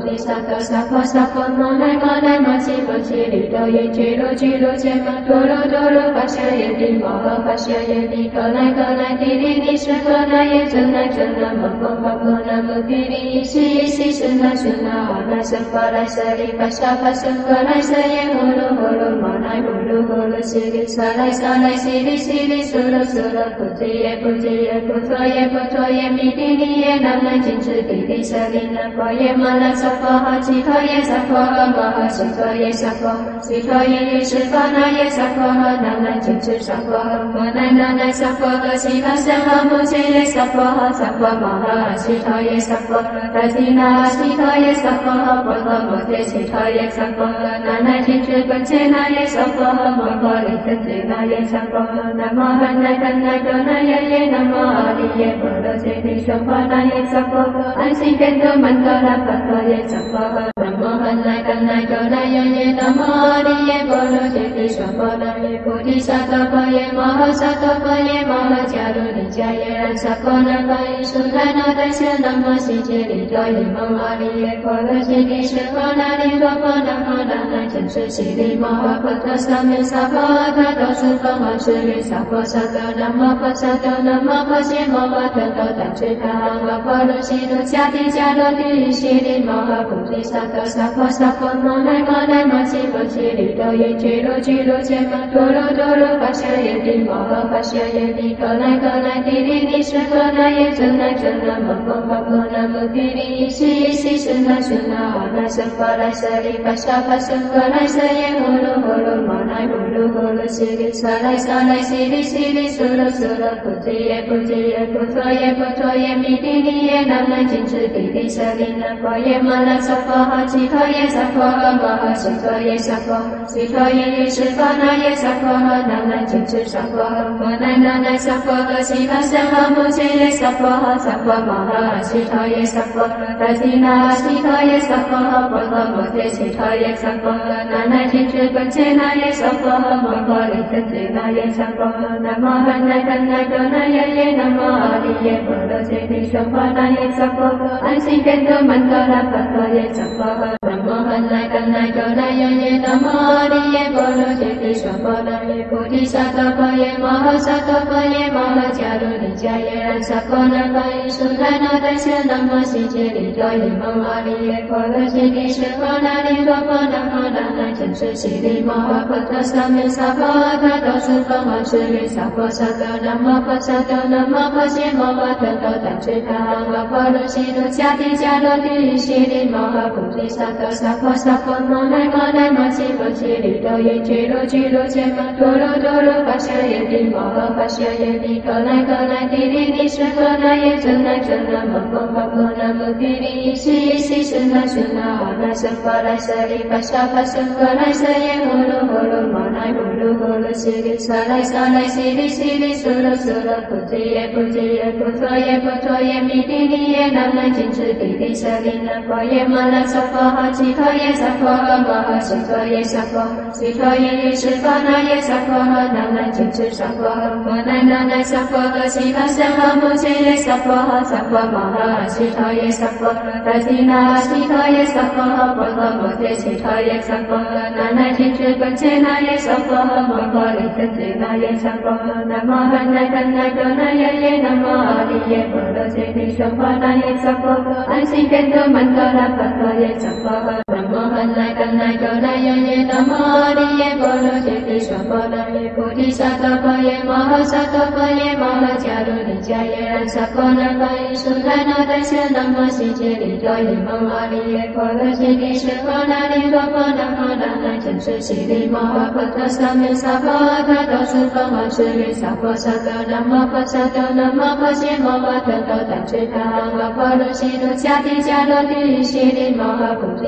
多萨婆萨婆摩那摩那摩西摩西里多耶居罗居罗揭摩多罗多罗巴夏耶帝摩诃巴夏耶帝可来可来帝利利是可来耶真来真来摩诃摩诃那摩帝利伊西伊西是那是那阿那僧巴来舍利巴夏巴僧可来舍耶呼噜呼噜摩那呼噜呼噜西利萨来萨来西利西利苏噜苏噜菩提耶菩提耶菩陀耶菩陀耶弥帝利耶南无金智帝利舍利那婆耶摩那萨婆诃其陀耶萨婆诃摩诃其陀耶萨婆其陀耶耶是婆那耶萨婆诃南无金智萨婆诃摩那那那萨婆诃其他僧诃摩揭耶萨婆诃萨婆摩诃其陀耶萨婆诃达提那其陀耶萨婆诃婆诃摩揭其陀耶萨婆诃那那金智本揭那耶萨婆诃摩诃利真揭那耶萨婆诃南无汉那怛那多那耶耶南无阿利耶波罗揭谛说婆那耶萨婆诃安心变多曼多拉巴多耶萨婆诃南无汉那怛那多那耶耶南无阿利耶波罗揭谛说婆那耶菩提萨埵婆耶摩诃萨埵婆耶摩诃迦卢尼迦耶然萨婆那巴依苏那那达舍南无悉揭利多耶蒙阿利耶波罗揭谛是婆那利多婆那婆那那真是悉利摩诃婆陀萨弥萨婆诃他多苏婆诃是利萨婆萨多南无婆萨多南无婆揭摩诃特多但智他阿婆罗悉罗迦提迦罗帝悉利摩诃菩提萨埵萨婆萨婆摩那摩那摩悉摩悉利多耶居罗居罗揭摩多罗多罗巴夏耶帝摩诃巴夏耶帝可来可来帝利利是可来耶真来真来摩诃摩诃那摩帝利伊西伊西是那是那阿那僧巴来舍利巴夏巴僧可来舍耶呼噜呼噜摩那呼噜呼噜悉利萨来萨来悉利悉利苏噜苏噜菩提耶菩提耶菩陀耶菩陀耶弥帝利耶南无金智帝利舍利那婆耶摩那萨婆诃其陀耶萨婆诃摩诃其陀耶萨婆其陀耶耶是婆那耶萨婆诃南无金智萨婆诃摩那那那萨婆诃其他僧诃摩揭耶萨婆诃萨婆摩诃其陀耶萨婆达提那其陀耶萨婆诃婆诃摩揭其陀耶萨婆诃那那金智本揭那耶萨婆诃摩诃利真揭那耶萨婆诃南无汉那怛那多那耶耶南无阿利耶波罗揭谛说婆那耶萨婆诃安心变多曼多拉巴多耶萨婆诃南无汉那怛那多那耶耶南无阿利耶波罗揭谛说婆那耶菩提萨埵婆耶摩诃萨埵婆耶摩诃迦卢尼迦耶然萨婆那巴依苏那那达舍南无悉揭利多耶蒙阿利耶波罗揭谛是婆那利多婆那婆那那真是悉利摩诃婆陀萨弥萨婆诃他多苏婆诃是利萨婆萨多南无婆萨多南无婆揭摩诃特多但智他阿婆罗悉罗迦提迦罗帝悉利摩诃菩提萨埵萨婆萨婆摩那摩那摩悉摩悉利多耶居罗居罗揭摩多罗多罗巴夏耶帝摩诃巴夏耶帝可来可来帝利利是可来耶真来真来摩诃摩诃那摩帝利伊西伊西是那是那阿那僧巴来舍利巴夏巴僧可来舍耶呼噜呼噜摩那呼噜呼噜悉利萨来萨来悉利悉利苏噜苏噜菩提耶菩提耶菩陀耶菩陀耶弥帝利耶南无金智帝利舍利那婆耶摩那萨婆诃其陀耶萨婆诃摩诃其陀耶萨婆其陀耶耶是婆那耶萨婆诃南无金智萨婆诃摩那那那萨婆诃其他僧诃摩揭耶萨婆诃萨婆摩诃其陀耶萨婆达提那其陀耶萨婆诃婆诃摩揭其陀耶萨婆诃那那金智本揭那耶萨婆诃摩诃利真揭那耶萨婆诃南无汉那怛那多那耶耶南无阿利耶波罗揭谛说婆那耶萨婆诃安心变多曼多拉巴多耶萨婆诃南无汉那怛那多那耶耶南无阿利耶波罗揭谛说婆那耶菩提萨埵婆耶摩诃萨埵婆耶摩诃迦卢尼迦耶然萨婆那巴依苏那那达舍南无悉揭利多耶蒙阿利耶波罗揭谛是婆那利多婆那婆那那真是悉利摩诃婆陀萨弥萨婆诃他多苏婆诃是利萨婆萨多南无婆萨多南无婆揭摩诃特多但智他阿婆罗悉罗迦提迦罗帝悉利摩诃菩提萨埵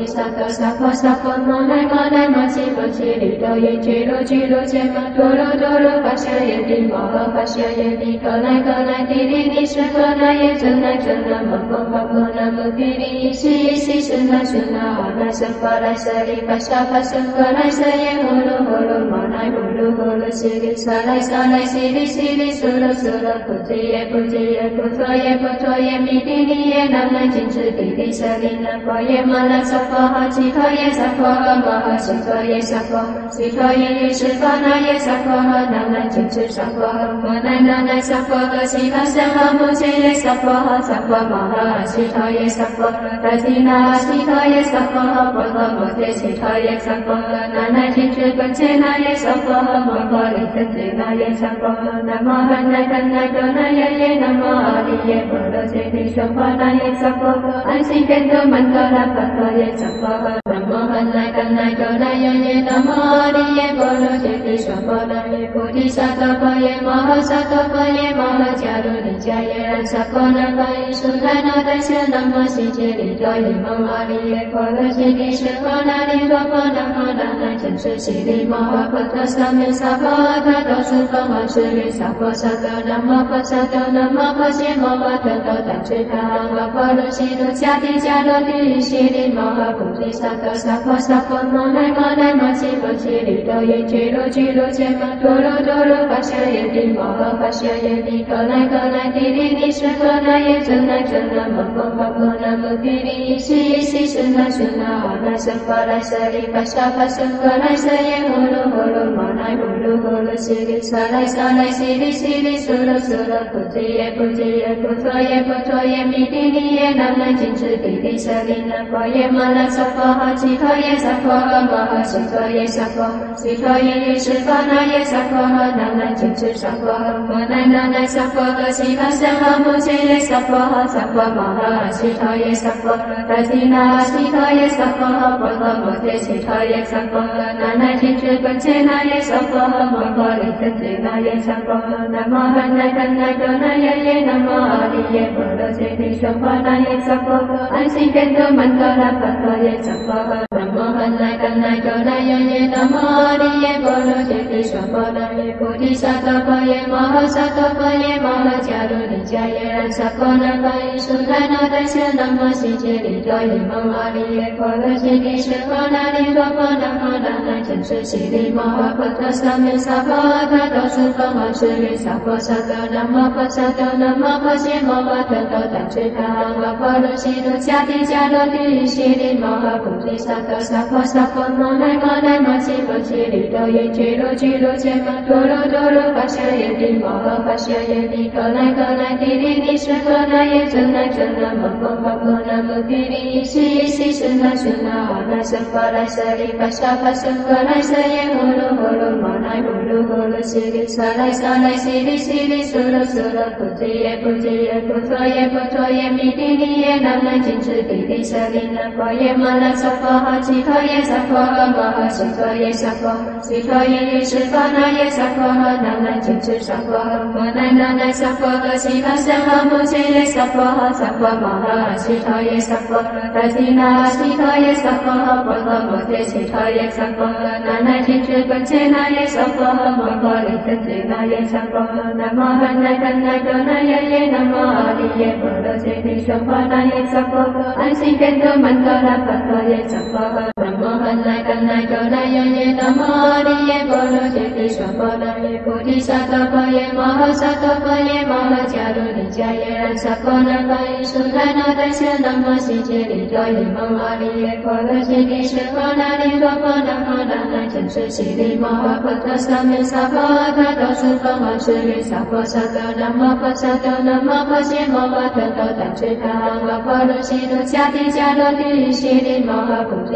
多萨婆萨婆摩来摩来摩西摩西里多耶揭罗揭罗揭摩多罗多罗巴夏耶帝摩诃巴夏耶帝可来可来帝利利舍可来耶真来真来摩诃摩诃南无帝利伊西伊西是那是那阿那僧巴来舍利巴沙巴僧可来舍耶呼噜呼噜摩来呼噜呼噜西利萨来萨来西利西利苏噜苏噜不提耶不提耶不陀耶不陀耶弥帝利耶南来金智帝利舍利南婆耶摩那萨婆诃其陀耶萨婆诃摩诃悉陀耶萨婆悉陀耶耶释迦那耶萨婆诃南来金智萨婆诃摩来南来萨婆诃悉陀僧诃摩揭耶萨婆诃萨婆摩诃悉陀耶萨婆诃达提那悉陀耶萨婆诃婆诃摩揭悉陀耶萨婆诃南来金智本揭那耶萨婆诃摩诃利真揭那耶萨婆诃南无汉来怛来多那耶耶南无阿利耶波罗揭谛娑婆那耶萨婆诃安心变多曼多拉巴多耶萨婆诃南无汉来怛来多那耶耶南无阿利耶波罗揭谛娑婆那耶菩提萨埵婆耶摩诃萨埵婆耶摩诃迦卢尼迦耶然萨婆那巴依苏来那达舍南无悉揭利多耶摩阿利耶波罗揭谛舍婆那利多婆南无南来真实悉利摩诃婆陀萨弥萨婆诃多苏婆摩舍利萨婆萨多南无婆萨多南无婆伽摩诃特多当知他阿婆罗悉卢迦提迦罗帝悉利摩诃菩提萨埵萨婆萨婆摩来摩来摩悉摩悉利多耶揭罗揭罗揭摩多罗多罗巴夏耶帝摩诃巴夏耶帝可来可来帝利利舍可那耶真来真来摩诃摩诃南无帝利伊西伊西是那是那阿那僧巴来舍利巴沙巴僧可来舍耶呼噜呼噜摩来呼噜呼噜悉利萨来萨来悉利悉利苏噜苏噜不提耶不提耶不陀耶不陀耶弥帝利耶南来金智帝利舍利南婆耶摩那萨婆诃其陀耶萨婆诃摩诃悉陀耶萨婆悉陀耶耶释迦那耶萨婆诃南来金智萨婆诃摩来南来萨婆诃悉陀僧诃摩揭耶萨婆诃萨婆摩诃悉陀耶萨婆达提那悉陀耶萨婆诃婆诃摩揭悉陀耶萨婆诃南来金智本揭那耶萨婆诃摩诃利真揭那耶萨婆诃南无汉来怛来多那耶耶南无阿利耶波罗揭谛娑婆那耶萨婆诃安心变多曼多拉巴多耶萨婆诃南无汉来怛来多那耶耶南无阿利耶波罗揭谛娑婆那耶菩提萨埵婆耶摩诃萨埵婆耶摩诃迦卢尼迦耶然萨婆那巴依苏来那达舍南无悉揭利多耶摩阿利耶波罗揭谛舍婆那利多婆南无南来真实悉利摩诃婆陀萨弥萨婆诃多苏婆摩舍利萨婆萨多南无婆萨多南无婆伽摩诃特多当知他阿婆罗悉卢迦提迦罗帝悉利摩诃菩提萨埵萨婆萨婆摩来摩来摩悉摩悉利多耶揭罗揭罗揭摩多罗多罗巴夏耶帝摩诃巴夏耶帝可来可来帝利利舍可那耶真来真来摩诃摩诃南无帝利伊西伊西是那是那阿那僧巴来舍利巴沙巴僧可来舍耶呼噜呼噜摩来呼噜呼噜悉利萨来萨来悉利悉利苏噜苏噜不提耶不提耶不陀耶不陀耶弥帝利耶南来金智帝利舍利南婆耶摩那萨婆诃其陀耶萨婆诃摩诃悉陀耶萨婆悉陀耶耶释迦那耶萨婆诃南来金智萨婆诃摩来南来萨婆诃悉陀僧诃摩揭耶萨婆诃萨婆摩诃悉陀耶萨婆达提那悉陀耶萨婆诃婆诃摩揭悉陀耶萨婆诃南来金智本揭那耶萨婆诃摩诃利真揭那耶萨婆诃南无汉来怛来多那耶耶南无阿利耶波罗揭谛娑婆那耶萨婆诃安心变多曼多拉巴多耶萨婆诃南无汉来怛来多那耶耶南无阿利耶波罗揭谛娑婆那耶菩提萨埵婆耶摩诃萨埵婆耶摩诃迦卢尼迦耶然萨婆那巴依苏来那达舍南无悉揭利多耶摩阿利耶波罗揭谛舍婆那利多婆南无南来真实悉利摩诃婆陀萨弥萨婆诃多苏婆摩舍利萨婆萨多南无婆萨多南无婆伽摩诃特多当知他阿婆罗悉卢迦提迦罗帝悉利摩诃菩提萨埵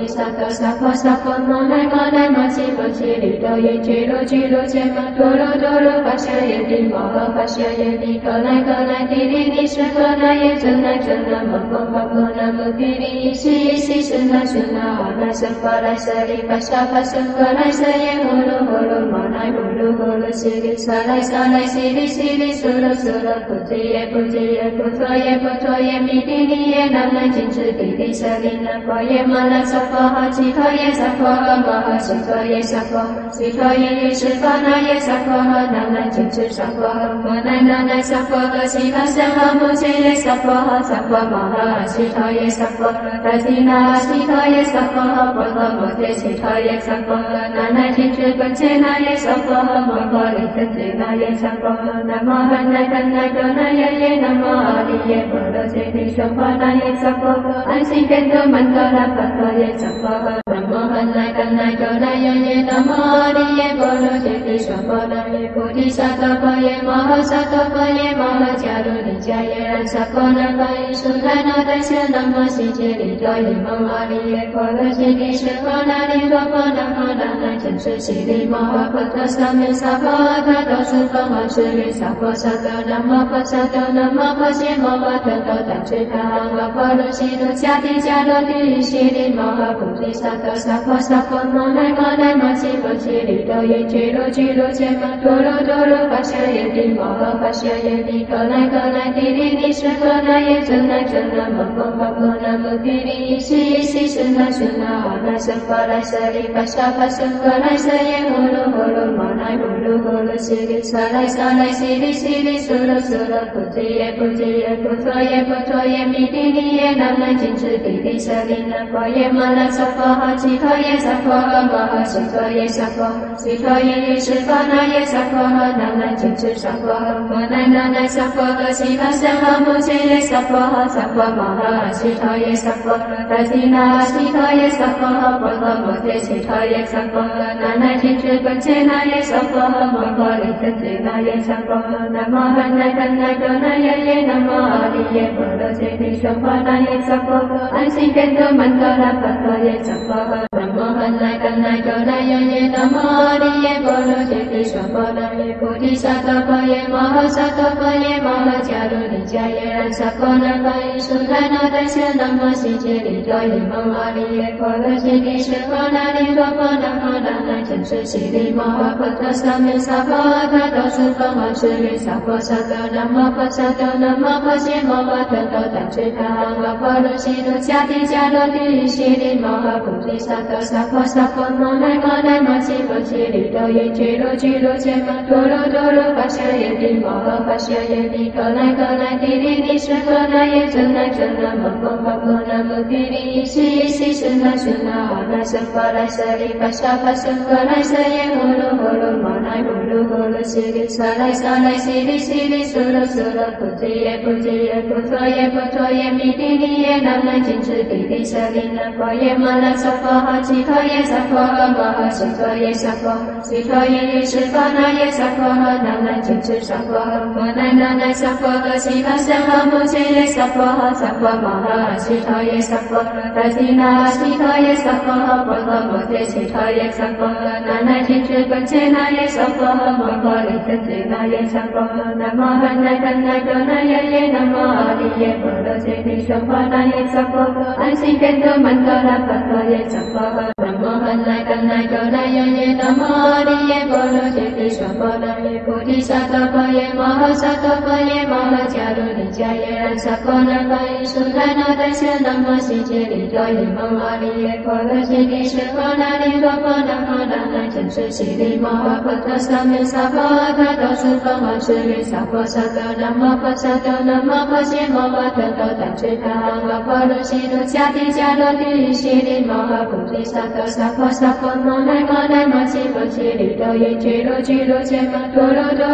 多萨婆萨婆摩那摩那摩奇摩奇里多耶揭罗揭罗揭摩多罗多罗巴夏耶帝摩诃巴夏耶帝可来可来帝利利是可那耶真来真那摩诃摩诃那摩帝利一西一西是那是那阿那僧巴来舍利巴夏巴僧可来舍耶呼噜呼噜摩那呼噜呼噜西利萨来萨来西利西利苏噜苏噜菩提耶菩提耶菩陀耶菩陀耶弥帝利耶南无金智帝利舍利那婆耶摩那萨婆诃其陀耶萨婆诃摩诃悉陀耶萨婆悉陀耶是婆那耶萨婆诃南无金智萨婆诃摩那那那萨婆诃悉陀僧诃摩揭耶萨婆诃萨婆摩诃悉陀耶萨婆诃达提那悉陀耶萨婆诃婆诃摩揭悉陀耶萨婆诃那那金智本揭那耶萨婆诃摩诃利真揭那耶萨婆诃南无汉那怛那多那耶耶南无阿利耶波罗揭谛说婆那耶萨婆诃安心变多曼多拉巴多耶萨婆诃南无汉那怛那多那耶耶南无阿利耶波罗揭谛说婆那耶菩提萨埵婆耶摩诃萨埵婆耶摩诃迦卢尼迦耶然萨婆那巴依苏那那达舍南无悉揭利多耶蒙阿利耶波罗揭谛是婆那利多婆那婆那那真实悉利摩诃婆陀萨弥萨婆诃他多苏婆诃舍利萨婆萨埵南无婆萨埵南无婆伽摩诃特多达智他阿婆罗悉卢迦提迦罗帝悉利摩诃菩提萨埵萨婆萨婆摩那摩那摩奇摩奇利多耶揭罗揭罗揭摩多罗多罗巴夏耶帝摩诃巴夏耶帝可来可来帝利利是可那耶真来真那摩诃摩诃那摩帝利一西一西是那是那阿那僧巴来舍利巴夏巴僧可来舍耶呼噜呼噜摩那呼噜呼噜悉利萨来萨来悉利悉利苏噜苏噜菩提耶菩提耶菩陀耶菩陀耶弥帝利耶南无金智帝利舍利那婆耶摩那萨婆诃其陀耶萨婆诃摩诃悉陀耶萨婆悉陀耶是婆那耶萨婆诃南无金智萨婆诃摩那那那萨婆诃悉陀僧诃摩揭耶萨婆诃萨婆摩诃悉陀耶萨婆诃达提那悉陀耶萨婆诃婆诃摩揭悉陀耶萨婆诃那那金智本揭那耶萨婆诃摩诃利真揭那耶萨婆诃南无汉那怛那多那耶耶南无阿利耶波罗揭谛说婆那耶萨婆诃安心变多曼多拉巴多耶萨婆诃南无汉那怛那多那耶耶南无阿利耶波罗揭谛说婆那耶菩提萨埵婆耶摩诃萨埵婆耶摩诃迦卢尼迦耶然萨婆那巴依苏那那达舍南无悉揭利多耶蒙阿利耶波罗揭谛是婆那利多婆那婆那那真实悉利摩诃婆陀萨弥萨婆诃他多苏婆诃舍利萨婆萨埵南无婆萨埵南无婆伽摩诃特多达智他阿婆罗悉卢迦提迦罗帝悉利摩诃菩提萨埵萨婆萨婆摩那摩那摩奇摩奇利多耶揭罗揭罗揭摩多罗多罗巴夏耶帝摩诃巴夏耶帝可来可来帝利利是可那耶真来真那摩诃摩诃那摩帝利一西一西是那是那阿那僧巴来舍利巴夏巴僧可来舍耶呼噜呼噜摩那呼噜呼噜悉利萨来萨来悉利悉利苏噜苏噜菩提耶菩提耶菩陀耶菩陀耶弥帝利耶南无金智帝利舍利那婆耶摩那萨婆诃其陀耶萨婆诃摩诃悉陀耶萨婆悉陀耶是婆那耶萨婆诃南无金智萨婆诃摩那那那萨婆诃悉陀僧诃摩揭耶萨婆诃萨婆摩诃悉陀耶萨婆达提那悉陀耶萨婆诃婆诃摩揭悉陀耶萨婆诃那那金智本揭那耶萨婆诃摩诃利真揭那耶萨婆诃南无汉那怛那多那耶耶南无阿利耶波罗揭谛说婆那耶萨婆诃安心变多曼多拉巴多耶萨婆诃南无汉那怛那多那耶耶南无阿利耶波罗揭谛说婆那耶菩提萨埵婆耶摩诃萨埵婆耶摩诃迦卢尼迦耶然萨婆那巴依苏那那达舍南无悉揭利多耶蒙阿利耶波罗揭谛是婆那利多婆那婆那那真实悉利摩诃婆陀萨弥萨婆诃他多苏婆诃舍利萨婆萨埵南无婆萨埵南无婆伽摩诃特多达智他阿婆罗悉卢迦提迦罗帝悉利摩诃菩提萨埵萨婆萨婆摩那摩那摩奇摩奇利多耶揭罗揭罗揭摩多罗多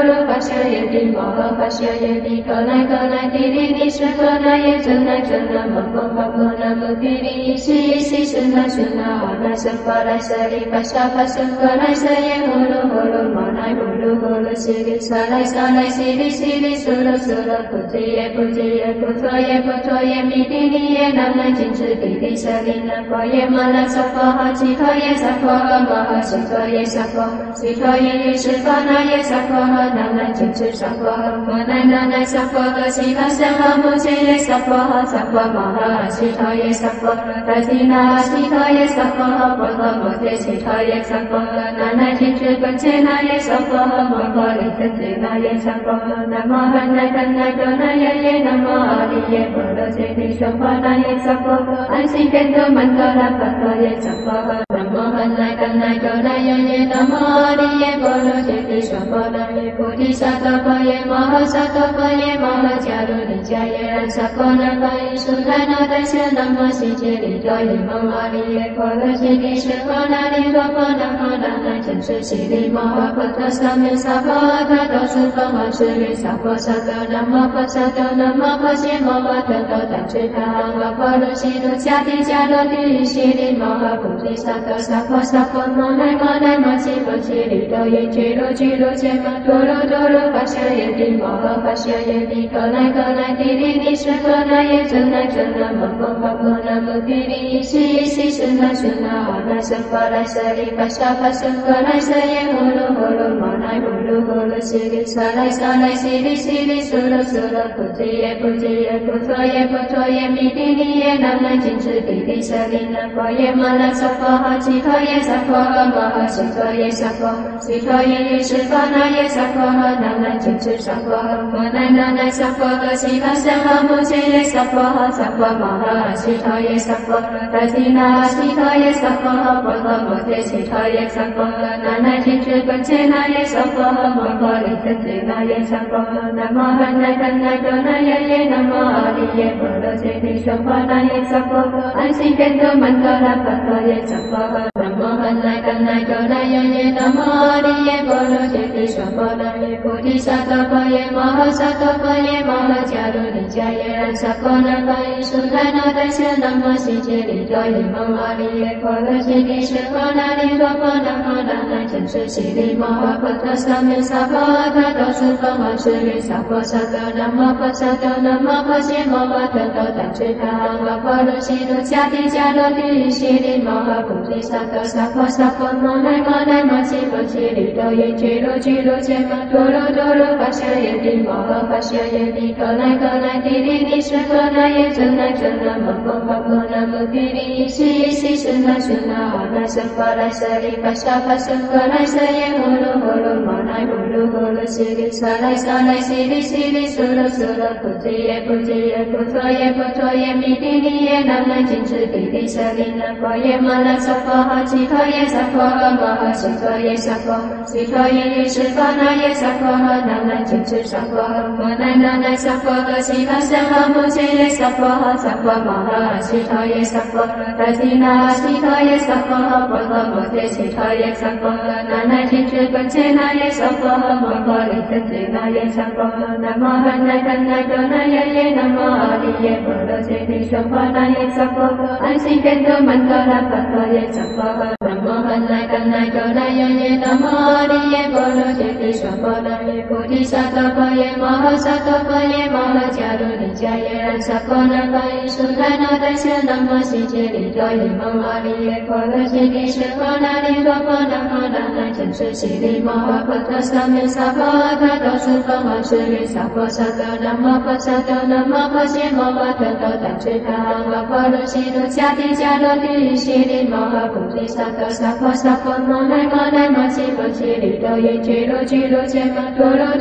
多罗巴夏耶帝摩诃巴夏耶帝格莱格莱帝利利舍格那耶真那真那摩诃巴摩那摩帝利伊西伊西舍那舍那阿那舍巴来舍利巴夏巴舍格来舍耶摩罗摩罗摩那摩罗摩罗西利萨来萨来西利西利娑罗娑罗菩提耶菩提耶菩陀耶菩陀耶弥帝利耶那那金智帝利舍利那婆耶摩那萨婆诃其陀耶萨婆诃摩诃其陀耶萨婆其陀耶耶释迦那耶萨婆诃那那金智萨婆诃摩那那那萨婆诃其他僧诃摩揭耶萨婆诃萨婆摩诃其陀耶萨婆诃达提那其陀耶萨婆诃婆诃摩揭其陀耶萨婆诃那那金智本揭那耶萨婆诃摩诃利真揭那耶萨婆诃那摩诃那等那个那耶耶那摩阿利耶波罗揭谛说法那耶萨婆诃安心变得曼多拉巴多耶萨婆诃那摩诃那等那个那耶耶那摩阿利耶波罗揭谛说法那耶菩提萨埵婆耶摩诃萨埵婆耶摩诃迦卢尼迦耶然萨婆那巴依苏那那达舍那摩悉揭利多耶摩阿利耶波罗揭谛说法那利多婆那摩那那真实悉利摩诃婆陀萨弥萨婆阿他多苏婆诃舍利萨婆萨埵那摩婆萨埵那摩婆揭摩诃特多但智他阿婆罗悉卢迦提迦罗帝悉利摩诃菩提萨埵萨婆萨婆摩那摩那摩悉婆揭利多耶揭罗揭罗揭摩多罗多罗巴夏耶帝摩诃巴夏耶帝格莱格莱帝利利舍格那耶真那真那摩诃巴摩那摩帝利伊西伊西舍那舍那阿那舍巴来舍利巴夏巴舍格来舍耶摩罗摩罗摩那摩罗摩罗悉利萨来萨来悉利悉利娑罗娑罗菩提耶菩提耶菩陀耶菩陀耶弥帝利耶那那金智帝利舍利那婆耶摩那萨婆诃其陀耶萨婆诃摩诃其陀耶萨婆其陀耶耶释迦那耶萨婆诃那那金智萨婆诃摩那那那萨婆诃其他僧诃摩揭耶萨婆诃萨婆摩诃其陀耶萨婆诃达提那其陀耶萨婆诃婆诃摩揭其陀耶萨婆诃那那金智本揭那耶萨婆诃摩诃利真揭那耶萨婆诃那摩诃那等那个那耶耶那摩阿利耶波罗揭谛说法那耶萨婆诃安心变得曼多拉巴多耶萨婆诃那摩诃那等那个那耶耶那摩阿利耶波罗揭谛说法那耶菩提萨埵婆耶摩诃萨埵婆耶摩诃迦卢尼迦耶然萨婆那巴依苏那那达舍那摩悉揭利多耶摩阿利耶波罗揭谛舍法那利多婆那摩那那真实悉利摩诃婆陀萨弥萨婆阿他多苏婆诃舍利萨婆萨埵那摩婆萨埵那摩婆揭摩诃特多但智他阿婆罗悉卢迦提迦罗帝悉利摩诃菩提萨埵萨婆萨婆摩那摩那摩悉婆揭利多耶揭罗揭罗揭摩多罗多罗巴夏耶帝摩诃巴夏耶帝格莱格莱帝利利舍格那耶真那真那摩诃巴摩那摩帝利伊西伊西舍那舍那阿那舍巴来舍利巴夏巴舍格来舍耶摩罗摩罗摩那摩罗摩罗悉利萨来萨来悉利悉利娑罗娑罗菩提耶菩提耶菩陀耶菩陀耶弥帝利耶那那金智帝利舍利那婆耶摩那萨婆诃其陀耶萨婆诃摩诃其陀耶萨婆其陀耶耶释迦那耶萨婆诃那那金智萨婆诃摩那那那萨婆诃其他僧诃摩揭耶萨婆诃萨婆摩诃其陀耶萨婆达提那其陀耶萨婆诃婆诃摩揭其陀耶萨婆诃那那金智本揭那耶萨婆诃摩诃利真揭那耶萨婆诃那摩诃那等那个那耶耶那摩阿利耶波罗揭谛说法那耶萨婆诃安心变得曼多拉巴多耶萨婆诃那摩诃那等那个那耶耶那摩阿利耶波罗揭谛说法那耶菩提萨埵婆耶摩诃萨埵婆耶摩诃迦卢尼迦耶然萨婆那巴依苏那那达舍那摩悉揭利多耶摩阿利耶波罗揭谛说法那利多婆那摩那那真实悉利摩诃婆陀萨弥萨婆阿他多苏婆诃舍利萨婆萨埵那摩婆萨埵那摩婆揭摩诃特多但智他阿婆罗悉卢迦提迦罗帝悉利摩诃菩提萨埵萨婆萨婆摩那摩那摩悉婆揭利多耶揭罗揭罗揭摩多罗多罗巴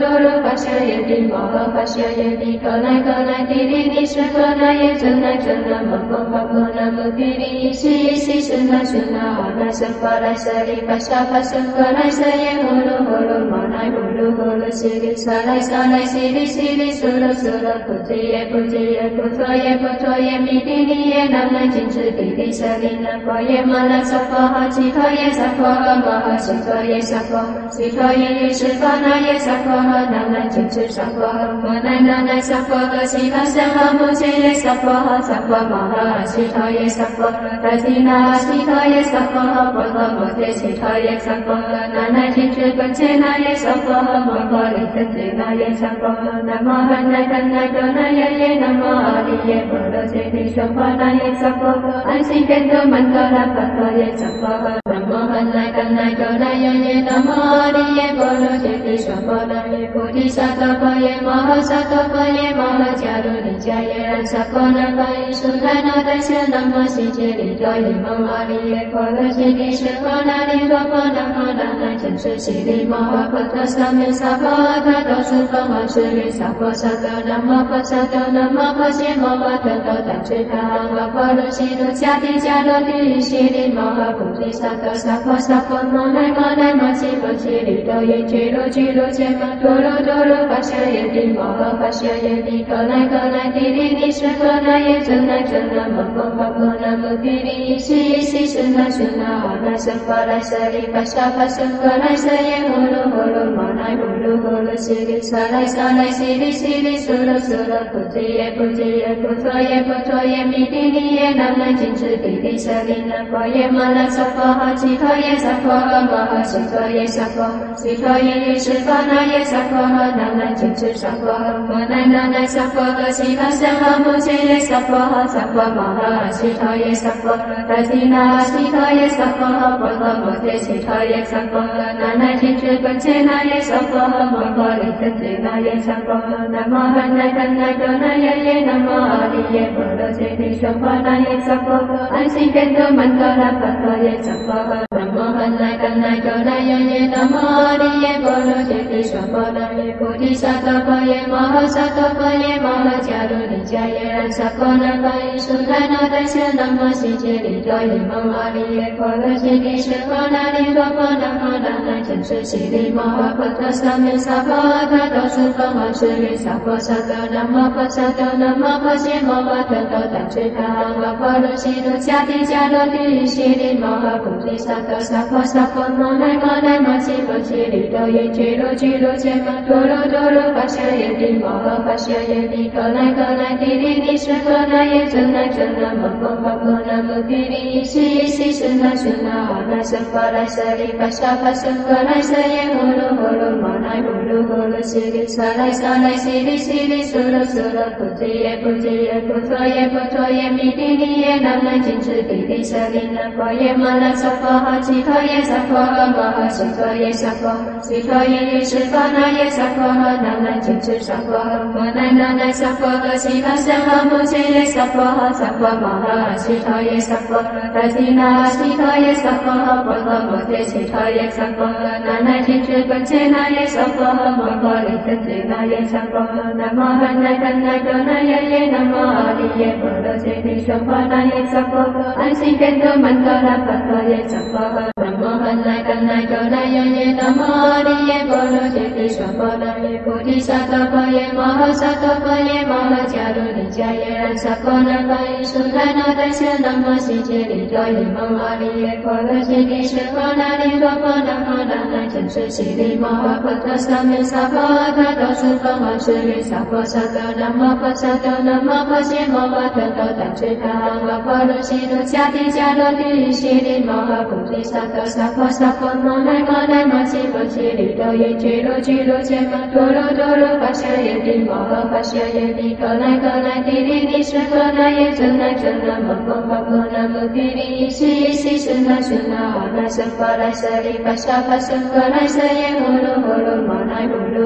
巴夏耶帝摩诃巴夏耶帝可来可来帝利利舍可那耶真来真那摩诃巴摩那摩帝利伊西伊西舍那舍那阿那舍巴来舍利巴夏巴舍可来舍耶呼噜呼噜摩来呼噜呼噜西利萨来萨来西利西利苏噜苏噜不提耶不提耶不陀耶不陀耶弥帝利耶南来金智帝利舍利那婆耶摩那萨婆诃吉陀耶萨婆诃摩诃西陀耶萨婆西陀耶耶释迦那耶萨婆诃南来金智萨婆诃摩那那那萨婆诃西他萨哈摩切耶萨婆诃萨婆摩诃西陀耶萨婆诃达提那西陀耶萨婆诃婆诃摩贴西陀耶萨婆诃南来金智本切那耶萨婆诃摩诃利真智那耶萨婆诃南无汉那怛那多那耶耶南无阿利耶波罗揭谛娑婆那耶萨婆诃安心变多曼多拉巴多耶萨婆诃南无汉那怛那多那耶耶南无阿利耶波罗揭谛娑婆那耶菩提萨埵婆耶摩诃萨埵婆耶摩诃迦卢尼迦耶然萨婆那巴依苏那那达舍南无悉皆利多耶摩阿利耶波罗揭谛舍婆那利多婆南无那那真实悉利摩诃婆陀萨弥萨婆诃他多苏婆摩舍利萨婆萨多南无婆萨多南无婆揭摩诃特多当知他阿婆罗悉卢迦提迦罗帝悉利摩诃菩提萨埵萨婆萨婆摩那摩那摩悉婆悉利多耶俱卢俱卢揭摩多罗多罗巴夏耶帝摩诃巴夏耶帝可来可来帝利利舍可那耶真来真那摩诃巴摩那摩帝利伊西伊西舍那舍那阿那舍巴来舍利巴夏巴舍可来舍耶呼噜呼噜摩来呼噜呼噜西利萨来萨来西利西利苏噜苏噜不提耶不提耶不陀耶不陀耶弥帝利耶南来金智帝利舍利那婆耶摩那萨婆诃吉陀耶萨婆诃摩诃西陀耶萨婆西陀耶耶释迦那耶萨婆诃南来金智萨婆诃摩那那那萨婆诃悉他萨哈摩切耶萨婆诃萨婆摩诃西陀耶萨婆达提那西陀耶萨婆诃婆诃摩贴西陀耶萨婆诃南来金智本切那耶萨婆诃摩诃利真智那耶萨婆诃南无汉那怛那多那耶耶南无阿利耶波罗揭谛娑婆那耶萨婆诃安心变多曼多拉巴多耶萨婆诃南无汉那怛那多那耶耶南无阿利耶波罗揭谛娑婆那耶菩提萨埵婆耶摩诃萨埵婆耶摩诃迦卢尼迦耶然萨婆那巴依苏那那达舍南无悉皆利多耶摩阿利耶波罗揭谛舍婆那利多婆南无那那真实悉利摩诃婆陀萨弥萨婆诃他多苏婆摩舍利萨婆萨多南无婆萨多南无婆揭摩诃特多当知他阿婆罗悉卢迦提迦罗帝悉利摩诃菩提萨埵萨婆萨婆摩那摩那摩悉婆悉利多耶俱卢俱卢揭摩多罗多罗巴夏耶帝摩诃巴夏耶帝可来可来帝利利舍可那耶真来真那摩诃巴摩那摩帝利伊西伊西舍那舍那阿那舍巴来舍利巴夏巴舍可来舍耶呼噜呼噜摩来呼噜呼噜西利萨来萨来西利西利苏噜苏噜不提耶不提耶不陀耶不陀耶弥帝利耶南来金智帝利舍利那婆耶摩那萨婆诃吉陀耶萨婆诃摩诃西陀耶萨婆西陀耶耶释迦那耶萨婆诃南来金智萨婆诃摩那那那萨婆诃悉他萨哈摩切耶萨婆诃萨婆摩诃西陀耶萨婆达提那西陀耶萨婆诃婆诃摩贴西陀耶萨婆诃南来金智本切那耶萨婆诃摩诃利真智那耶萨婆诃南无汉那怛那多那耶耶南无阿利耶波罗揭谛娑婆那耶萨婆诃安心变多曼多拉巴多耶萨婆诃南无汉那怛那多那耶耶南无阿利耶波罗揭谛娑婆那耶菩提萨埵婆耶摩诃萨埵婆耶摩诃迦卢尼迦耶然萨婆那巴依苏那那达舍南无悉皆利多耶摩阿利耶波罗揭谛舍婆那利多婆南无那那真实悉利摩诃婆陀萨弥萨婆诃他多苏婆摩舍利萨婆萨多南无婆萨多南无婆揭摩诃特多当知他阿婆罗悉卢迦提迦罗帝悉利摩诃菩提萨埵萨婆萨婆摩那摩那摩悉婆悉利多耶俱卢俱卢揭摩多罗多罗巴夏耶帝摩诃巴夏耶帝可来可来帝利利舍可那耶真来真那摩诃巴摩那摩帝利伊西伊西舍那舍那阿那舍巴来舍利巴夏巴舍可来舍耶呼噜呼噜摩来呼噜呼噜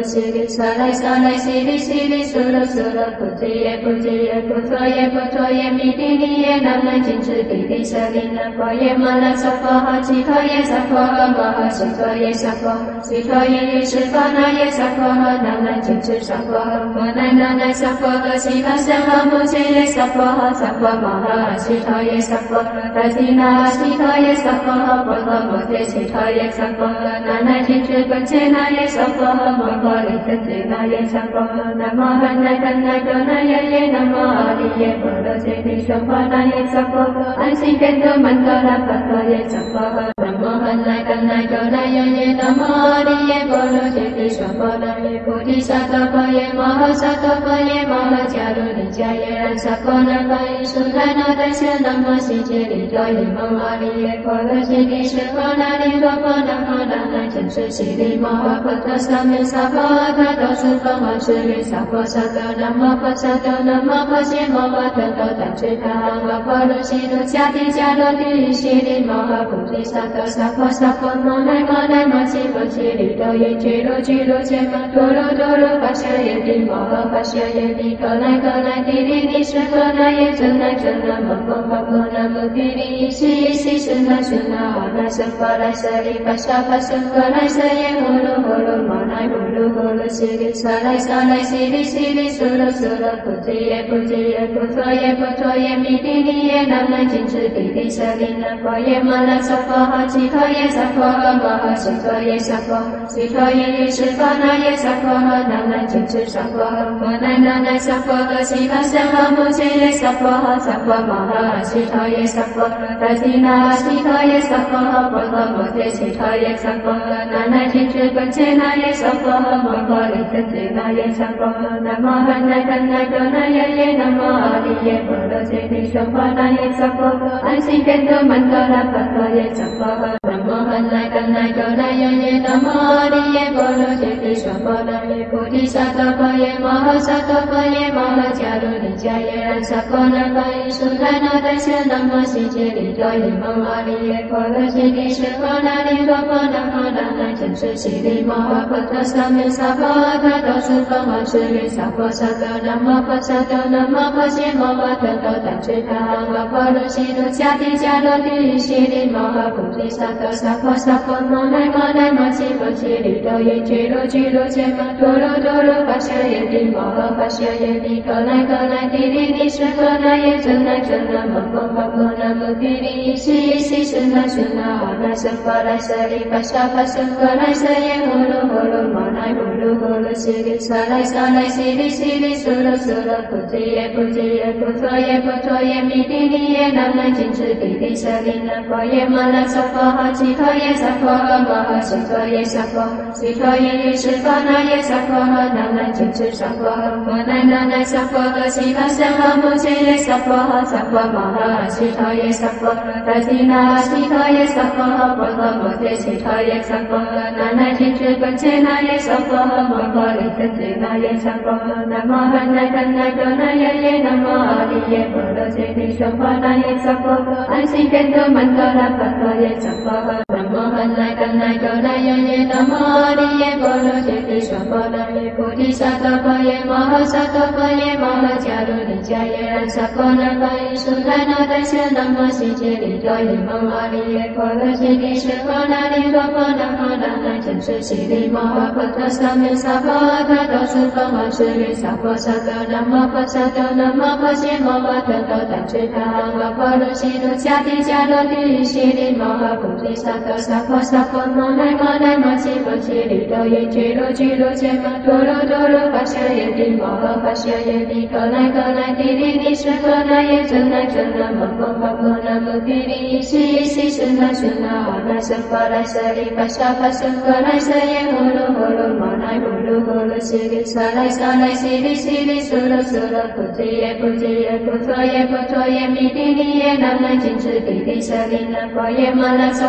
悉利萨来萨来悉利悉利娑罗娑罗菩提耶菩提耶婆陀耶婆陀耶弥帝利耶南无金智地利舍利那婆耶摩那娑婆诃祇陀耶娑婆诃摩诃悉陀耶娑婆悉陀耶释迦那耶娑婆诃南无金智娑婆诃摩那那那娑婆诃悉陀僧诃摩揭耶娑婆诃娑婆摩诃悉陀耶娑婆诃达提那悉陀耶娑婆诃婆诃摩揭悉陀耶娑婆诃那那金智本揭那耶娑婆诃摩诃利真揭那耶娑婆诃南无汉那怛那多那耶耶南无阿利耶波罗揭谛娑婆那耶娑婆诃安心变多曼多拉巴多耶娑婆诃南无汉那怛那多那耶耶南无阿利耶波罗揭谛娑婆那耶菩提萨埵婆耶摩诃萨埵婆耶摩诃迦卢尼迦耶然萨婆那巴依苏那那达舍南无悉揭利多耶蒙阿利耶波罗揭谛舍婆那利多婆那婆那那真实悉利摩诃婆陀萨弥萨婆阿他多苏婆诃舍利萨婆萨埵南无婆萨埵南无婆伽摩诃特多达智他阿婆罗悉罗迦提迦罗帝悉利摩诃菩提萨埵萨婆萨婆摩那摩那摩悉婆悉利多耶俱罗俱罗羯摩多罗多罗跋舍耶帝摩诃跋舍耶帝可来可来帝利利舍可那耶真那真那摩诃摩诃那摩帝利依悉依悉舍那舍那阿那舍婆来舍利跋舍跋舍可来舍耶呼噜呼噜摩那呼噜呼噜悉利萨来萨来悉利悉利娑罗娑罗菩提耶菩提耶婆陀耶婆陀耶弥帝利耶南无金智地利舍利那婆耶摩那娑婆诃祇陀耶娑婆诃摩诃悉陀耶娑婆悉陀耶释迦那耶娑婆诃南无金智娑婆诃摩那那那娑婆诃悉陀僧诃摩揭耶娑婆诃娑婆摩诃悉陀耶娑婆达提那悉陀耶娑婆诃婆诃摩揭悉陀耶娑婆诃那那金智本揭那耶娑婆诃摩诃利真揭那耶娑婆诃南无汉那怛那多那耶耶南无阿利耶波罗揭谛娑婆那耶娑婆诃安心变多曼多拉巴多耶娑婆诃南无汉那怛那多那耶耶南无阿利耶波罗揭谛娑婆那耶菩提萨埵婆耶摩诃萨埵婆耶摩诃迦卢尼迦耶然萨婆那巴依苏那那达舍南无悉揭利多耶蒙阿利耶波罗揭谛舍婆那利多婆那婆那那真实悉利摩诃婆陀萨弥萨婆阿他多苏婆诃舍利萨婆萨埵南无婆萨埵南无婆伽摩诃特多达智他阿婆罗悉罗迦提迦罗帝悉利摩诃菩提萨埵萨婆萨婆摩那摩那摩悉婆悉利多耶俱罗俱罗羯摩多罗多罗跋舍耶帝摩诃跋舍耶帝可来可来帝利利舍可那耶真那真那摩诃摩诃那摩帝利依悉依悉舍那舍那阿那舍婆来舍利跋舍跋舍可来舍耶呼噜呼噜摩那呼噜呼噜悉利萨来萨来悉利悉利娑罗娑罗菩提耶菩提耶婆陀耶婆陀耶弥帝利耶南无金智地利舍利那婆耶摩那娑婆诃祇陀耶娑婆诃摩诃悉陀耶娑婆悉陀耶释迦那耶娑婆诃南无金智娑婆诃摩那那那娑婆诃悉陀僧诃摩揭耶娑婆诃娑婆摩诃悉陀耶娑婆达提那悉陀耶娑婆诃婆诃摩揭悉陀耶娑婆诃那那金智本揭那耶娑婆诃摩诃利真揭那耶娑婆诃南无汉那怛那多那耶耶南无阿利耶波罗揭谛娑婆那耶娑婆诃安心变多曼多拉巴多耶娑婆诃南无汉那怛那多那耶耶南无阿利耶波罗揭谛娑婆那耶菩提萨埵婆耶摩诃萨埵婆耶摩诃迦卢尼迦耶然萨婆那巴依苏那那达舍南无悉揭利多耶蒙阿利耶波罗揭谛舍婆那利多婆那婆那那真实悉利摩诃婆陀萨弥萨婆阿他多苏婆诃舍利萨婆萨埵南无婆萨埵南无婆伽摩诃特多达智他阿婆罗悉罗迦提迦罗帝悉利摩诃菩提萨埵萨婆萨婆摩那摩那摩悉婆悉利多耶俱罗俱罗羯摩多罗多罗跋舍耶帝摩诃跋舍耶帝可来可来帝利利舍可那耶真那真那摩诃摩诃那摩帝利依悉依悉舍那舍那阿那舍婆来舍利跋舍跋舍可来舍耶呼噜呼噜摩那呼噜呼噜悉利萨来萨来悉利悉利娑罗娑罗菩提耶菩提耶婆陀耶婆陀耶弥帝利耶南无金智地利舍利那婆耶摩那娑婆诃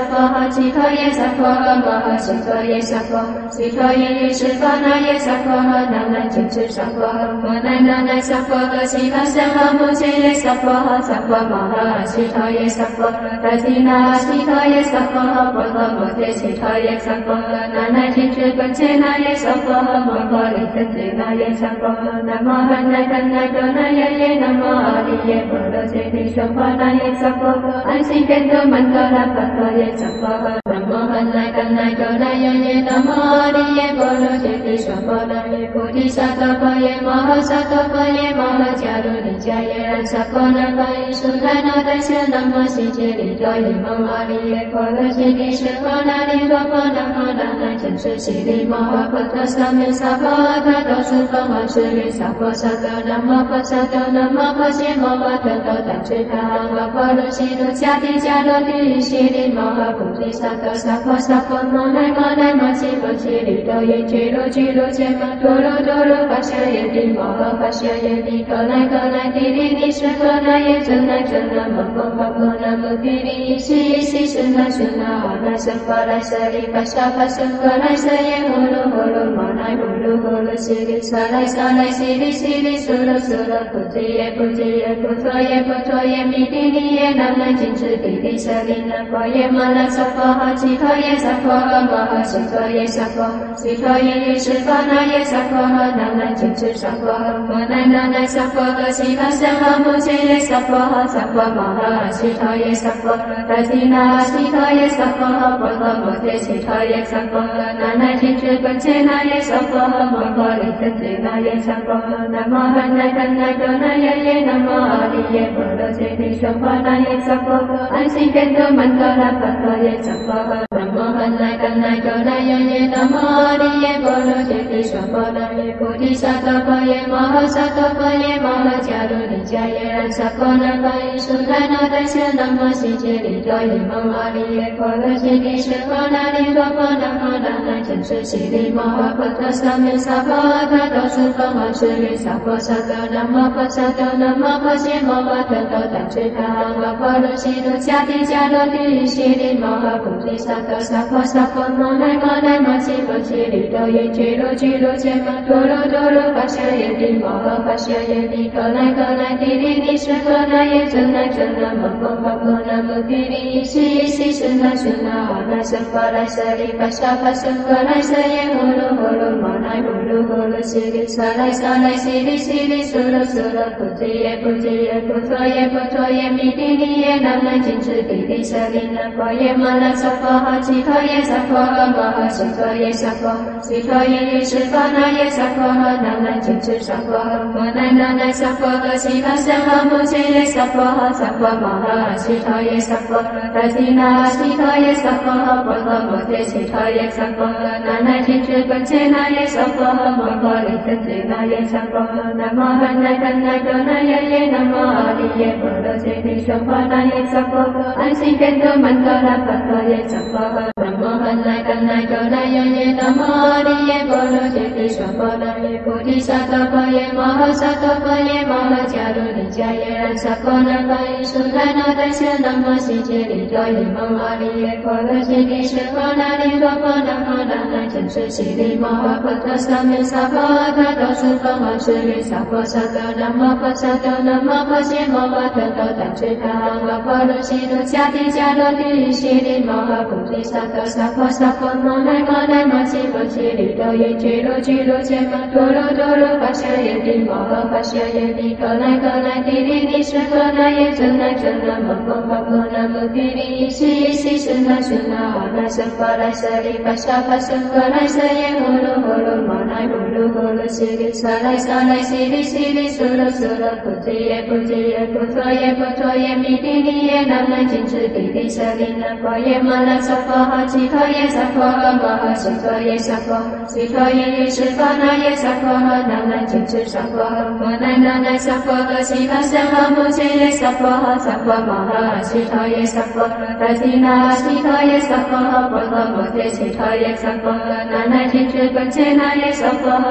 哈吉他耶萨婆诃摩诃悉陀耶萨婆悉陀耶耶释迦那耶萨婆诃那那紧持萨婆诃摩那那那萨婆诃悉他僧哈摩切耶萨婆诃萨婆摩诃悉陀耶萨婆达提那悉陀耶萨婆诃婆诃摩贴悉陀耶萨婆诃那那紧持本切那耶萨婆诃摩诃利真切那耶萨婆诃那摩诃那堪那多那耶耶那摩阿利耶波罗揭谛说法那耶萨婆诃安心变多曼多拉巴多耶萨婆诃那摩诃那堪那多那耶耶那摩阿利耶波罗揭谛说法那耶菩提萨埵婆耶摩诃萨埵婆耶摩诃迦卢尼迦耶然萨婆那巴依苏那那达舍那摩悉揭谛多耶摩阿利耶波罗揭谛说法那利多婆那摩那那真实悉利摩诃婆陀萨弥萨婆阿他多苏婆诃舍利萨婆萨埵那摩婆萨埵那摩婆揭摩诃特多达智他阿婆罗悉卢迦提迦罗提悉利摩诃菩提萨埵萨婆萨婆摩那摩那摩悉婆悉利多耶俱卢俱卢揭摩多罗多罗巴舍耶帝摩诃巴舍耶帝可那可那帝利尼舍可那耶真那真那摩诃摩诃那摩帝利依悉依悉是那是那阿那僧婆来舍利巴沙巴僧婆来舍耶呼噜呼噜摩那呼噜呼噜悉利萨来萨来悉利悉利苏噜苏噜菩提耶菩提耶菩陀耶菩陀耶弥帝利耶那那紧持帝利舍利那婆耶摩那萨婆诃吉陀耶萨婆诃摩诃悉陀耶萨婆悉陀耶耶释迦那耶萨婆诃那那紧持萨婆诃摩那那那萨婆诃悉他僧哈摩切耶萨婆诃萨婆摩诃悉陀耶萨婆达提那悉陀耶萨婆诃婆诃摩贴悉陀耶萨婆诃那那紧持本切那耶萨婆诃摩诃利真切那耶萨婆诃那摩诃那堪那多那耶耶那摩阿利耶波罗揭谛说法那耶萨婆诃安心变多曼多拉巴多耶萨婆诃那摩诃那堪那多那耶耶那摩阿利耶波罗揭谛说法那耶菩提萨埵婆耶摩诃萨埵婆耶摩诃迦卢尼迦耶然萨婆那巴依苏那那达舍那摩悉揭谛多耶摩阿利耶波罗揭谛说法那利多婆那摩那那真实悉利摩诃婆陀萨弥萨婆阿他多苏婆诃舍利萨婆萨埵那摩婆萨埵那摩婆揭摩诃特多达智他阿婆罗悉卢迦提迦罗提悉利摩诃菩提萨埵萨婆萨婆摩那摩那摩悉婆悉利多耶俱卢俱卢揭摩多罗多罗巴舍耶帝摩诃巴舍耶帝可那可那帝利尼舍可那耶真那真那摩诃摩诃那摩帝利依悉依悉是那是那阿那僧婆来舍利巴沙巴僧婆来舍耶呼噜呼噜摩那呼噜呼噜悉利萨来萨来悉利悉利苏噜苏噜菩提耶菩提耶菩陀耶菩陀耶弥帝利耶那那紧持帝利舍利那婆耶摩那萨婆诃吉陀耶萨婆诃摩诃悉陀耶萨婆悉陀耶耶释迦那耶萨婆诃那那紧持萨婆诃摩那那那萨婆诃悉他僧哈摩切耶萨婆诃萨婆摩诃悉陀耶萨婆达提那悉陀耶萨婆诃婆诃摩贴悉陀耶萨婆诃那那紧持本切那耶萨婆诃摩诃利真切那耶萨婆诃那摩诃那堪那多那耶耶那摩阿利耶波罗揭谛说法那耶萨婆诃安心变多曼多拉巴多耶萨婆诃那摩诃那堪那多那耶耶那摩阿利耶波罗揭谛说法那耶菩提萨埵婆耶摩诃萨埵婆耶摩诃迦卢尼迦耶然萨婆那巴依苏那那达舍那摩悉揭谛多耶摩阿利耶波罗揭谛说法那利多婆那摩那那真实悉利摩诃婆陀萨弥萨婆阿他多苏婆诃舍利萨婆萨埵那摩婆萨埵那摩婆揭摩诃特多达智他阿婆罗悉卢迦提迦罗提悉利摩诃菩提萨埵萨婆萨婆摩那摩那摩悉婆悉利多耶俱卢俱卢揭摩多罗多罗巴舍耶帝摩诃巴舍耶帝可那可那帝利尼舍可那耶真那真那摩诃摩诃那摩帝利依悉依悉是那是那阿那僧婆来舍利巴沙巴僧婆来舍耶呼噜呼噜摩那呼噜呼噜悉利萨来萨来悉利悉利苏噜苏噜菩提耶菩提耶菩陀耶菩陀耶弥帝利耶那那紧持帝利舍利那婆耶摩那萨婆诃吉陀耶萨婆诃摩诃悉陀耶萨婆悉陀耶耶释迦那耶萨婆诃那那紧持萨婆诃摩那那那萨婆诃悉他僧哈摩切耶萨婆诃萨婆摩诃悉陀耶萨婆达提那悉陀耶萨婆诃婆诃摩贴悉陀耶萨婆诃那那紧持本切那耶萨婆诃摩诃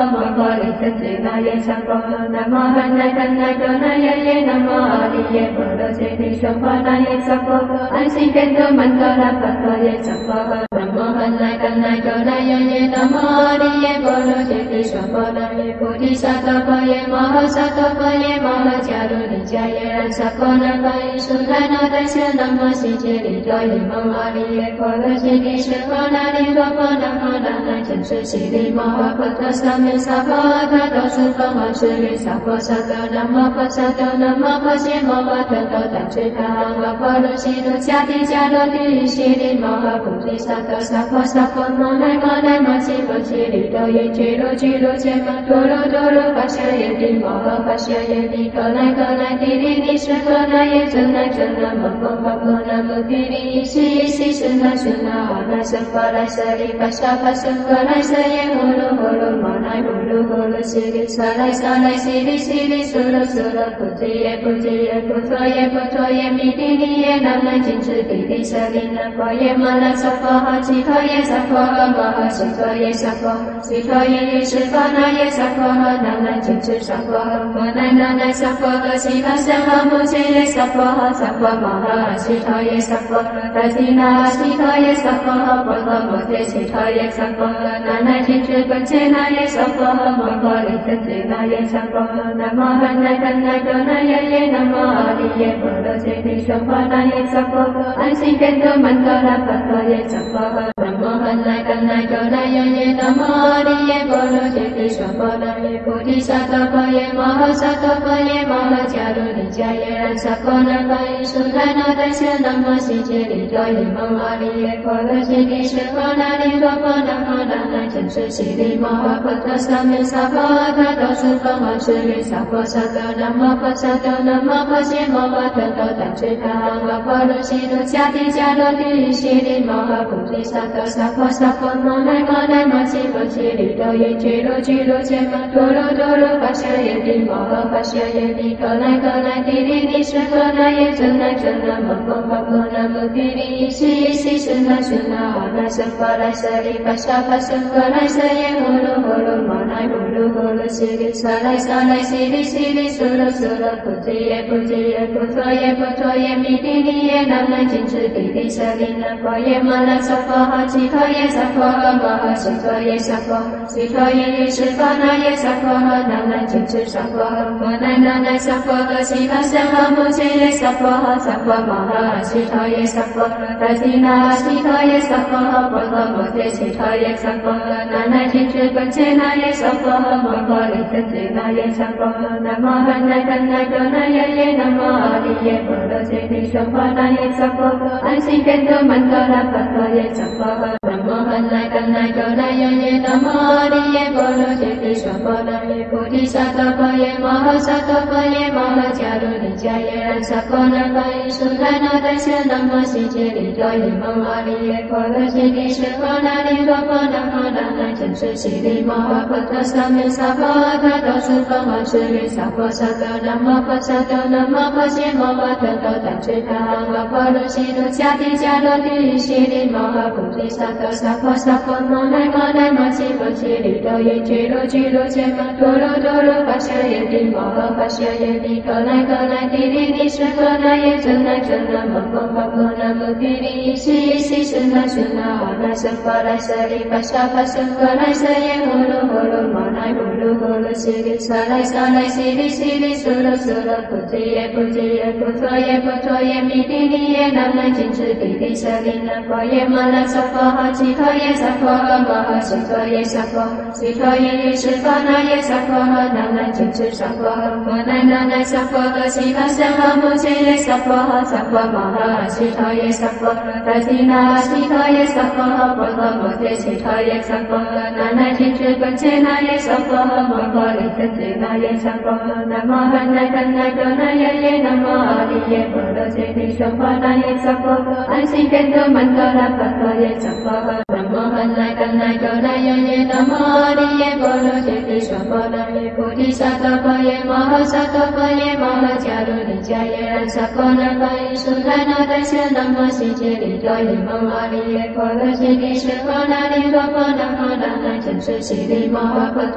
婆利特提那耶萨婆诃，南无汉那怛那多那耶耶，南无阿利耶婆罗揭谛说法那耶萨婆诃，安心变多曼多拉巴多耶萨婆诃，南无汉那怛那多那耶耶，南无阿利耶婆罗揭谛说法那耶菩提萨埵婆耶摩诃萨埵婆耶摩诃迦卢尼迦耶然萨婆那巴依苏那那达舍南无悉揭利多耶摩阿利耶婆罗揭谛说法那利多婆南无那那真实悉利摩诃婆陀萨弥萨婆阿他多苏婆摩舍利萨婆萨多南无婆萨多南无婆揭摩诃特多达智他阿婆罗悉罗迦提迦罗提悉利摩诃菩提萨埵萨婆萨婆摩那摩那摩悉婆揭利多耶揭罗揭罗揭摩多罗多罗巴舍耶帝摩诃巴舍耶帝可来可来帝利尼舍可那耶真来真那摩诃摩诃那摩帝利依悉依悉是那是那阿那僧法来舍利巴沙巴僧可来舍耶呼噜呼噜摩那呼噜呼噜悉利萨来萨来悉利悉利苏噜苏噜菩提耶菩提耶菩陀耶菩陀耶弥帝利耶南无金智帝利舍利那婆耶摩那娑婆诃祇陀耶萨婆诃摩诃悉陀耶萨婆悉陀耶耶释法那耶萨婆诃南无金智萨婆诃摩那那那萨婆诃悉陀僧诃摩揭耶萨婆诃萨婆摩诃悉陀耶萨婆诃达提那悉陀耶萨婆诃婆诃摩揭悉陀耶萨婆诃那那金智本揭那耶萨婆诃摩诃利特提那耶萨婆诃南无汉那怛那多那耶耶南无阿利耶婆罗揭谛说法那耶萨婆诃安心变多曼多拉巴多耶萨婆诃南无汉那怛那多那耶耶南无阿利耶婆罗揭谛说法那耶菩提萨埵婆耶摩诃萨埵婆耶摩诃迦卢尼迦耶然萨婆那巴依苏那那达舍南无悉揭利多耶摩阿利耶婆罗揭谛说法那利多婆南无那那真实悉利摩诃婆陀萨弥萨婆阿他多苏婆摩舍利萨婆萨多南无婆萨多南无婆揭摩诃特多达智他阿婆罗悉罗迦提迦罗提悉利摩诃菩提萨埵萨婆萨婆摩那摩那摩悉婆揭利多耶揭罗揭罗揭摩多罗多罗巴舍耶帝摩诃巴舍耶帝可来可来帝利尼舍可那耶真来真那摩诃摩诃那摩帝利依悉依悉是那是那阿那僧法来舍利巴沙巴僧可来舍耶呼噜呼噜摩那呼噜呼噜悉利萨来萨来悉利悉利苏噜苏噜菩提耶菩提耶菩陀耶菩陀耶弥帝利耶南无金智帝利舍利那婆耶摩那娑婆诃祇陀耶萨婆诃摩诃悉陀耶萨婆悉陀耶耶释法那耶萨婆诃南无金智萨婆诃摩那那那萨婆诃悉陀僧诃摩揭耶萨婆诃萨婆摩诃悉陀耶萨婆达提那悉陀耶萨婆诃婆诃摩揭悉陀耶萨婆诃那那金智本揭那耶萨婆诃摩诃利特提那耶萨婆诃南无汉那怛那多那耶耶南无阿利耶婆罗揭谛说法那耶萨婆诃安心变多曼多拉巴多耶萨婆诃南无汉那怛那多那耶耶南无阿利耶婆罗揭谛说法那耶菩提萨埵婆耶摩诃萨埵婆耶摩诃迦卢尼迦耶然萨婆那巴依苏那那达舍南无悉揭利多耶摩阿利耶婆罗揭谛说法那利多婆南无那那真实悉利摩诃婆陀萨弥萨婆阿他多苏婆摩舍利萨婆萨多南无婆萨多南无婆揭摩诃特多达智他阿婆罗悉罗迦提迦罗提悉利摩诃菩提萨埵萨婆萨婆摩那摩那摩悉婆揭利多耶揭罗揭罗揭摩多罗多罗巴舍耶帝摩诃巴舍耶帝可来可来帝利尼舍可那耶真来真那摩诃摩诃那摩帝利依悉依悉是那是那阿那僧法来舍利巴沙巴僧可来舍耶呼噜呼噜摩那呼噜呼噜悉利萨来萨来悉利悉利苏噜苏噜菩提耶菩提耶菩陀耶菩陀耶弥帝利耶南无金智帝利舍利那婆耶摩那娑婆诃祇陀耶萨婆诃摩诃悉陀耶萨婆悉陀耶耶释法那耶萨婆诃南无金智萨婆诃摩那那那萨婆诃悉陀僧诃摩揭耶萨婆诃萨婆摩诃悉陀耶萨婆达提那悉陀耶萨婆诃婆诃摩揭悉陀耶萨婆诃那那金智本揭那耶萨婆诃摩诃利特提那耶萨婆诃南无汉那怛那多那耶耶南无阿利耶婆罗揭谛说法那耶萨婆诃安心变多曼多拉巴多耶萨婆诃南无汉那怛那多那耶耶南无阿利耶婆罗揭谛说法那耶菩提萨埵婆耶摩诃萨埵婆耶摩诃迦卢尼迦耶然萨婆那巴依苏那那达舍南无悉揭利多耶摩阿利耶婆罗揭谛说法那利多婆南无那那真实悉利摩诃婆陀萨弥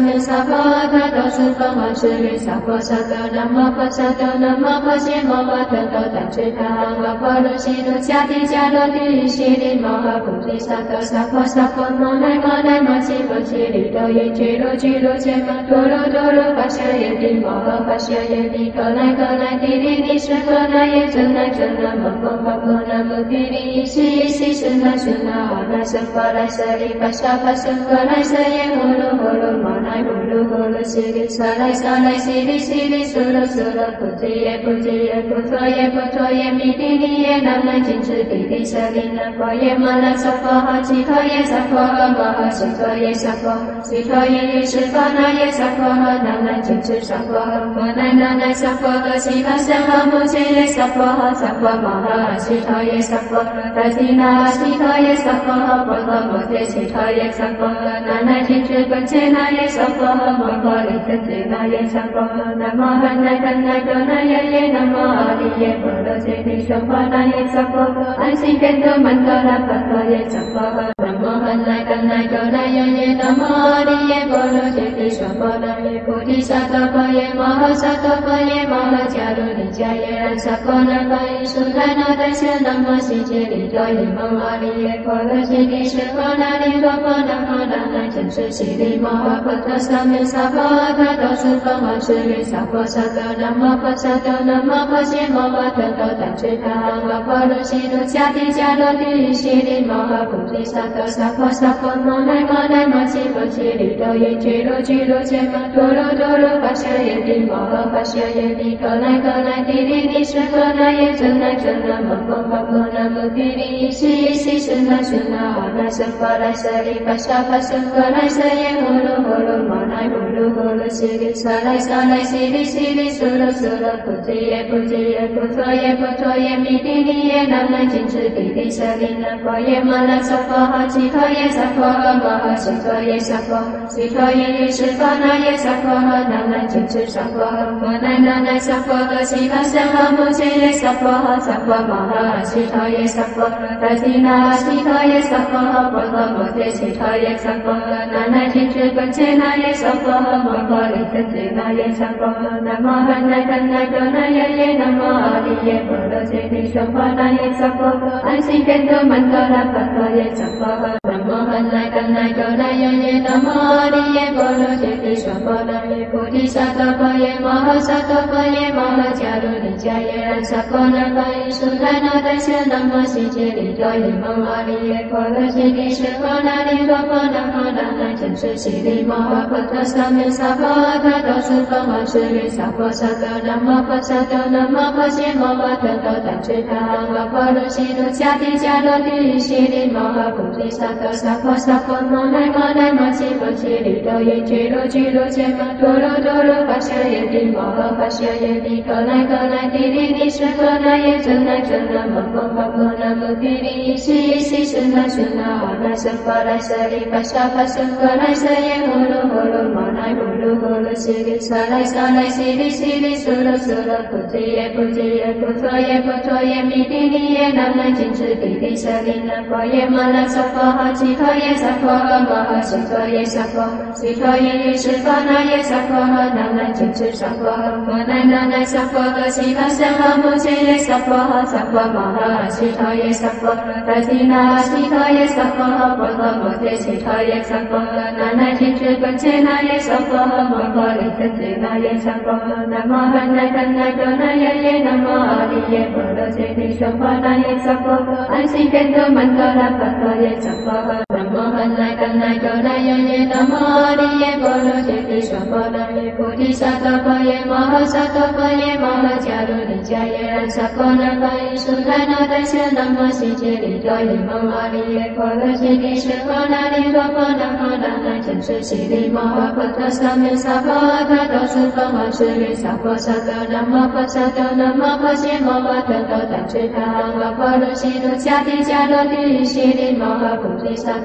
萨弥萨婆诃多苏婆诃舍利萨婆萨多那摩婆萨多那摩婆揭摩诃特多当知他阿婆卢悉卢迦提迦罗提悉利摩诃菩提萨多萨婆萨婆摩奈摩奈摩悉摩悉利多耶居罗居罗揭摩多罗多罗巴舍耶帝摩诃巴舍耶帝可奈可奈帝利利舍可奈耶真奈真奈摩诃摩诃那摩帝利依悉依悉舍那舍那阿那舍婆来舍利巴舍巴舍婆来舍耶呼噜呼噜摩奈呼噜呼噜悉利舍来舍来悉利悉利舍罗舍罗菩提耶菩提耶菩陀耶菩陀耶弥帝利耶南南金智帝利舍利那婆耶摩那娑婆诃祇陀耶娑婆诃摩诃悉陀耶娑婆悉陀耶耶释迦那耶娑婆诃南南金智娑婆诃摩那那那娑婆诃悉陀僧诃摩揭耶娑婆诃娑婆摩诃悉陀耶娑婆达提那悉陀耶娑婆诃婆诃摩揭悉陀耶娑婆诃南南金智本揭那耶娑婆诃摩诃利真揭那耶娑婆诃南无汉那怛那多那耶耶南无阿利耶波罗揭谛娑婆那耶娑婆诃安心变多曼多拉巴多耶娑婆诃南无汉那怛那多那耶耶南无阿利耶波罗揭谛娑婆那耶菩提萨埵婆耶摩诃萨埵婆耶摩诃迦卢尼迦耶然萨婆那巴依苏那那达舍那摩悉揭利多耶摩阿利耶波罗揭谛舍婆那利多婆那摩那那真实悉利摩诃婆陀萨弥萨婆诃多苏婆诃舍利萨婆萨多那摩婆萨多那摩婆揭摩诃特多当知他阿婆卢悉卢迦提迦罗提悉利摩诃菩提萨埵萨婆萨婆摩奈摩奈摩悉摩悉利多耶居罗居罗揭摩多罗多罗巴舍耶帝摩诃巴舍耶帝可奈可奈帝利利舍可奈耶真奈真奈摩诃摩诃那摩帝利依悉依悉舍那舍那阿那舍婆来舍利巴舍巴舍婆来舍耶呼噜呼噜摩奈呼噜呼噜悉利舍来舍来悉利悉利舍罗舍罗菩提耶菩提耶菩陀耶菩陀耶弥帝利耶南南金智帝利舍利那婆耶摩那娑婆诃祇陀耶娑婆诃摩诃悉陀耶娑婆悉陀耶耶释迦那耶娑婆诃南南金智娑婆诃摩那那那娑婆诃悉陀僧诃摩揭耶娑婆诃娑婆摩诃悉陀耶娑婆达提那悉陀耶娑婆诃婆诃摩揭悉陀耶娑婆诃南南金智本揭那耶娑婆诃摩诃利真揭那耶娑婆诃南无汉那怛那多那耶耶南无阿利耶波罗揭谛娑婆那耶娑婆诃安心变多曼多拉巴多耶娑婆诃南无汉那怛那多那耶耶南无阿利耶波罗揭谛娑婆那耶菩提萨埵婆耶摩诃萨埵婆耶摩诃迦卢尼迦耶然萨婆那巴依苏那那达舍那摩悉揭利多耶摩阿利耶波罗揭谛舍婆那利多婆那摩那那真实悉利摩诃婆陀萨弥萨婆诃多苏婆诃舍利萨婆萨多那摩婆萨多那摩婆揭摩诃特多当知他阿婆卢悉卢迦提迦罗提悉利摩诃菩提萨埵萨婆萨婆摩奈摩奈摩悉摩悉利多耶居罗居罗揭摩多罗多罗巴舍耶帝摩诃巴舍耶帝可奈可奈帝利利舍可奈耶真奈真奈摩诃摩诃那摩帝利依悉依悉舍那舍那阿那舍婆来舍利巴舍巴舍婆来舍耶呼噜呼噜摩奈呼噜呼噜悉利舍来舍来悉利悉利舍罗舍罗菩提耶菩提耶菩陀耶菩陀耶弥帝利耶南南金智帝利舍利那婆耶摩那娑婆诃祇陀耶娑婆诃摩诃悉陀耶娑婆悉陀耶耶释迦那耶娑婆诃南南金智娑婆诃摩那那那娑婆诃悉陀僧诃摩揭耶娑婆诃娑婆摩诃悉陀耶娑婆达提那悉陀耶娑婆诃婆诃摩揭悉陀耶娑婆诃南南金智本揭那耶娑婆诃摩诃利真揭那耶娑婆诃南无汉那怛那多那耶耶南无阿利耶波罗揭谛娑婆那耶娑婆诃安心变多曼多拉巴多耶娑婆诃南无汉那怛那多那耶耶南无阿利耶波罗揭谛娑婆那耶菩提萨埵婆耶摩诃萨埵婆耶摩诃迦卢尼迦耶然萨婆那巴依苏那那达舍那摩悉揭利多耶摩阿利耶波罗揭谛舍婆那利多婆那摩那那真实悉利摩诃婆陀萨弥萨婆诃多苏婆诃舍利萨婆萨多那摩婆萨多那摩婆揭摩诃特多当知他阿婆卢悉卢迦提迦罗提悉利摩诃菩提萨埵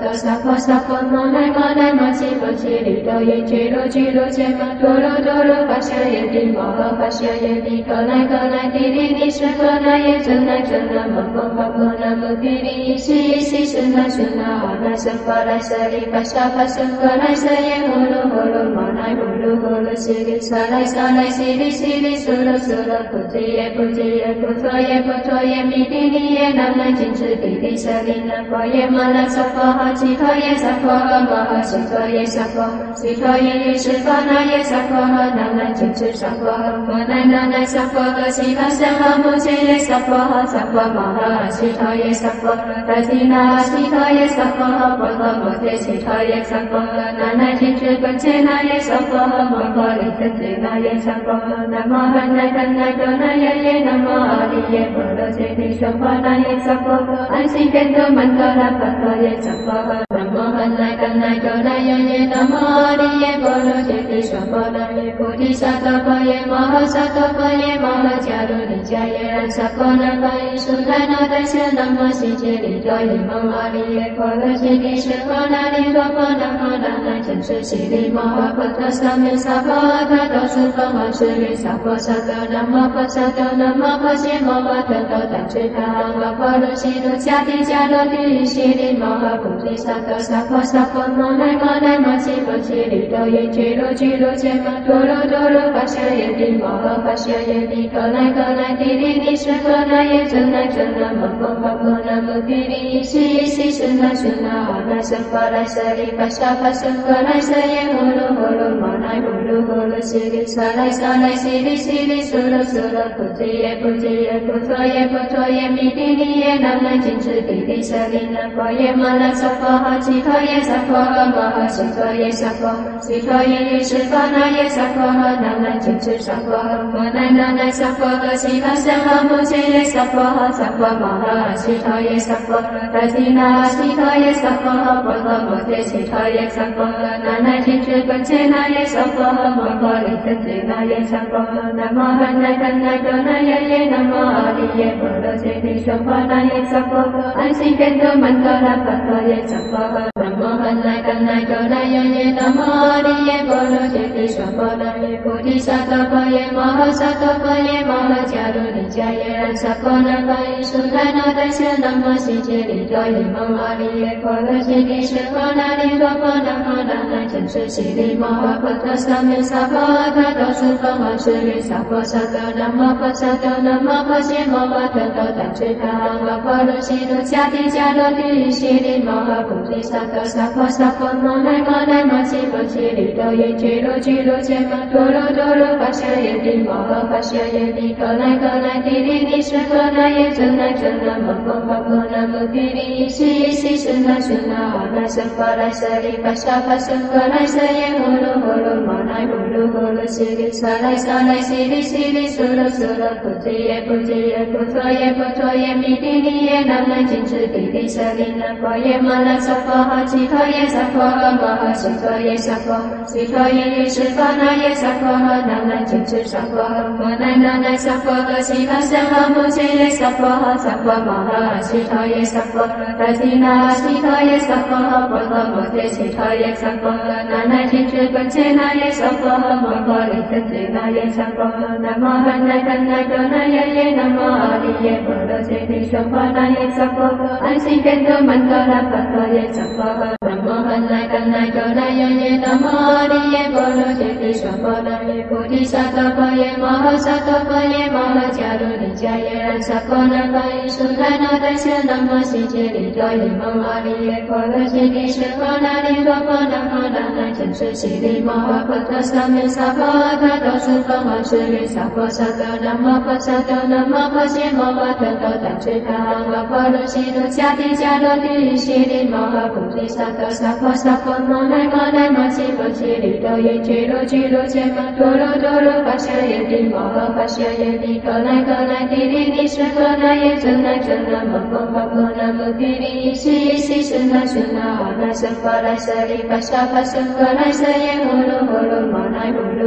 多萨婆萨婆摩那摩那摩西婆西里多耶揭罗揭罗揭摩多罗多罗巴夏耶帝摩诃巴夏耶帝可那可那帝利利舍可那耶真那真那摩诃摩诃那摩帝利伊西伊西舍那舍那阿那舍巴来舍利巴夏巴舍可来舍耶呼噜呼噜摩那呼噜呼噜西利舍来舍来西利西利舍罗舍罗菩提耶菩提耶菩陀耶菩陀耶弥帝利耶南南金智帝利舍利那婆耶摩那娑婆诃其陀耶娑婆诃摩诃悉陀耶娑婆悉陀耶耶释迦那耶娑婆诃南南金智娑婆诃摩那那那娑婆诃悉陀舍诃摩揭耶娑婆诃娑婆摩诃悉陀耶娑婆诃达提那悉陀耶娑婆诃婆诃摩揭悉陀耶娑婆诃南南金智本伽那耶娑婆诃摩诃利真智那耶娑婆诃南无汉那怛那多那耶耶南无阿利耶波罗揭谛娑婆那耶娑婆诃安心变多曼多拉巴多耶娑婆诃南无汉那怛那多那耶耶南无阿利耶波罗揭谛娑婆那耶菩提萨埵婆耶摩诃萨埵婆耶摩诃迦卢尼迦耶然萨婆那巴依苏那那达舍南无悉揭利多耶蒙阿利耶波罗揭谛舍婆那利多婆南无那那真实悉利摩诃婆陀萨弥萨婆阿他多苏婆摩舍利萨婆萨多南无婆萨多南无婆揭摩诃特多怛智他阿摩婆罗悉卢迦提迦罗帝悉利摩诃菩提萨埵萨婆萨婆摩那摩那摩悉婆悉利多耶揭罗揭罗揭摩多罗多罗巴夏耶帝摩诃巴夏耶帝可那可那帝利利舍可那耶真那真那摩诃摩诃那摩帝利伊西伊西舍那舍那阿那舍巴来舍利巴夏巴舍可来舍耶呼噜呼噜摩那呼噜呼噜悉利舍来舍来悉利悉利舍罗舍罗菩提耶菩提耶菩陀耶菩陀耶弥帝利耶南南金智帝利舍利那婆耶摩那娑婆诃其陀耶娑婆诃摩诃悉陀耶娑婆悉陀耶耶释迦那耶娑婆诃南南金智娑婆诃摩那那那娑婆诃悉陀舍诃摩揭耶娑婆诃娑婆摩诃悉陀耶娑婆达提那悉陀耶娑婆诃婆诃摩揭悉陀耶娑婆诃南南金智本伽那耶娑婆诃摩诃利真智那耶娑婆诃南无汉那怛那多那耶耶南无阿利耶波罗揭谛娑婆那耶娑婆诃安心变多曼多拉巴多耶娑婆诃南无汉那怛那多那耶耶南无阿利耶波罗揭谛娑婆那耶菩提萨埵婆耶摩诃萨埵婆耶摩诃迦卢尼迦耶然萨婆那巴依苏那那达舍南无悉揭利多耶蒙阿利耶波罗揭谛舍婆那利多婆南无那那真实悉利摩诃婆陀萨弥萨婆阿他多苏婆摩舍利萨婆萨多南无婆萨多南无婆揭摩诃特多怛智他阿摩婆罗悉卢迦提迦罗帝悉利摩诃菩提萨埵萨婆萨婆摩那摩那摩悉婆悉利多耶揭罗揭罗揭摩多罗多罗巴夏耶帝摩诃巴夏耶帝可那可那帝利利舍可那耶真那真那摩诃摩诃那摩帝利伊西伊西舍那舍那阿那舍巴来舍利巴夏巴舍可来舍耶呼噜呼噜摩那呼噜呼噜悉利舍来舍来悉利悉利舍罗舍罗菩提耶菩提耶菩陀耶菩陀耶弥帝利耶南南金智帝利舍利那婆耶摩那娑婆诃其陀耶娑婆诃摩诃悉陀耶娑婆悉陀耶耶释迦那耶娑婆诃南南金智娑婆诃摩那那那娑婆诃悉陀舍诃摩揭耶娑婆诃娑婆摩诃悉陀耶娑婆达提那悉陀耶娑婆诃婆诃摩揭悉陀耶娑婆诃南南金智本伽那耶娑婆诃摩诃利真智那耶娑婆诃南无汉那怛那多那耶耶南无阿利耶波罗揭谛娑婆那耶娑婆诃安心变多曼多拉巴多耶娑婆诃南无汉那怛那多那耶耶南无阿利耶波罗揭谛娑婆那耶菩提萨埵婆耶摩诃萨埵婆耶摩诃迦卢尼迦耶然萨婆那巴依苏那那达舍南无悉揭利多耶蒙阿利耶波罗揭谛舍婆那利多婆南无那那真实悉利摩诃婆陀萨弥萨婆阿他多苏婆摩舍利萨婆萨多南无婆萨多南无婆揭摩诃特多怛智他阿摩婆罗悉卢迦提迦罗帝悉利摩诃菩提萨埵萨婆萨婆摩那摩那摩悉婆悉利多耶揭罗揭罗揭摩多罗多罗巴夏耶帝摩诃巴夏耶帝可那可那帝利利舍可那耶真那真那摩诃摩诃那摩帝利伊西伊西舍那舍那阿那舍巴来舍利巴夏巴舍可来舍耶呼噜呼噜摩那呼噜呼噜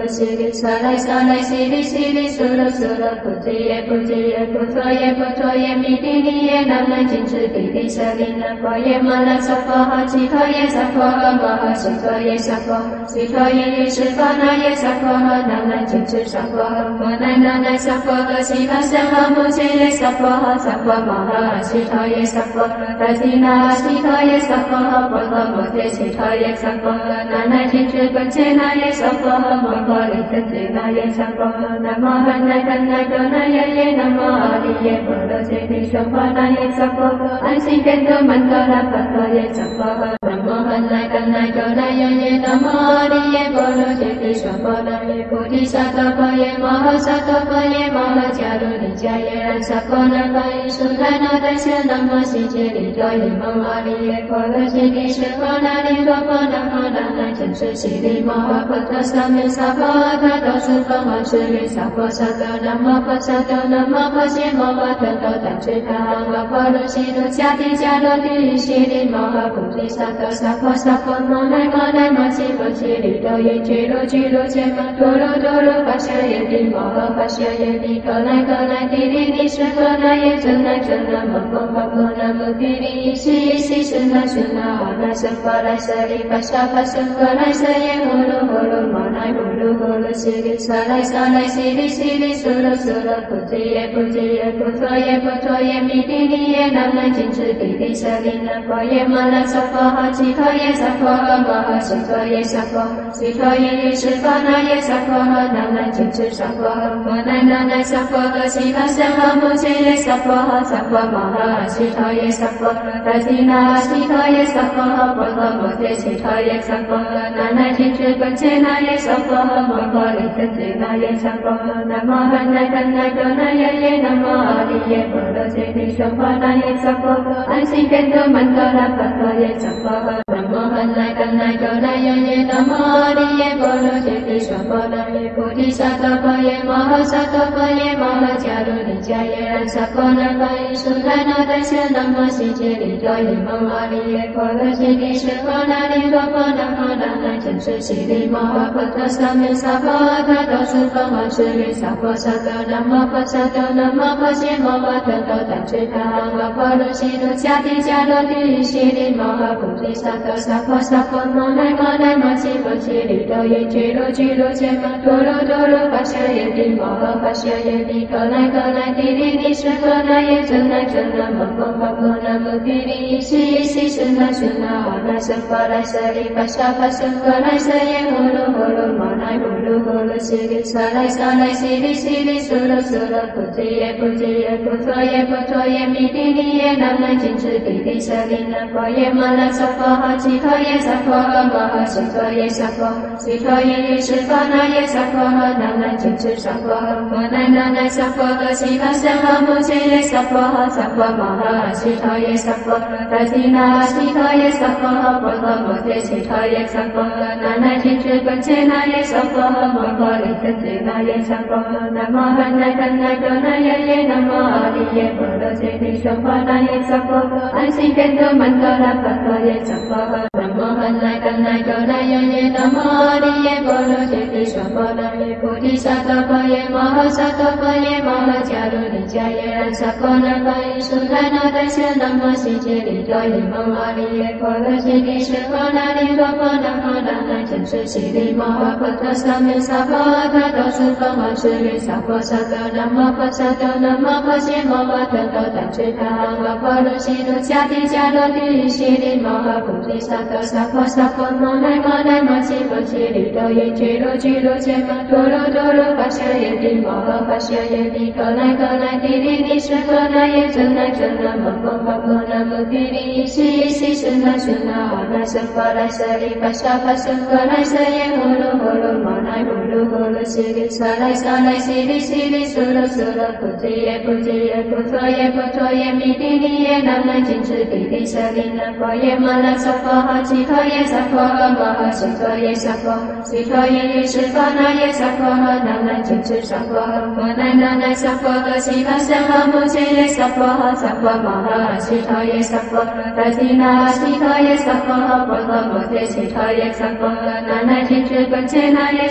悉利萨来萨来悉利悉利苏罗苏罗菩提耶菩提耶菩陀耶菩陀耶弥帝利耶南无金智比利舍利那婆耶摩那娑婆诃祇陀耶娑婆诃摩诃悉陀耶娑婆悉陀耶耶释迦那耶娑婆诃南无金智娑婆诃摩那那那娑婆诃悉陀僧诃摩揭耶娑婆诃娑婆摩诃悉陀耶娑婆达提那悉陀耶娑婆诃婆诃摩揭悉陀耶娑婆诃那那金智本伽那耶娑婆诃摩诃利真智那耶娑婆诃南无汉那怛那多那耶耶南无阿利耶波罗揭谛娑婆那耶娑婆诃安心变多曼多那婆陀耶娑婆诃南无汉那怛那多那耶耶南无阿利耶波罗揭谛娑婆那耶菩提萨埵婆耶摩诃萨埵婆耶摩诃迦卢尼迦耶然萨婆那巴依苏那那达舍南无悉揭利多耶摩阿利耶波罗揭谛舍婆那利多婆那婆那那真实悉利摩诃婆陀萨弥萨婆阿他多苏婆诃舍利萨婆萨埵南无婆萨埵南无婆伽摩诃特多当知他阿婆罗悉罗迦提迦罗帝悉利摩诃菩提萨埵萨婆萨婆摩那摩那摩悉摩悉利多耶俱罗俱罗迦摩多罗多罗跋舍耶帝摩诃跋舍耶帝可来可来帝利利舍可那耶真来真那摩诃摩诃那摩帝利依悉依悉是那是那阿那僧婆来舍利跋舍跋僧婆来舍耶呼噜呼噜摩那呼噜呼噜悉利萨来萨来悉利悉利苏罗苏罗菩提耶菩提耶菩陀耶菩陀耶弥帝利耶南无金智比利舍利那婆耶摩那娑婆诃祇陀耶娑婆诃摩诃悉陀耶娑婆悉陀耶耶释迦那耶娑婆诃南无金智娑婆诃摩那那那娑婆诃悉陀僧诃摩揭耶娑婆诃娑婆摩诃悉陀耶娑婆达提那悉陀耶娑婆诃婆诃摩揭悉陀耶娑婆诃那那金智本伽那耶娑婆诃摩诃利真智那耶娑婆诃南无汉那怛那多那耶耶南无阿利耶波罗揭谛娑婆那耶娑婆诃安心变多曼多那婆陀耶娑婆诃南无汉那怛那多那耶耶南无阿利耶波罗揭谛娑婆那耶菩提萨埵婆耶摩诃萨埵婆耶摩诃迦卢尼迦耶然萨婆那巴依苏那那达舍南无悉揭利多耶摩阿利耶波罗揭谛舍婆那利多婆那婆那那真实悉利摩诃婆陀萨弥萨婆阿他多苏婆诃舍利萨婆萨埵南无婆萨埵南无婆伽摩诃特多当知他阿婆罗悉罗迦提迦罗帝悉利摩诃菩提萨埵萨婆萨婆摩那摩那摩悉摩悉利多耶俱罗俱罗迦摩多罗多罗跋舍耶帝摩诃跋舍耶帝可来可来帝利利舍可那耶真来真那摩诃摩诃那摩帝利依悉依悉是那是那阿那僧婆来舍利跋舍跋僧婆来舍耶呼噜呼噜摩那呼噜呼噜悉利萨来萨来悉利悉利苏罗苏罗菩提耶菩提耶菩陀耶菩陀耶弥帝利耶南无金智比利舍利那婆耶摩那娑婆诃祇陀耶娑婆诃摩诃悉陀耶娑婆悉陀耶耶释迦那耶娑婆诃南无金智娑婆诃摩那那那娑婆诃悉陀僧诃摩揭耶娑婆诃娑婆摩诃悉陀耶娑婆达提那悉陀耶娑婆诃婆诃摩揭悉陀耶娑婆诃那那金智本伽那耶娑婆诃摩诃利真智那耶娑婆诃南无汉那怛那多那耶耶南无阿利耶波罗揭谛娑婆那耶娑婆诃安心变多曼多那婆陀耶娑婆诃南无汉那怛那多那耶耶南无阿利耶波罗揭谛娑婆那耶菩提萨埵婆耶摩诃萨埵婆耶摩诃迦卢尼迦耶然萨婆那巴依苏那那达舍南无悉揭利多耶摩阿利耶波罗揭谛舍婆那利多婆那婆那那真实悉利摩诃婆陀萨弥萨婆阿他多苏婆诃舍利萨婆萨埵南无婆萨埵南无婆伽摩诃特多当知他阿婆罗悉罗迦提迦罗帝悉利摩诃菩提萨埵萨婆萨婆摩那摩那摩悉摩悉利多耶俱罗俱罗迦摩多罗多罗跋舍耶帝摩诃跋舍耶帝可来可来帝利利舍可那耶真来真那摩诃摩诃那摩帝利依悉依悉是那是那阿那僧婆来舍利跋舍跋僧婆来舍耶呼噜呼噜摩那呼噜呼噜悉利萨来萨来悉利悉利苏罗苏罗菩提耶菩提耶菩陀耶菩陀耶弥帝利耶南无金智比利舍利那婆耶摩那娑婆诃祇陀耶娑婆诃摩诃悉陀耶娑婆悉陀耶耶释迦那耶娑婆诃南无金智娑婆诃摩那那那娑婆诃悉陀僧诃摩揭耶娑婆诃娑婆摩诃悉陀耶娑婆达提那悉陀耶娑婆诃婆诃摩揭悉陀耶娑婆诃那那金智本伽那耶娑婆诃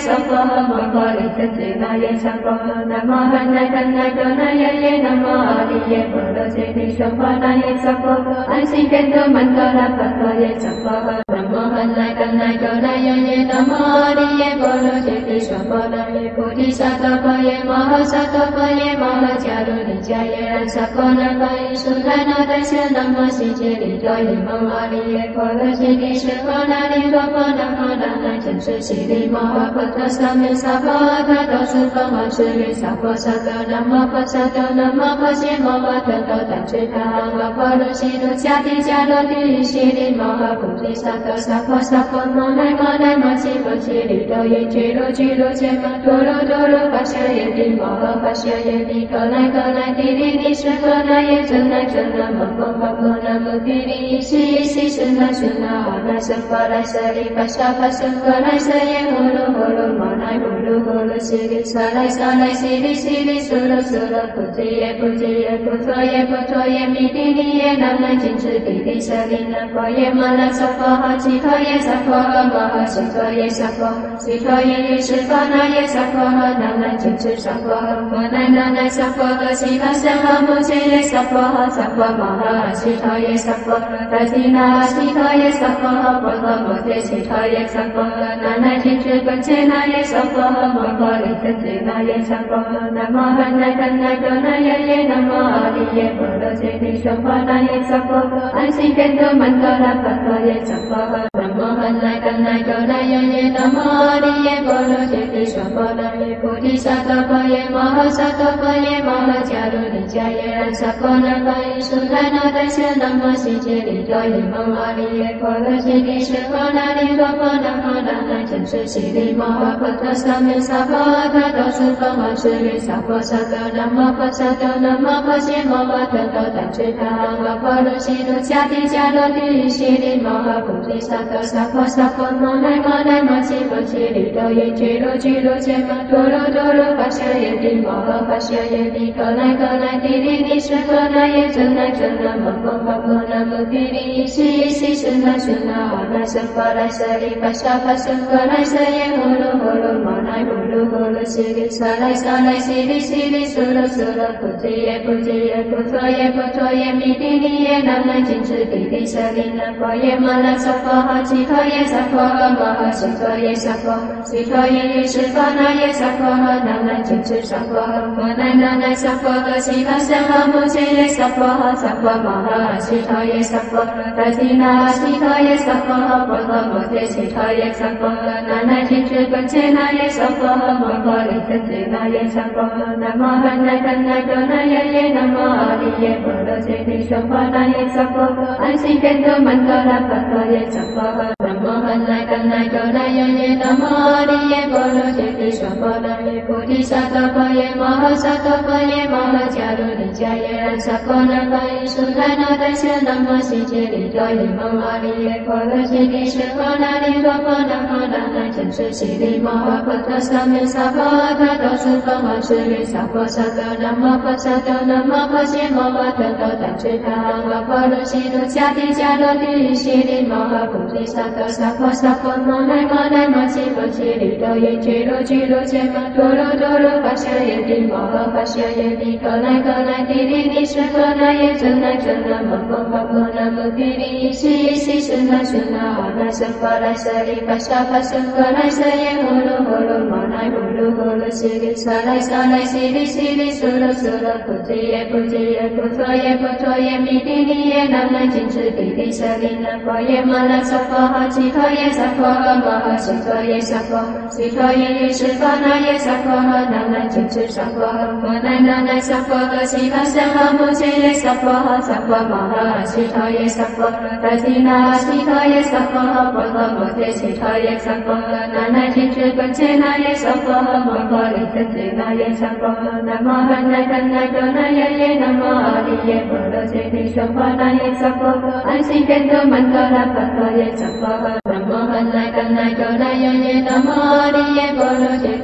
ma pa li thân thể na ye sa pa na ma han na thân na cho na ye ye na ma a li ye pa la se ni sa pa na ye sa pa an si ken to man to la pa to ye sa pa na ma han na thân na cho na ye ye na ma a li ye pa la se ni sa pa na ye pu thi sa ta pa ye ma ha sa ta pa ye ma ha cha ru ni cha ye ran sa pa na pa ye su na na ta se na ma si che li to ye ma a li ye pa la se ni sa pa na li to pa na ma na na chen se si li ma ha pa ta sa me sa pa ta ta su pa ma se li sa pa sa ta na ma pa sa ta na ma pa se ma pa ta ta ta che ta ma pa lu si lu cha ti cha lu ti si li ma ha pu ti sa ta sa pa sa pa ma na ma na ma si pa si li to ye che lu chi lu che ma to lu to lu pa sha ye ti ma ha pa sha ye ti ka na ka na ti ri ni sa ka na ye chen na chen na ma pa pa pa na mu ti ri si si shen na shen na ha na sa pa la sa li pa sha pa sa ka na sa ye ho lu ho lu ma na ho lu ho lu si li sa la sa la si li si li su lu su lu pu ti ye pu ti ye pu to ye pu to ye mi ti ni ye na na jin chi ti ti sa li na pa ye ma la sa pa ha chi to ye sa pa ha ma ha si to ye sa pa si to ye ye shi pa na ye sa pa ha na na jin chi sa pa ha ma na na na sa pa ha si pa sa ha mu chi ye sa pa ha sa pa ma ha si to ye sa pa ta si na si to ye sa pa ha pa ha ma te si to ye sa pa na na jin chi pa che na ye sa pa ha ma pa li te te na ye sa pa na ma ha na ka na to na ye ye na ma a li ye pa la se ni sa pa na ye sa pa an si ken to man to la pa to ye sa pa na ma ha na ka na to na ye ye na ma a li ye pa la se ni sa pa na ye pu thi sa ta pa ye ma ha sa ta pa ye ma ha cha ru ni cha ye ran sa pa na pa ye su na na ta se na ma si che li to ye ma a li ye pa la se ni sa pa na li to pa na ma na na chen se si li ma ha pa ta sa me sa pa ta ta su pa ma se li sa pa sa ta na ma pa sa ta na ma pa se ma pa ta ta ta che ta ma pa lu si lu cha ti cha lu ti si li ma ha pu ti sa ta sa pa sa pa ma na ma na ma si pa si li to ye che lu chi lu che ma to lu to lu pa sha ye ti ma ha pa sha ye ti ka na ka na ti ri ni sa ka na ye chen na chen na ma pa pa pa na mu ti ri si si shen na shen na ha na sa pa la sa li pa sha pa sa ka na sa ye ho lu ho lu ma na ho lu ho lu si li sa la sa la si li si li su lu su lu pu ti ye pu ti ye pu to ye pu to ye mi ti ni ye na na jin chi ti ti sa li na pa ye ma la sa pa ha chi to ye sa pa ha ma ha si to ye sa pa si to ye ye shi pa na ye sa pa ha na na jin chi sa pa ha ma na na na sa pa ha si pa sa ha mu chi ye sa pa ha sa pa ma ha si to ye sa pa ta si na si to ye sa pa ha pa ha ma te si to ye sa pa na na jin chi pa che na ye sa pa ha ma pa li thân thể na ye sa pa na ma ha na thân na cho na ye ye na ma a li ye pa la se ni sa pa na ye sa pa an si ken to man to la pa to ye sa pa na ma ha na thân na cho na ye ye na ma a li ye pa la se ni sa pa na ye pu thi sa ta pa ye ma ha sa ta pa ye ma ha cha ru ni cha ye ran sa pa na pa ye su na na ta se na ma si che li to ye ma a li ye pa la se ni sa pa na li to pa na ma na na chen se si li ma ha pa ta sa me sa pa ta ta su pa ma se li sa pa sa ta na ma pa sa ta na ma pa se ma pa ta ta ta che ta ma pa lu si lu cha ti cha lu ti si li ma ha pu ti sa ta sa pa sa pa ma na ma na ma si pa si li to ye che lu chi lu che ma to lu to lu pa sha ye ti ma ha pa sha ye ti ka na ka na ti ri ni sa ka na ye chen na chen na ma pa pa pa na mu ti ri si si shen na shen na ha na sa pa la sa li pa sha pa sa ka na sa ye ho lu ho lu ma na ho lu ho lu si li sa la sa la si li si li su lu su lu pu ti ye pu ti ye pu to ye pu to ye mi ti ni ye na na jin chi ti ti sa li na pa ye ma la sa pa ha chi to ye sa pa ha ma ha si to ye sa pa si to ye ye shi pa na ye sa pa ha na na jin chi sa pa ma na na na sa pa ha si pa sa ha mu chi ye sa pa ha sa pa ma ha si to ye sa pa ta si na si to ye sa pa ha pa ha ma te si to ye sa pa na na jin chi pa che na ye sa pa ha ma pa li thân thể na ye sa pa na ma ha na thân na to na ye ye na ma a li ye pa la se ni sa pa na ye sa pa an si ken to man to la pa to ye sa pa na ma ha na thân na to na ye ye na ma a li ye pa la se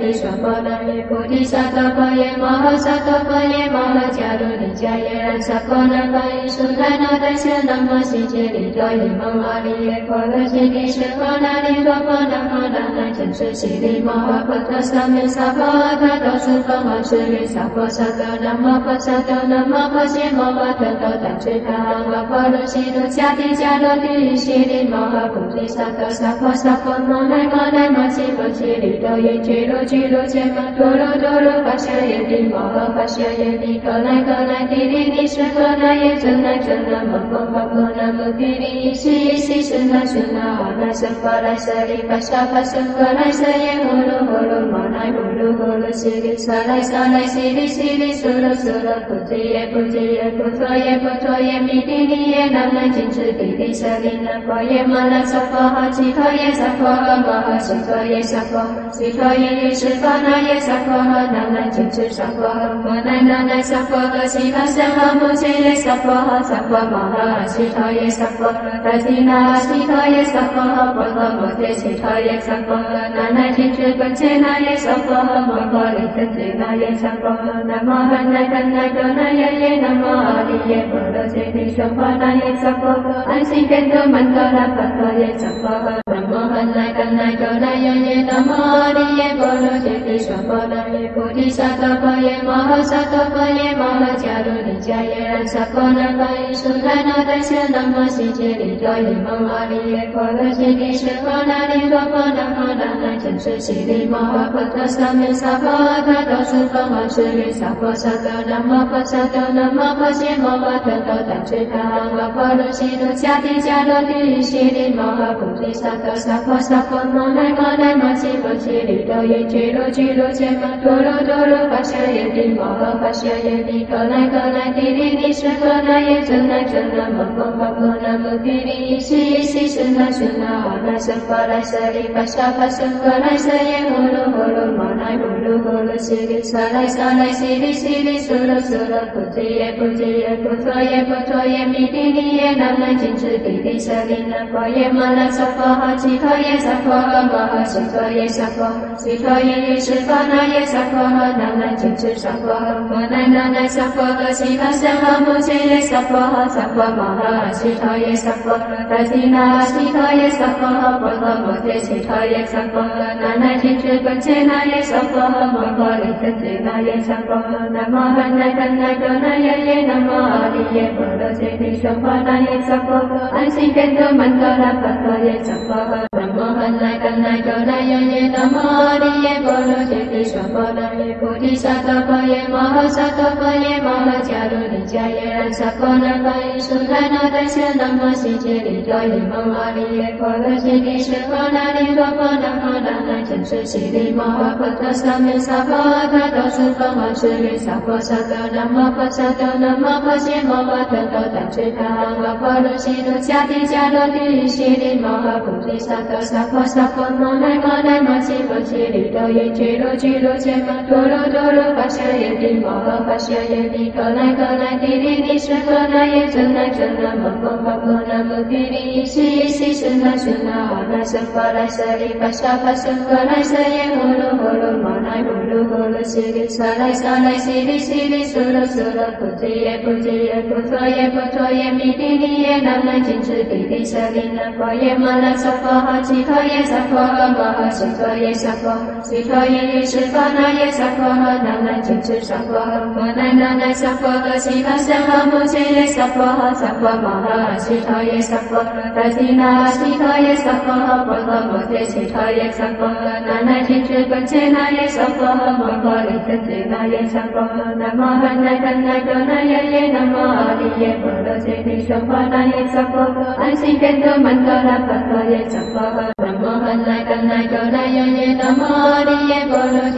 提娑婆那耶菩提萨埵婆耶摩诃萨埵婆耶摩诃迦卢尼迦耶然萨婆那巴耶苏那那达舍那摩悉揭利多耶摩阿利耶婆罗揭谛舍婆那利娑婆那摩那那真实悉利摩诃婆陀萨弥萨婆阿他多苏婆摩舍利萨婆萨多那摩婆萨多那摩婆揭摩诃特多达智他阿婆罗悉卢迦提迦罗提悉利摩诃菩提萨埵萨婆萨婆摩那摩那摩悉婆揭利多耶揭罗揭罗揭摩陀罗陀罗巴舍耶帝摩诃巴舍耶帝可来可来帝利尼舍可那耶真来真那摩诃摩诃那摩帝利悉依悉是那是那阿那舍佛来舍利巴沙巴舍佛来舍耶呼噜呼噜摩那呼噜呼噜悉利萨来萨来悉利悉利苏噜苏噜菩提耶菩提耶菩陀耶菩陀耶弥帝利耶南无金智帝利舍利那婆耶摩那娑婆诃祇陀耶娑婆诃摩诃悉陀耶娑婆悉陀耶释佛那耶娑婆诃南无金智娑婆诃摩那那那娑婆诃悉陀僧诃摩揭耶娑婆诃娑婆摩诃悉陀耶娑婆达提那悉陀耶娑婆诃婆诃摩揭悉陀耶娑婆诃那那金智本揭那耶娑婆诃摩诃利真揭那耶娑婆诃南无汉那怛那多那耶耶南无阿利耶婆罗揭谛娑婆那耶娑婆诃安悉变多曼多那婆陀耶娑婆诃南无汉那怛那多那耶耶南无阿利耶婆罗揭谛娑婆那耶菩提萨埵婆耶摩诃萨埵婆耶摩诃迦卢尼迦耶然萨婆那巴耶苏那那达舍那摩悉揭利多耶摩阿利耶婆罗揭谛舍婆那利娑婆那摩那那真实悉利摩诃婆陀萨弥萨婆阿他多苏婆摩舍利萨婆萨多那摩婆萨多那摩婆揭摩诃特多达智他阿婆罗悉卢迦提迦罗提悉利摩诃菩提萨埵萨婆萨婆摩那摩那摩悉婆揭利多耶揭罗揭罗揭摩陀罗陀罗巴舍耶帝摩诃巴舍耶帝可来可来帝利尼舍可那耶真来真那摩诃摩诃那摩帝利悉依悉是那是那阿那舍佛来舍利巴沙巴舍佛来舍耶呼噜呼噜摩那呼噜呼噜悉利萨来萨来悉利悉利苏噜苏噜菩提耶菩提耶菩陀耶菩陀耶弥帝利耶南无金智帝利舍利那婆耶摩那娑婆诃祇陀耶娑婆诃摩诃悉陀耶娑婆悉陀耶释佛那耶娑婆诃南无金智娑婆诃摩那那那娑婆诃悉陀僧诃摩揭耶娑婆诃娑婆摩诃悉陀耶娑婆达提那悉陀耶娑婆诃婆诃摩揭悉陀耶娑婆诃那那金智本揭那耶娑婆诃摩诃利真揭那耶娑婆诃南无汉那怛那多那耶耶南无阿利耶婆罗揭谛娑婆那耶娑婆诃安悉变多曼多那婆陀耶娑婆诃南无汉那怛那多那耶耶南无阿利耶婆罗揭谛娑婆那耶菩提萨埵婆耶摩诃萨埵婆耶摩诃迦卢尼迦耶然萨婆那巴耶苏那那达舍那摩悉揭利多耶摩阿利耶婆罗揭谛舍婆那利娑婆那摩那那真实悉利摩诃婆陀萨弥萨婆阿他多苏婆摩舍利萨婆萨多那摩婆萨多那摩婆揭摩诃特多达智他阿婆罗悉卢迦提迦罗提悉利摩诃菩提萨埵萨婆萨婆摩那摩那摩悉婆揭利多耶揭罗揭罗揭摩陀罗陀罗巴舍耶帝摩诃巴舍耶帝可来可来帝利尼舍可那耶真来真那摩诃摩诃那摩帝利悉依悉是那是那阿那舍佛来舍利巴沙巴舍佛来舍耶呼噜呼噜摩那呼噜呼噜悉利萨来萨来悉利悉利苏噜苏噜菩提耶菩提耶菩陀耶菩陀耶弥帝利耶南无金智帝利舍利那婆耶摩那娑婆诃祇陀耶娑婆诃摩诃悉陀耶娑婆悉陀耶释佛那耶娑婆诃南无金智娑婆诃摩那那那娑婆诃悉陀僧诃摩揭耶娑婆诃娑婆摩诃悉陀耶娑婆达提那悉陀耶娑婆诃婆诃摩揭悉陀耶娑婆诃那那金智本揭那耶娑婆诃摩诃利真揭那耶娑婆诃南无汉那怛那多那耶耶南无阿利耶婆罗揭谛娑婆那耶娑婆诃安悉变多曼多那婆陀耶娑婆诃南无汉那怛那多那耶耶南无阿利耶婆罗揭谛娑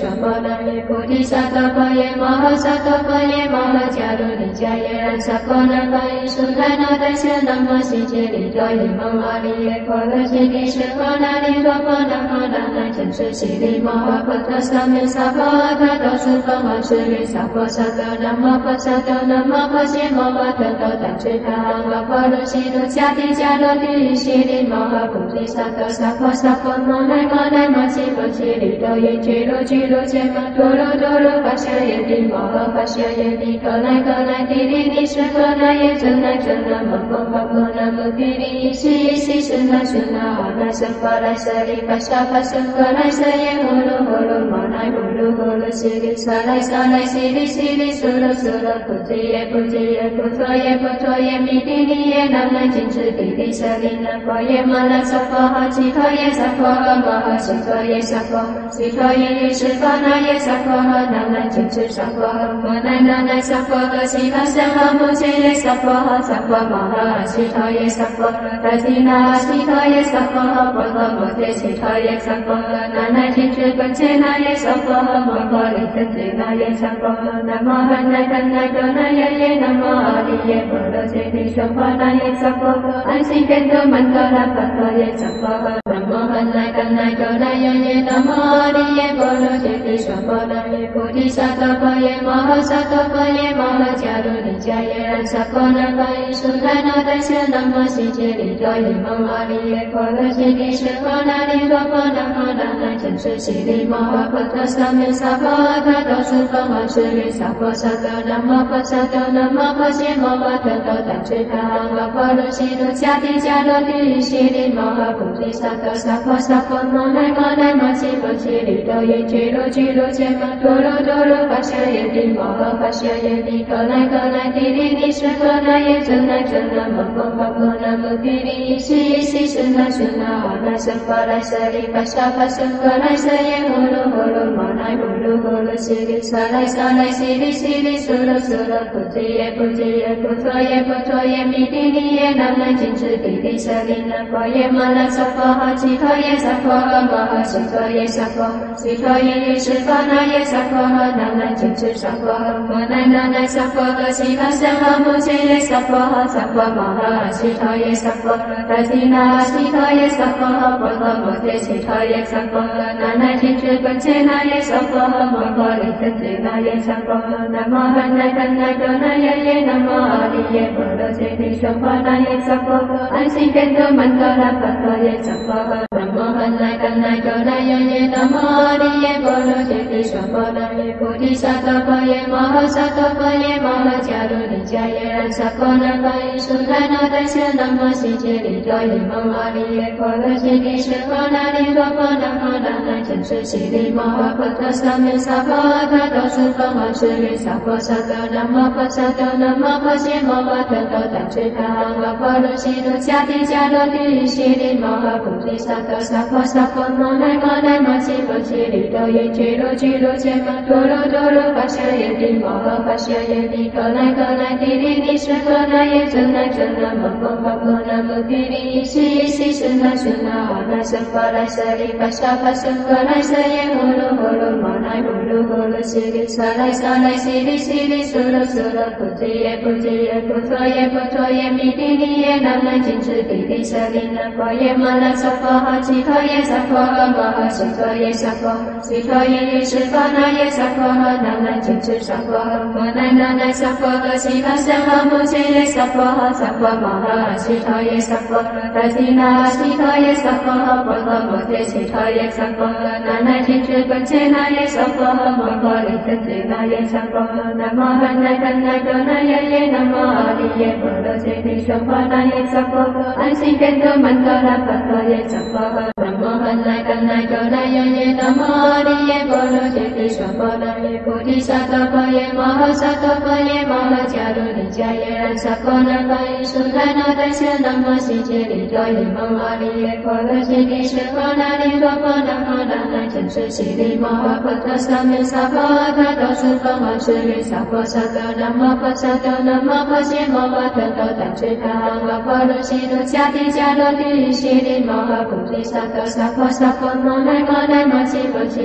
娑婆那耶菩提萨埵婆耶摩诃萨埵婆耶摩诃迦卢尼迦耶然萨婆那巴依苏那那达舍那摩悉揭利多耶摩阿利耶婆罗揭谛舍婆那利多婆那婆那那坚持悉利摩诃婆陀萨弥萨婆阿他多苏婆摩舍利萨婆萨多那摩婆萨多那摩婆揭摩诃特多达智他阿婆罗悉卢迦提迦罗提悉利摩诃菩提萨埵萨婆萨婆摩那摩那摩悉婆揭利多耶揭罗揭罗揭摩陀罗陀罗巴舍耶帝摩诃巴舍耶帝可来可来帝利利舍可那耶真来真那摩诃摩诃那摩帝利依悉依悉是那是那阿那僧巴来舍利巴沙巴僧可来舍耶呼噜呼噜摩那呼噜呼噜悉利萨来萨来悉利悉利苏噜苏噜菩提耶菩提耶菩陀耶菩陀耶弥帝利耶那那金智帝利舍利那婆耶摩那萨婆诃祇陀耶萨婆诃摩诃悉陀耶萨婆悉陀耶耶释迦那耶萨婆诃那那金智萨婆诃摩那那那萨婆诃悉陀僧诃摩揭耶萨婆诃萨婆摩诃悉陀耶萨婆诃达提那悉陀耶萨婆诃婆诃摩揭悉陀耶萨婆诃那那金智本揭那耶萨婆诃摩诃利真揭那耶萨婆诃南无汉那怛那多那耶耶南无阿利耶婆罗揭谛娑婆那耶萨婆诃安心变多曼多拉巴多耶萨婆诃南无汉那怛那多那耶耶南无阿利耶婆罗揭谛娑婆那耶菩提萨埵婆耶摩诃萨埵婆耶摩诃迦卢尼迦耶然萨婆那巴依苏那那达舍那摩悉揭利多耶摩阿利耶婆罗揭谛舍婆那利多婆那婆那那坚持悉利摩诃婆陀萨弥萨婆阿他多苏婆摩舍利萨婆萨多那摩婆萨多那摩婆揭摩诃特多达智他阿婆罗悉卢迦提迦罗提悉利摩诃菩提萨埵萨婆萨婆摩那摩那摩悉婆揭利多耶揭罗揭罗揭摩陀罗陀罗巴舍耶帝摩诃巴舍耶帝可来可来帝利利舍可那耶真来真那摩诃摩诃那摩帝利依悉依悉是那是那阿那僧巴来舍利巴沙巴僧可来舍耶呼噜呼噜摩那呼噜呼噜悉利萨来萨来悉利悉利苏噜苏噜菩提耶菩提耶菩陀耶菩陀耶弥帝利耶那那金智帝利舍利那婆耶摩那萨婆诃祇陀耶萨婆诃摩诃悉陀耶萨婆悉陀耶耶释迦那耶萨婆诃那那金智萨婆诃摩那那那萨婆诃悉陀僧诃摩揭耶萨婆诃萨婆摩诃悉陀耶萨婆诃达提那悉陀耶萨婆诃婆诃摩揭悉陀耶萨婆诃那那金智本揭那耶萨婆诃摩诃利真揭那耶萨婆诃南无汉那怛那多那耶耶南无阿利耶婆罗揭谛娑婆那耶萨婆诃安心变多曼多拉巴多耶萨婆诃南无汉那怛那多那耶耶南无阿利耶婆罗揭谛娑婆那耶菩提萨埵婆耶摩诃萨埵婆耶摩诃迦卢尼迦耶然萨婆那巴依苏那那达舍那摩悉揭利多耶摩阿利耶婆罗揭谛舍婆那利多婆那婆那那坚持悉利摩诃婆陀萨弥萨婆阿他多苏婆摩舍利萨婆萨多那摩婆萨多那摩婆揭摩诃特多达智他阿婆罗悉卢迦提迦罗提悉利摩诃菩提萨埵萨婆萨婆摩那摩那摩悉婆揭利多耶揭罗揭罗揭摩陀罗陀罗巴舍耶帝摩诃巴舍耶帝可来可来帝利利舍可那耶真来真那摩诃摩诃那摩帝利依悉依悉是那是那阿那僧巴来舍利巴沙巴僧可来舍耶呼噜呼噜摩那呼噜呼噜悉利萨来萨来悉利悉利苏噜苏噜菩提耶菩提耶菩陀耶菩陀耶弥帝利耶那那金智帝利舍利那婆耶摩那萨婆诃祇陀耶萨婆诃摩诃悉陀耶萨婆悉陀耶耶释迦那耶萨婆诃那那金智萨婆诃摩那那那萨婆诃悉陀僧诃摩揭耶萨婆诃萨婆摩诃悉陀耶萨婆达提那悉陀耶萨婆诃婆诃摩揭悉陀耶萨婆诃那那金智本揭那耶萨婆诃摩诃利真揭那耶萨婆诃南无汉那怛那多那耶耶南无阿利耶婆罗揭谛娑婆那耶萨婆诃安心变多曼多拉巴多耶萨婆诃南无汉那怛那多那耶耶南无阿利耶婆罗揭谛娑婆那耶菩提萨埵婆耶摩诃萨埵婆耶摩诃迦卢尼迦耶然萨婆那巴依苏那那达舍那摩悉揭利多耶摩阿利耶婆罗揭谛舍婆那利多婆那婆那那坚持悉利摩诃婆陀萨弥萨婆阿他多苏婆摩舍利萨婆萨多那摩婆萨多那摩婆揭摩诃特多达智他阿婆罗悉卢迦提迦罗提悉利摩诃菩提萨埵萨婆萨婆摩那摩那摩悉婆揭利多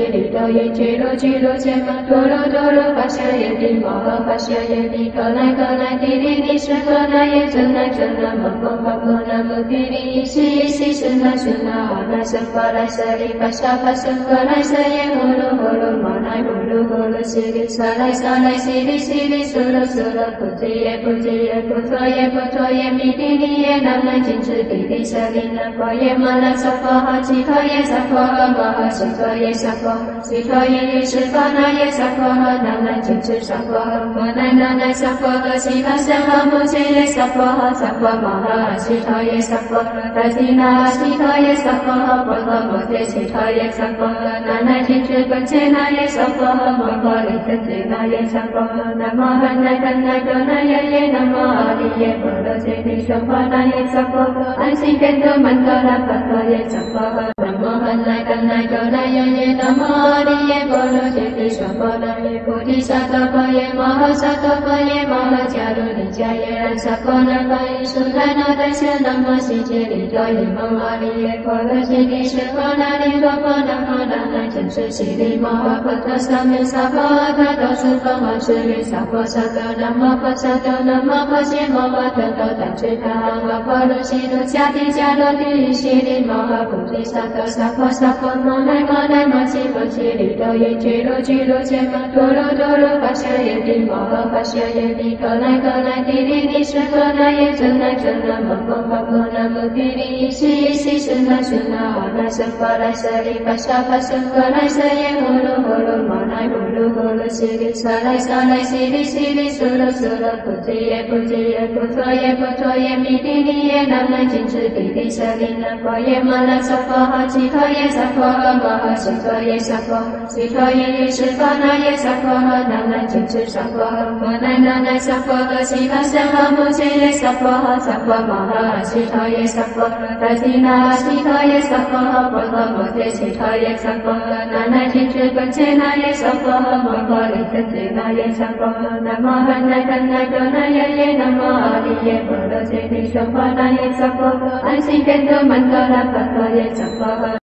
多耶揭罗揭罗揭摩多罗多罗巴夏耶帝摩诃巴夏耶帝可来可来帝利利是可来耶真来真来摩诃摩诃南无帝利一西一西是那是那阿那僧巴来舍利巴夏巴僧可来舍耶呼噜呼噜摩来呼噜呼噜西利萨来萨来西利西利苏噜苏噜菩提耶菩提耶菩陀耶菩陀耶弥帝利耶南无金智帝利舍利南佛耶摩那萨婆诃吉陀耶萨婆诃摩诃悉陀耶萨婆诃悉陀耶耶是婆那耶萨婆诃南无金智萨婆诃摩那那那萨婆诃悉陀僧诃摩揭耶萨婆诃萨婆摩诃悉陀耶萨婆诃达提那悉陀耶萨婆诃婆诃摩揭悉陀耶萨婆诃那那金智本揭那耶萨婆诃摩诃利真揭那耶萨婆诃南无汉那怛那多那耶耶南无阿利耶波罗揭谛说法那耶萨婆诃安心变多曼多拉巴多耶萨婆诃南无汉那怛那多那耶耶南无阿利耶波罗揭谛说法那耶菩提萨埵婆耶摩诃萨埵婆耶摩诃迦卢尼迦耶然萨婆那巴依苏那那达舍南无悉揭利多耶蒙阿利耶波罗揭谛是婆那利多婆那婆那那真实悉利摩诃婆陀萨弥萨婆诃他多苏婆诃舍利萨婆萨多南无婆萨多南无婆揭摩诃特多怛智他阿耨婆罗悉多迦提迦罗帝悉利摩诃菩提萨埵萨婆萨婆摩那摩那摩悉摩悉利多耶揭罗揭罗揭摩多罗多罗巴夏耶帝摩诃巴夏耶帝可来可来帝利利是可那耶真来真来摩诃摩诃南无帝利一西一西是那是那阿那僧巴来舍利巴夏巴僧可来舍耶呼噜呼噜摩来呼噜呼噜悉利萨来萨来悉利悉利苏噜苏噜菩提耶菩提耶菩陀耶菩陀耶弥帝利耶南无金智帝利舍利南佛耶摩那萨婆诃吉陀耶萨婆诃摩诃悉陀耶萨婆诃悉陀耶耶是婆那耶萨婆诃南无金智萨婆诃摩那那那萨婆诃悉陀僧诃摩揭耶萨婆诃萨婆摩诃悉陀耶萨婆诃达提那悉陀耶萨婆诃婆诃摩揭悉陀耶萨婆诃那那金智本揭那耶萨婆诃摩诃利真揭那耶萨婆诃南无汉那怛那多那耶耶南无阿利耶波罗揭谛说法那耶萨婆诃安心变多曼多拉巴多耶萨婆诃